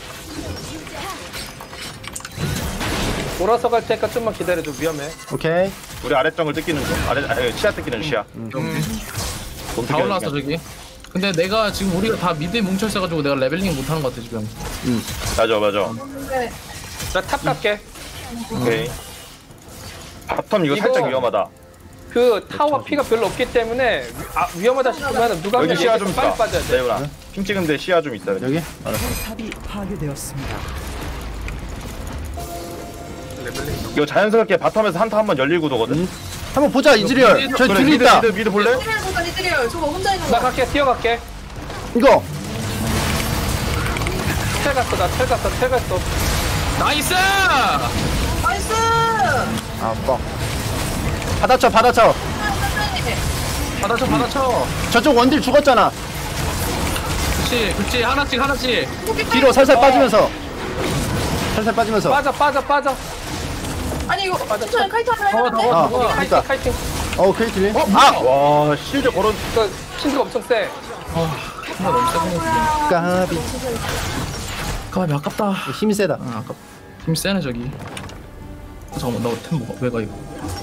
돌아서 갈 테니까 좀만 기다려줘. 위험해. 오케이. 우리 아래 정글 뜯기는 중. 시야 뜯기는 시야. 다 올라왔어 저기. 근데 내가 지금 우리가 다 미드에 뭉쳐 있어가지고 내가 레벨링 못하는 것 같아 지금. 맞아. 네. 나 탑 갈게. 오케이. 바텀 이거 살짝 위험하다. 그 타워 피가 별로 없기 때문에 위험하다 싶으면 누가 여기 시야 좀 빨리 있다. 빠져야 돼. 레오나. 핑 찍은데 시야 좀 있다. 여기? 탑이 파괴되었습니다. 이거 자연스럽게 바텀에서 한타 한번 열릴 구도거든. 한번 보자 이즈리얼. 저 둘이 있다. 미드 볼래? 이들이요. 저거 혼자 있는 나 거. 갈게. 뛰어갈게. 이거. 텔 갔어. 나이스! 나이스. 뻑. 받아쳐. 받아쳐. 저쪽 원딜 죽었잖아. 그렇지. 하나씩. 뒤로 살살 빠지면서. 빠져. 아니 이거 천천히 카이트 하나 더워. 카이팅. 크리틀리. 와 실드 걸어. 그 신드가 엄청 세. 까비 아깝다. 힘이 세다. 아깝다. 힘 세네 저기. 잠깐만 나템 뭐가 왜가 이거.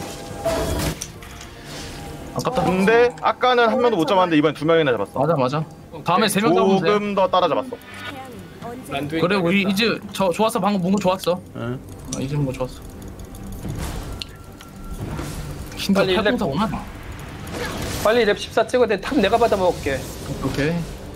아깝다. 근데 아까는 한 명도 못 잡았는데 이번 두 명이나 잡았어. 맞아. 다음에 3명 잡으면 돼. 조금 더 따라 잡았어. 그래 우리 이제 좋았어. 방금 문구 좋았어. 이제 문구 좋았어. 빨리 힘들어. 팔공사 오나? 빨리 랩 14 찍어야 돼. 탑 내가 받아 먹을게. 오케이.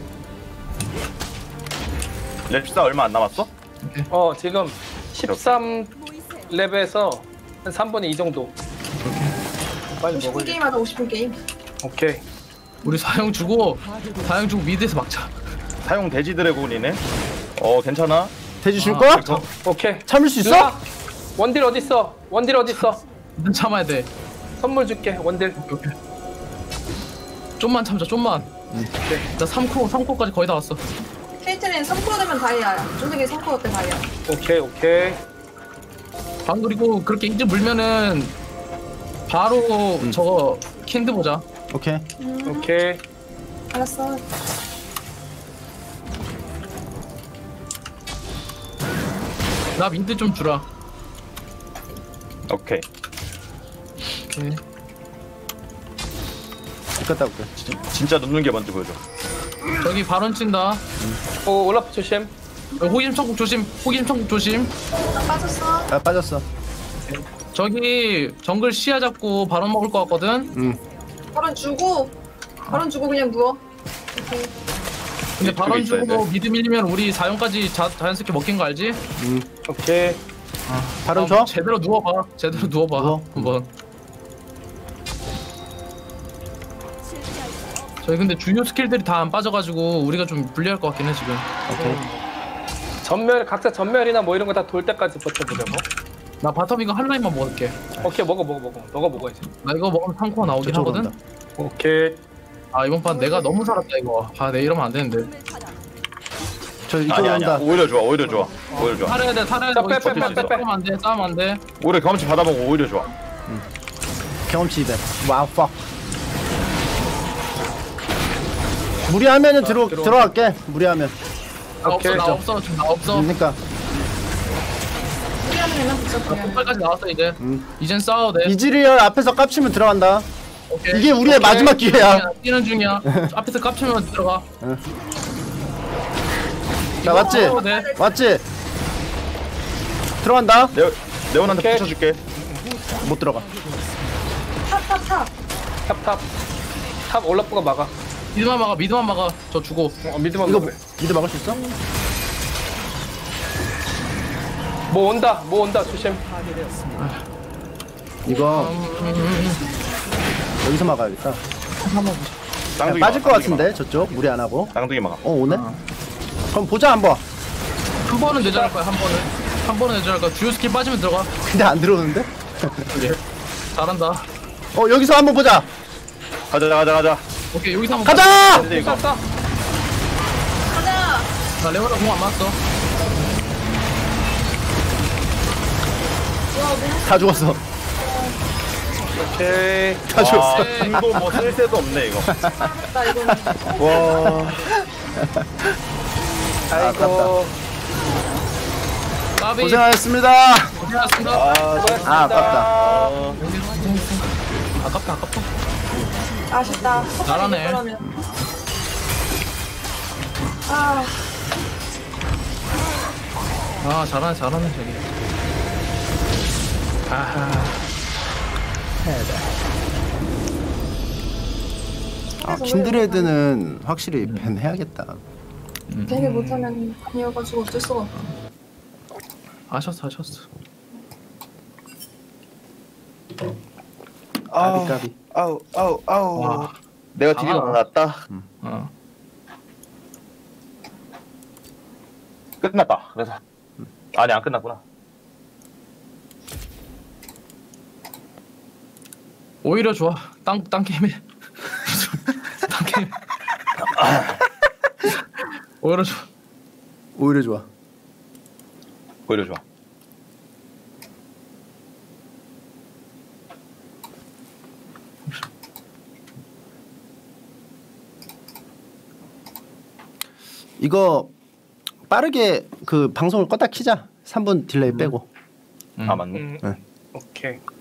랩14 얼마 안 남았어? 지금 13 랩에서 한 3분의 2 정도. 빨리 50분 먹을게. 게임 하자. 50분 게임. 오케이. 우리 사용 주고 미드에서 막자. 사용 돼지 드래곤이네. 괜찮아. 돼지 줄 거야? 오케이. 참을 수 있어? 누나, 원딜 어딨어? 넌 참아야 돼. 선물 줄게. 원딜. 오케이. 좀만 참자. 좀만. 나 3코까지 거의 다 왔어. 케이트는 3코어 되면 다이아야. 조색이 3코어 때 다이아. 오케이. 그리고 그렇게 이제 물면은 바로 저거 킨드 보자. 오케이. 알았어. 나 민트 좀 주라. 오케이. 갔다 올게. 진짜 눕는 게 뭔지 보여줘. 저기 발언 친다. 올라프 조심. 호기심 천국 조심. 나 빠졌어. 저기 정글 시야 잡고 발언 먹을 것 같거든. 발언 주고 그냥 누워. 오케이. 근데 발언 주고 미드 밀리면 우리 4용까지 자연스럽게 먹힌 거 알지? 오케이. 발언 줘? 제대로 누워봐. 한번. 저희 근데 주요 스킬들이 다 안 빠져가지고 우리가 좀 불리할 것 같긴 해 지금. 오케이. 각자 전멸이나 뭐 이런 거 다 돌 때까지 버텨보자고. 나 바텀 이거 한 라인만 먹을게. 오케이 먹어. 너가 먹어야지. 나 이거 먹으면 3코어 나오긴 하거든. 온다. 오케이. 이번 판 내가 너무 살았다 이거. 내 이러면 안 되는데. 저 이쪽으로 아니야. 온다. 오히려 좋아. 살아야 돼. 싸우면 안 돼. 오히려 경험치 받아먹고 오히려 좋아. 경험치 200. 와우 퍽. 무리하면은 들어갈게. 무리하면. 나 없어. 그러니까 폭발까지 나왔어 이제. 이젠 싸워도 돼. 이즈리얼 앞에서 깝치면 들어간다. 오케이. 이게 우리의 마지막 기회야. 뛰는 중이야. 앞에서 깝치면 들어가. 자 맞지? 맞지? 들어간다. 레온한테 붙여줄게. 못 들어가. 탑 올라프가 막아. 미드만 막아. 저 주고. 미드만 이거 막아. 미드 막을 수 있어? 뭐 온다 조심. 이거 여기서 막아야겠다. 쌍둥이 빠질 막아, 것 같은데 저쪽 무리 안 하고. 쌍둥이 막아. 오네. 그럼 보자 한번. 한 번은 내절할 거야. 한 번은 내절할 거야. 주요 스킬 빠지면 들어가. 근데 안 들어오는데? 잘한다. 여기서 한번 보자. 가자. 오케이 여기서 한번 가자. 가자. 나 레오나 공 안 맞았어. 다 죽었어. 오케이. 다 죽었어. 이거 뭐 쓸 데도 없네 이거. 나 이거는. 와. 아이고. 까비. 고생하셨습니다. 고생하셨습니다. 아깝다. 아깝다. 아쉽다. 잘하네. 그러면. 아. 잘하네 저기. 킨드레드는 확실히 밴 해야겠다. 되게 못하면 아니어가지고 어쩔 수가 없어. 하셨어. 까비. 아우. 와. 내가 딜이 너무 낮다. 끝났다. 그래서 아니 안 끝났구나. 오히려 좋아. 땅 게임에. 땅 게임. 오히려 좋아. 오히려 좋아. 오히려 좋아. 이거 빠르게 그 방송을 껐다 키자. 3분 딜레이 빼고. 아 맞네. 오케이.